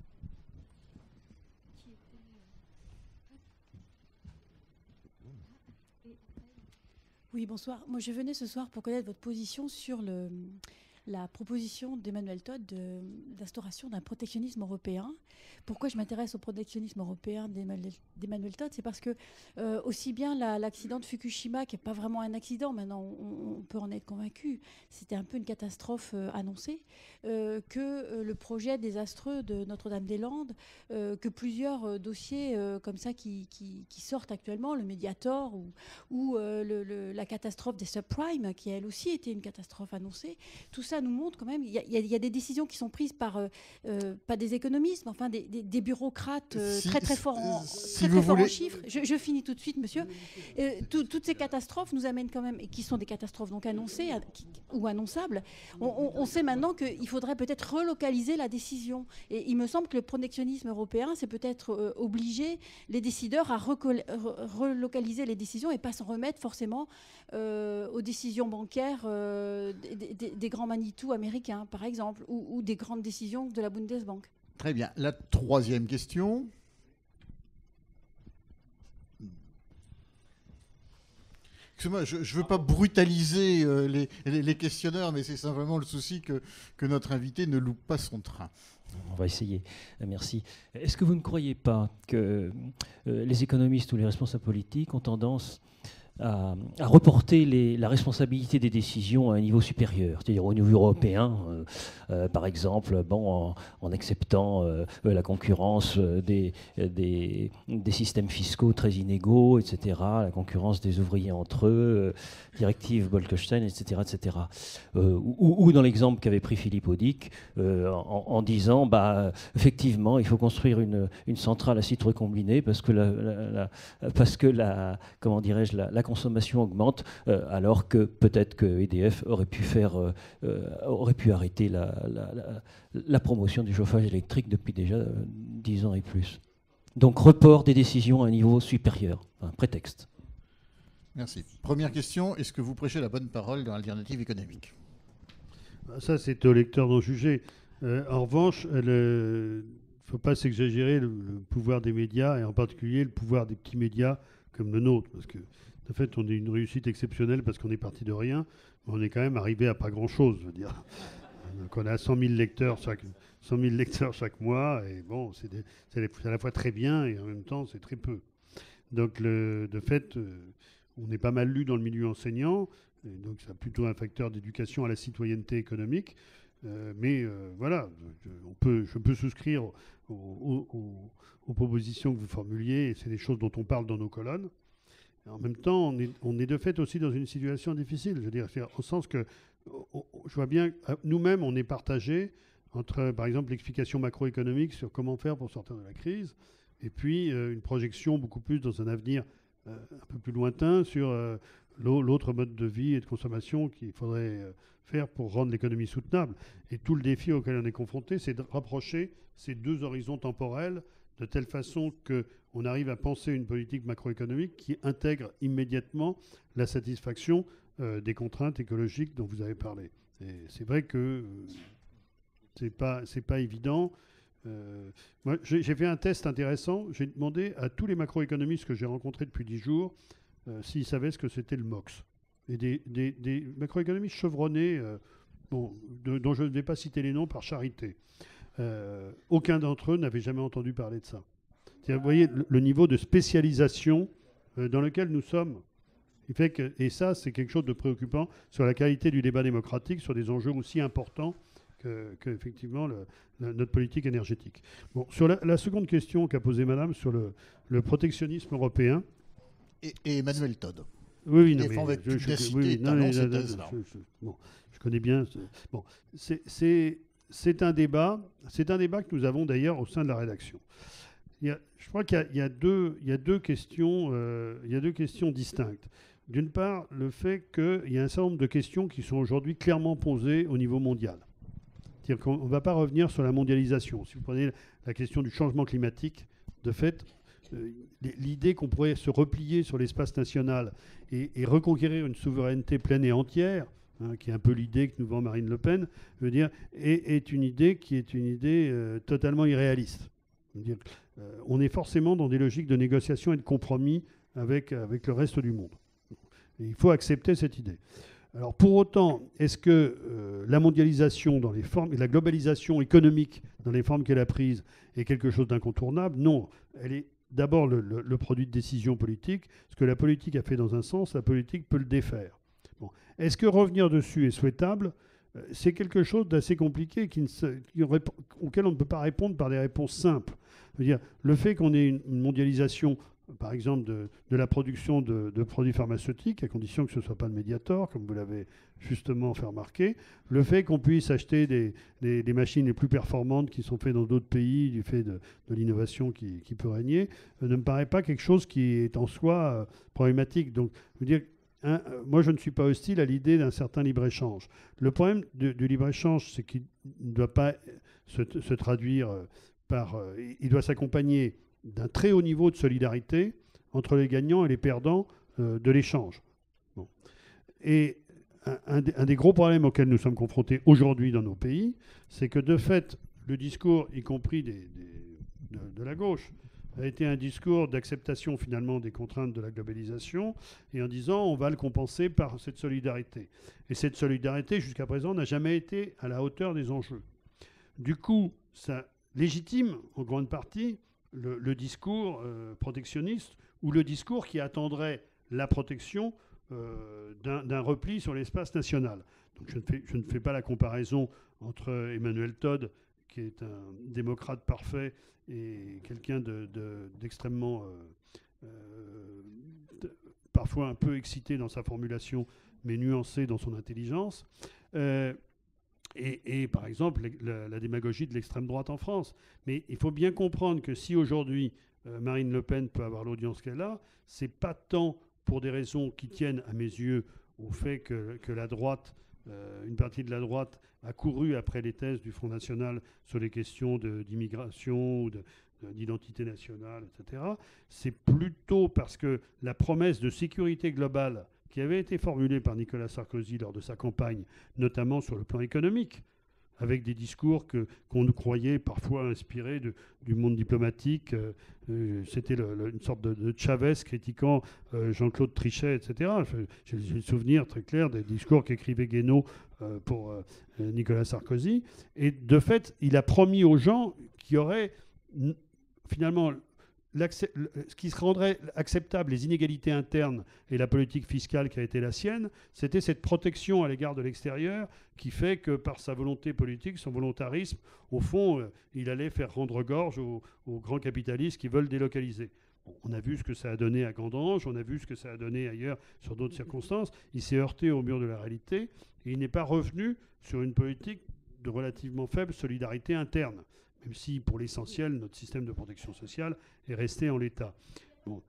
S9: Oui, bonsoir. Moi, je venais ce soir pour connaître votre position sur le, la proposition d'Emmanuel Todd de, d'instauration d'un protectionnisme européen. Pourquoi je m'intéresse au protectionnisme européen d'Emmanuel, d'Emmanuel Todd? C'est parce que euh, aussi bien la, l'accident de Fukushima, qui n'est pas vraiment un accident, maintenant on, on peut en être convaincu, c'était un peu une catastrophe euh, annoncée, euh, que euh, le projet désastreux de Notre-Dame-des-Landes, euh, que plusieurs euh, dossiers euh, comme ça qui, qui, qui sortent actuellement, le Mediator ou, ou euh, le, le, la catastrophe des subprimes, qui elle aussi était une catastrophe annoncée, tout ça nous montre quand même, il y, y, y a des décisions qui sont prises par, euh, euh, pas des économistes, mais enfin des, des, des bureaucrates euh, si, très très forts en, si très, très fort voulez... en chiffres. Je, je finis tout de suite, monsieur. Euh, tout, toutes ces catastrophes nous amènent quand même, et qui sont des catastrophes donc annoncées qui, ou annonçables, on, on, on sait maintenant qu'il faudrait peut-être relocaliser la décision. Et il me semble que le protectionnisme européen, c'est peut-être euh, obliger les décideurs à recol- re- relocaliser les décisions et pas s'en remettre forcément euh, aux décisions bancaires euh, des, des, des grands Manitou américains, par exemple, ou, ou des grandes décisions de la Bundesbank.
S1: Très bien. La troisième question. Excusez-moi, je ne veux pas brutaliser euh, les, les, les questionneurs, mais c'est simplement le souci que, que notre invité ne loupe pas son train.
S10: On va essayer. Merci. Est-ce que vous ne croyez pas que euh, les économistes ou les responsables politiques ont tendance à, à reporter les, la responsabilité des décisions à un niveau supérieur, c'est-à-dire au niveau européen, euh, euh, par exemple, bon, en, en acceptant euh, la concurrence des, des, des systèmes fiscaux très inégaux, et cetera, la concurrence des ouvriers entre eux, euh, directive Bolkestein, et cetera, et cetera. Euh, ou, ou dans l'exemple qu'avait pris Philippe Audic, euh, en, en disant, bah, effectivement, il faut construire une, une centrale à site recombiné parce que la, la, la, parce que la, comment dirais-je, la, la consommation augmente, euh, alors que peut-être que E D F aurait pu faire, euh, euh, aurait pu arrêter la, la, la, la promotion du chauffage électrique depuis déjà euh, dix ans et plus. Donc report des décisions à un niveau supérieur, un prétexte.
S1: Merci. Première question, est-ce que vous prêchez la bonne parole dans l'alternative économique?
S2: Ça, c'est au lecteur d'en juger. Euh, en revanche, il ne faut pas s'exagérer le, le pouvoir des médias, et en particulier le pouvoir des petits médias comme le nôtre, parce que de fait, on est une réussite exceptionnelle parce qu'on est parti de rien, mais on est quand même arrivé à pas grand-chose, je veux dire. Donc on a cent mille lecteurs chaque, cent mille lecteurs chaque mois, et bon, c'est, des, c'est à la fois très bien et en même temps c'est très peu. Donc le, de fait, euh, on est pas mal lu dans le milieu enseignant, et donc c'est plutôt un facteur d'éducation à la citoyenneté économique. Euh, mais euh, voilà, je, on peut, je peux souscrire aux, aux, aux, aux propositions que vous formuliez, et c'est des choses dont on parle dans nos colonnes. Et en même temps, on est, on est de fait aussi dans une situation difficile. Je veux dire, au sens que on, je vois bien, nous-mêmes, on est partagés entre, par exemple, l'explication macroéconomique sur comment faire pour sortir de la crise, et puis euh, une projection beaucoup plus dans un avenir euh, un peu plus lointain sur euh, l'autre mode de vie et de consommation qu'il faudrait euh, faire pour rendre l'économie soutenable. Et tout le défi auquel on est confronté, c'est de rapprocher ces deux horizons temporels de telle façon qu'on arrive à penser une politique macroéconomique qui intègre immédiatement la satisfaction euh, des contraintes écologiques dont vous avez parlé. Et c'est vrai que euh, c'est pas, c'est pas évident. Euh, moi, j'ai, j'ai fait un test intéressant. J'ai demandé à tous les macroéconomistes que j'ai rencontrés depuis dix jours euh, s'ils savaient ce que c'était le M O X. Et des, des, des macroéconomistes chevronnés, euh, bon, de, dont je ne vais pas citer les noms par charité. Euh, aucun d'entre eux n'avait jamais entendu parler de ça. C'est-à-dire, vous voyez le, le niveau de spécialisation euh, dans lequel nous sommes. Il fait que, et ça, c'est quelque chose de préoccupant sur la qualité du débat démocratique, sur des enjeux aussi importants que, que effectivement, le, la, notre politique énergétique. Bon, sur la, la seconde question qu'a posée Madame sur le, le protectionnisme européen.
S1: Et, et Emmanuel Todd.
S2: Oui, oui, non,
S1: mais
S2: mais je, je,
S1: je,
S2: oui, non, mais, je, je, je, bon, je connais bien. Bon, c'est, c'est, c'est un débat. C'est un débat que nous avons d'ailleurs au sein de la rédaction. Il y a, je crois qu'il y a, il y a deux, il y a deux questions, euh, il y a deux questions distinctes. D'une part, le fait qu'il y a un certain nombre de questions qui sont aujourd'hui clairement posées au niveau mondial. C'est-à-dire qu'on ne va pas revenir sur la mondialisation. Si vous prenez la question du changement climatique, de fait, l'idée qu'on pourrait se replier sur l'espace national et, et reconquérir une souveraineté pleine et entière, hein, qui est un peu l'idée que nous vend Marine Le Pen, je veux dire, est, est une idée qui est une idée euh, totalement irréaliste. Je veux dire, euh, on est forcément dans des logiques de négociation et de compromis avec, avec le reste du monde. Et il faut accepter cette idée. Alors pour autant, est-ce que euh, la mondialisation dans les formes et la globalisation économique dans les formes qu'elle a prises est quelque chose d'incontournable? Non, elle est d'abord le, le, le produit de décisions politiques. Ce que la politique a fait dans un sens, la politique peut le défaire. Bon. Est-ce que revenir dessus est souhaitable? C'est quelque chose d'assez compliqué qui ne se, qui, auquel on ne peut pas répondre par des réponses simples. Je veux dire, le fait qu'on ait une, une mondialisation, par exemple, de, de la production de, de produits pharmaceutiques, à condition que ce ne soit pas le Mediator, comme vous l'avez justement fait remarquer, le fait qu'on puisse acheter des, des, des machines les plus performantes qui sont faites dans d'autres pays, du fait de, de l'innovation qui, qui peut régner, euh, ne me paraît pas quelque chose qui est en soi euh, problématique. Donc, je veux dire, hein, euh, moi, je ne suis pas hostile à l'idée d'un certain libre-échange. Le problème du, du libre-échange, c'est qu'il ne doit pas se, se traduire euh, par... Euh, il doit s'accompagner d'un très haut niveau de solidarité entre les gagnants et les perdants euh, de l'échange. Bon. Et un, un, des, un des gros problèmes auxquels nous sommes confrontés aujourd'hui dans nos pays, c'est que de fait, le discours, y compris des, des, de, de la gauche, a été un discours d'acceptation finalement des contraintes de la globalisation et en disant on va le compenser par cette solidarité. Et cette solidarité, jusqu'à présent, n'a jamais été à la hauteur des enjeux. Du coup, ça légitime en grande partie Le, le discours euh, protectionniste ou le discours qui attendrait la protection euh, d'un, d'un repli sur l'espace national. Donc je ne, fais, je ne fais pas la comparaison entre Emmanuel Todd, qui est un démocrate parfait, et quelqu'un de, de, d'extrêmement, euh, euh, de, parfois un peu excité dans sa formulation, mais nuancé dans son intelligence. Euh, Et, et par exemple, la, la démagogie de l'extrême droite en France. Mais il faut bien comprendre que si aujourd'hui euh, Marine Le Pen peut avoir l'audience qu'elle a, c'est pas tant pour des raisons qui tiennent à mes yeux au fait que, que la droite, euh, une partie de la droite a couru après les thèses du Front National sur les questions de, d'immigration ou de, de, d'identité nationale, et cetera. C'est plutôt parce que la promesse de sécurité globale qui avait été formulée par Nicolas Sarkozy lors de sa campagne, notamment sur le plan économique, avec des discours que, qu'on nous croyait parfois inspirés de, du monde diplomatique. Euh, euh, c'était le, le, une sorte de, de Chavez critiquant euh, Jean-Claude Trichet, et cetera. J'ai, j'ai le souvenir très clair des discours qu'écrivait Guénaud euh, pour euh, Nicolas Sarkozy. Et de fait, il a promis aux gens qu'il y aurait n- finalement... ce qui se rendrait acceptable, les inégalités internes et la politique fiscale qui a été la sienne, c'était cette protection à l'égard de l'extérieur qui fait que par sa volonté politique, son volontarisme, au fond, euh, il allait faire rendre gorge aux, aux grands capitalistes qui veulent délocaliser. Bon, on a vu ce que ça a donné à Gandange, on a vu ce que ça a donné ailleurs sur d'autres circonstances. Il s'est heurté au mur de la réalité et il n'est pas revenu sur une politique de relativement faible solidarité interne. Même si, pour l'essentiel, notre système de protection sociale est resté en l'état. Bon.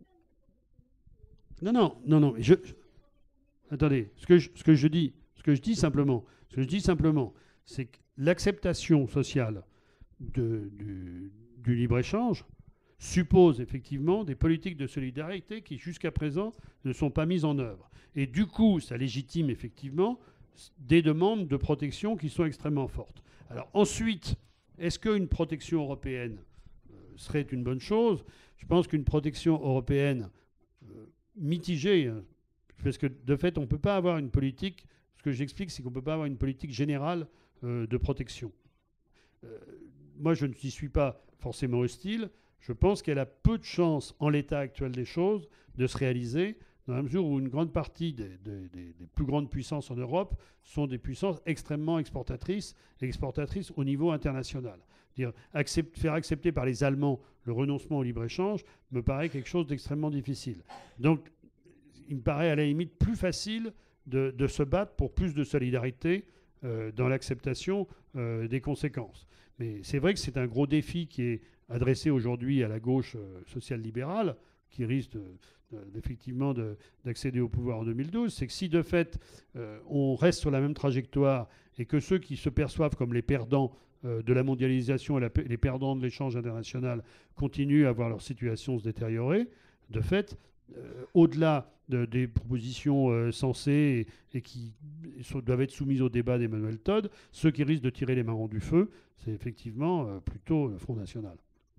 S2: Non, non, non, non. Je, je, attendez, ce que, je, ce que je dis, ce que je dis simplement, ce que je dis simplement, c'est que l'acceptation sociale de, du, du libre-échange suppose effectivement des politiques de solidarité qui, jusqu'à présent, ne sont pas mises en œuvre. Et du coup, ça légitime effectivement des demandes de protection qui sont extrêmement fortes. Alors ensuite... Est-ce qu'une protection européenne euh, serait une bonne chose ? Je pense qu'une protection européenne euh, mitigée, hein, parce que de fait, on ne peut pas avoir une politique, ce que j'explique, c'est qu'on ne peut pas avoir une politique générale euh, de protection. Euh, moi, je ne n'y suis pas forcément hostile. Je pense qu'elle a peu de chances, en l'état actuel des choses, de se réaliser, dans la mesure où une grande partie des, des, des, des plus grandes puissances en Europe sont des puissances extrêmement exportatrices et exportatrices au niveau international. Dire, accept, faire accepter par les Allemands le renoncement au libre-échange me paraît quelque chose d'extrêmement difficile. Donc, il me paraît à la limite plus facile de, de se battre pour plus de solidarité euh, dans l'acceptation euh, des conséquences. Mais c'est vrai que c'est un gros défi qui est adressé aujourd'hui à la gauche euh, social-libérale, qui risque de... effectivement de, d'accéder au pouvoir en deux mille douze, c'est que si de fait euh, on reste sur la même trajectoire et que ceux qui se perçoivent comme les perdants euh, de la mondialisation et la, les perdants de l'échange international continuent à voir leur situation se détériorer, de fait, euh, au-delà de, des propositions euh, sensées et, et qui sont, doivent être soumises au débat d'Emmanuel Todd, ceux qui risquent de tirer les marrons du feu, c'est effectivement euh, plutôt le Front National.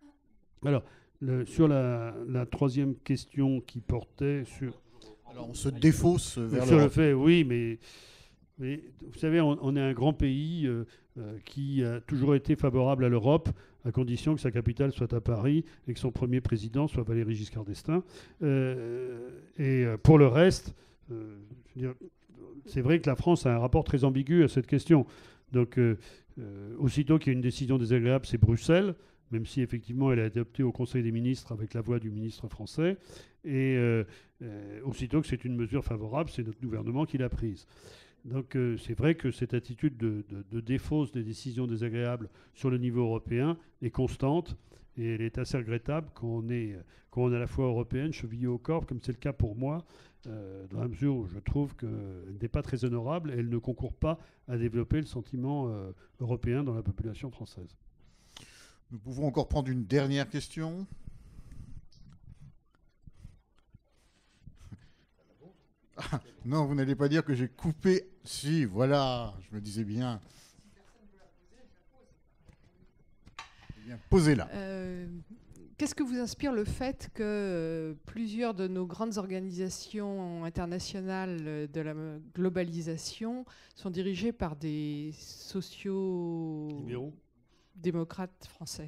S2: Alors, Le, sur la, la troisième question qui portait sur...
S1: Alors on se défausse vers
S2: sur le fait, oui, mais, mais vous savez, on, on est un grand pays euh, euh, qui a toujours été favorable à l'Europe, à condition que sa capitale soit à Paris et que son premier président soit Valéry Giscard d'Estaing. Euh, et pour le reste, euh, je veux dire, c'est vrai que la France a un rapport très ambigu à cette question. Donc, euh, euh, aussitôt qu'il y a une décision désagréable, c'est Bruxelles, même si effectivement elle est adoptée au Conseil des ministres avec la voix du ministre français. Et euh, euh, aussitôt que c'est une mesure favorable, c'est notre gouvernement qui l'a prise. Donc euh, c'est vrai que cette attitude de, de, de défausse des décisions désagréables sur le niveau européen est constante. Et elle est assez regrettable quand on est, quand on est à la fois européenne, chevillée au corps, comme c'est le cas pour moi, euh, dans la mesure où je trouve qu'elle n'est pas très honorable et elle ne concourt pas à développer le sentiment euh, européen dans la population française.
S1: Nous pouvons encore prendre une dernière question. Ah, non, vous n'allez pas dire que j'ai coupé. Si, voilà, je me disais bien. Eh bien, posez-la.
S11: Euh, qu'est-ce que vous inspire le fait que euh, plusieurs de nos grandes organisations internationales de la globalisation sont dirigées par des sociaux
S2: libéraux
S11: démocrates français?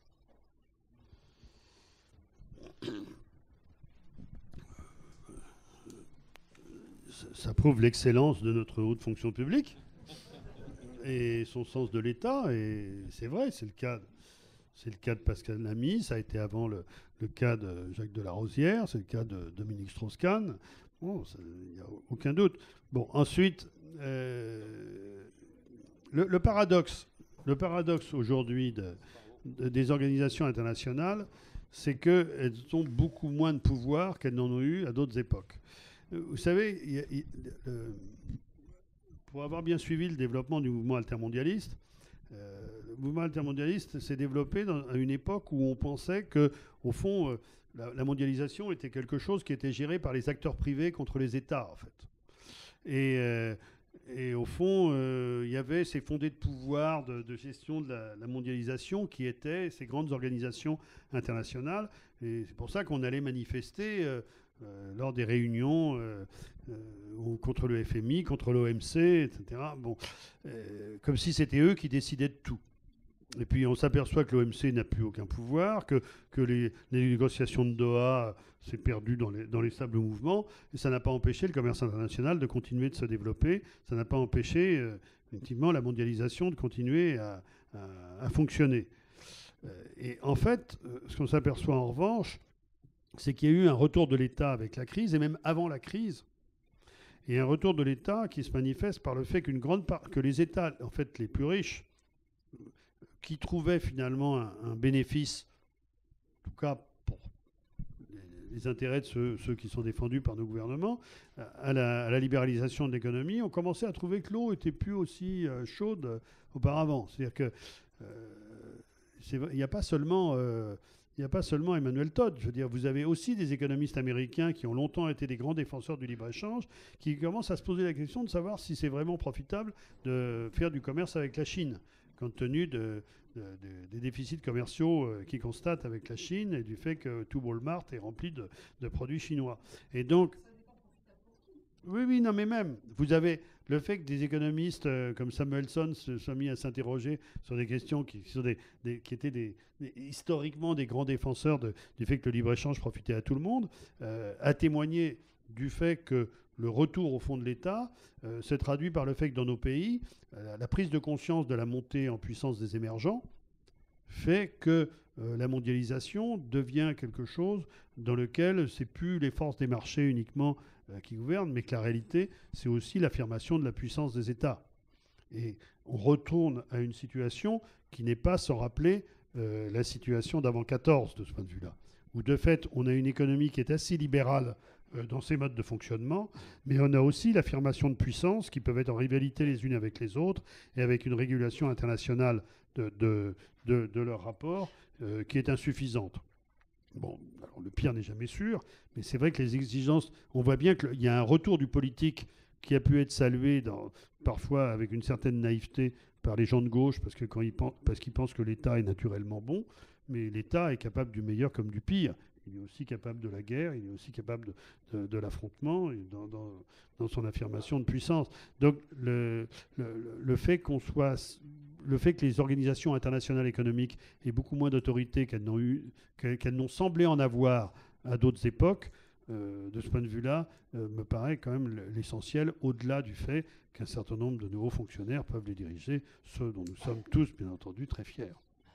S2: Ça prouve l'excellence de notre haute fonction publique et son sens de l'État. Et c'est vrai, c'est le cas, c'est le cas de Pascal Lamy, ça a été avant le, le cas de Jacques Delarosière, c'est le cas de Dominique Strauss-Kahn. Bon, il n'y a aucun doute. Bon, ensuite, euh, le, le paradoxe, le paradoxe aujourd'hui de, de, des organisations internationales, c'est qu'elles ont beaucoup moins de pouvoir qu'elles n'en ont eu à d'autres époques. Vous savez, il y a, il, euh, pour avoir bien suivi le développement du mouvement altermondialiste, euh, le mouvement altermondialiste s'est développé dans, à une époque où on pensait que, au fond, euh, la, la mondialisation était quelque chose qui était géré par les acteurs privés contre les États, en fait. Et, euh, Et au fond, euh, il y avait ces fondés de pouvoir de, de gestion de la, la mondialisation qui étaient ces grandes organisations internationales. Et c'est pour ça qu'on allait manifester euh, euh, lors des réunions euh, euh, contre le F M I, contre l'O M C, et cetera. Bon, euh, comme si c'était eux qui décidaient de tout. Et puis on s'aperçoit que l'O M C n'a plus aucun pouvoir, que, que les, les négociations de Doha s'est perdu dans les, dans les sables mouvements, et ça n'a pas empêché le commerce international de continuer de se développer, ça n'a pas empêché euh, effectivement la mondialisation de continuer à, à, à fonctionner. Euh, et en fait, euh, ce qu'on s'aperçoit en revanche, c'est qu'il y a eu un retour de l'État avec la crise, et même avant la crise, et un retour de l'État qui se manifeste par le fait qu'une grande part, que les États, en fait les plus riches, qui trouvaient finalement un, un bénéfice, en tout cas pour les, les intérêts de ceux, ceux qui sont défendus par nos gouvernements, à la, à la libéralisation de l'économie, ont commencé à trouver que l'eau était plus aussi euh, chaude euh, auparavant. C'est-à-dire que euh, il n'y a pas seulement... Euh, Il n'y a pas seulement Emmanuel Todd. Je veux dire, vous avez aussi des économistes américains qui ont longtemps été des grands défenseurs du libre-échange, qui commencent à se poser la question de savoir si c'est vraiment profitable de faire du commerce avec la Chine, compte tenu de, de, de, des déficits commerciaux qu'ils constatent avec la Chine et du fait que tout Walmart est rempli de, de produits chinois. Et donc... Oui, oui, non, mais même, vous avez le fait que des économistes euh, comme Samuelson se soient mis à s'interroger sur des questions qui, sur des, des, qui étaient des, des, historiquement des grands défenseurs de, du fait que le libre-échange profitait à tout le monde, euh, a témoigné du fait que le retour au fond de l'État euh, se traduit par le fait que dans nos pays, euh, la prise de conscience de la montée en puissance des émergents fait que euh, la mondialisation devient quelque chose dans lequel c'est plus les forces des marchés uniquement euh, qui gouvernent, mais que la réalité, c'est aussi l'affirmation de la puissance des États. Et on retourne à une situation qui n'est pas sans rappeler euh, la situation d'avant quatorze, de ce point de vue-là, où de fait, on a une économie qui est assez libérale euh, dans ses modes de fonctionnement, mais on a aussi l'affirmation de puissances qui peuvent être en rivalité les unes avec les autres, et avec une régulation internationale de, de, de, de leurs rapports euh, qui est insuffisante. Bon, alors le pire n'est jamais sûr, mais c'est vrai que les exigences, on voit bien qu'il y a un retour du politique qui a pu être salué dans, parfois avec une certaine naïveté par les gens de gauche, parce que quand ils pensent, parce qu'ils pensent que l'État est naturellement bon, mais l'État est capable du meilleur comme du pire. Il est aussi capable de la guerre, il est aussi capable de, de, de l'affrontement et dans, dans, dans son affirmation de puissance. Donc le, le, le fait qu'on soit... Le fait que les organisations internationales économiques aient beaucoup moins d'autorité qu'elles n'ont eu, qu'elles n'ont semblé en avoir à d'autres époques, euh, de ce point de vue-là, euh, me paraît quand même l'essentiel, au-delà du fait qu'un certain nombre de nouveaux fonctionnaires peuvent les diriger, ceux dont nous sommes tous, bien entendu, très fiers.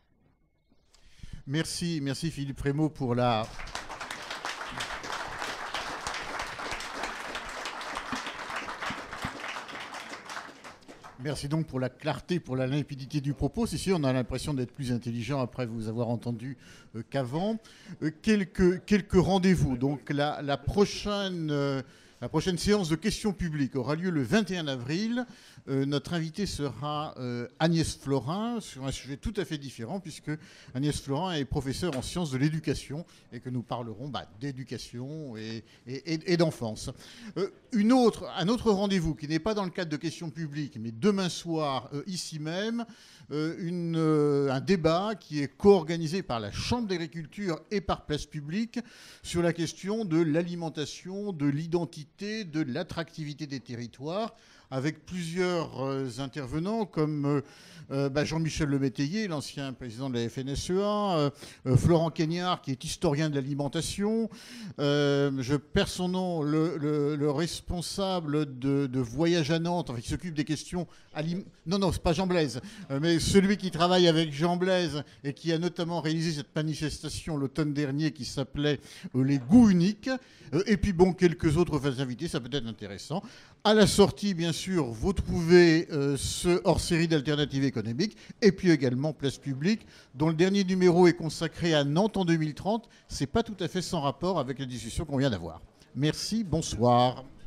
S1: Merci, merci Philippe Rémaux pour la... Merci donc pour la clarté, pour la limpidité du propos. C'est sûr, on a l'impression d'être plus intelligent après vous avoir entendu euh, qu'avant. Euh, quelques quelques rendez-vous. Donc la, la, prochaine, euh, la prochaine séance de questions publiques aura lieu le vingt et un avril. Euh, notre invité sera euh, Agnès Florin sur un sujet tout à fait différent, puisque Agnès Florin est professeure en sciences de l'éducation et que nous parlerons bah, d'éducation et, et, et, et d'enfance. Euh, une autre, un autre rendez-vous qui n'est pas dans le cadre de questions publiques, mais demain soir, euh, ici même, euh, une, euh, un débat qui est co-organisé par la Chambre d'agriculture et par Place Publique sur la question de l'alimentation, de l'identité, de l'attractivité des territoires, avec plusieurs euh, intervenants comme euh, euh, bah Jean-Michel Lemétayer, l'ancien président de la F N S E A, euh, euh, Florent Cagnard, qui est historien de l'alimentation, euh, je perds son nom, le, le, le responsable de, de Voyage à Nantes, enfin, qui s'occupe des questions... Alim... Non, non, c'est pas Jean Blaise, euh, mais celui qui travaille avec Jean Blaise et qui a notamment réalisé cette manifestation l'automne dernier qui s'appelait euh, Les goûts uniques, euh, et puis bon, quelques autres invités, ça peut être intéressant. À la sortie, bien sûr, vous trouvez euh, ce hors-série d'Alternative économique et puis également Place Publique, dont le dernier numéro est consacré à Nantes en deux mille trente. Ce n'est pas tout à fait sans rapport avec la discussion qu'on vient d'avoir. Merci, bonsoir.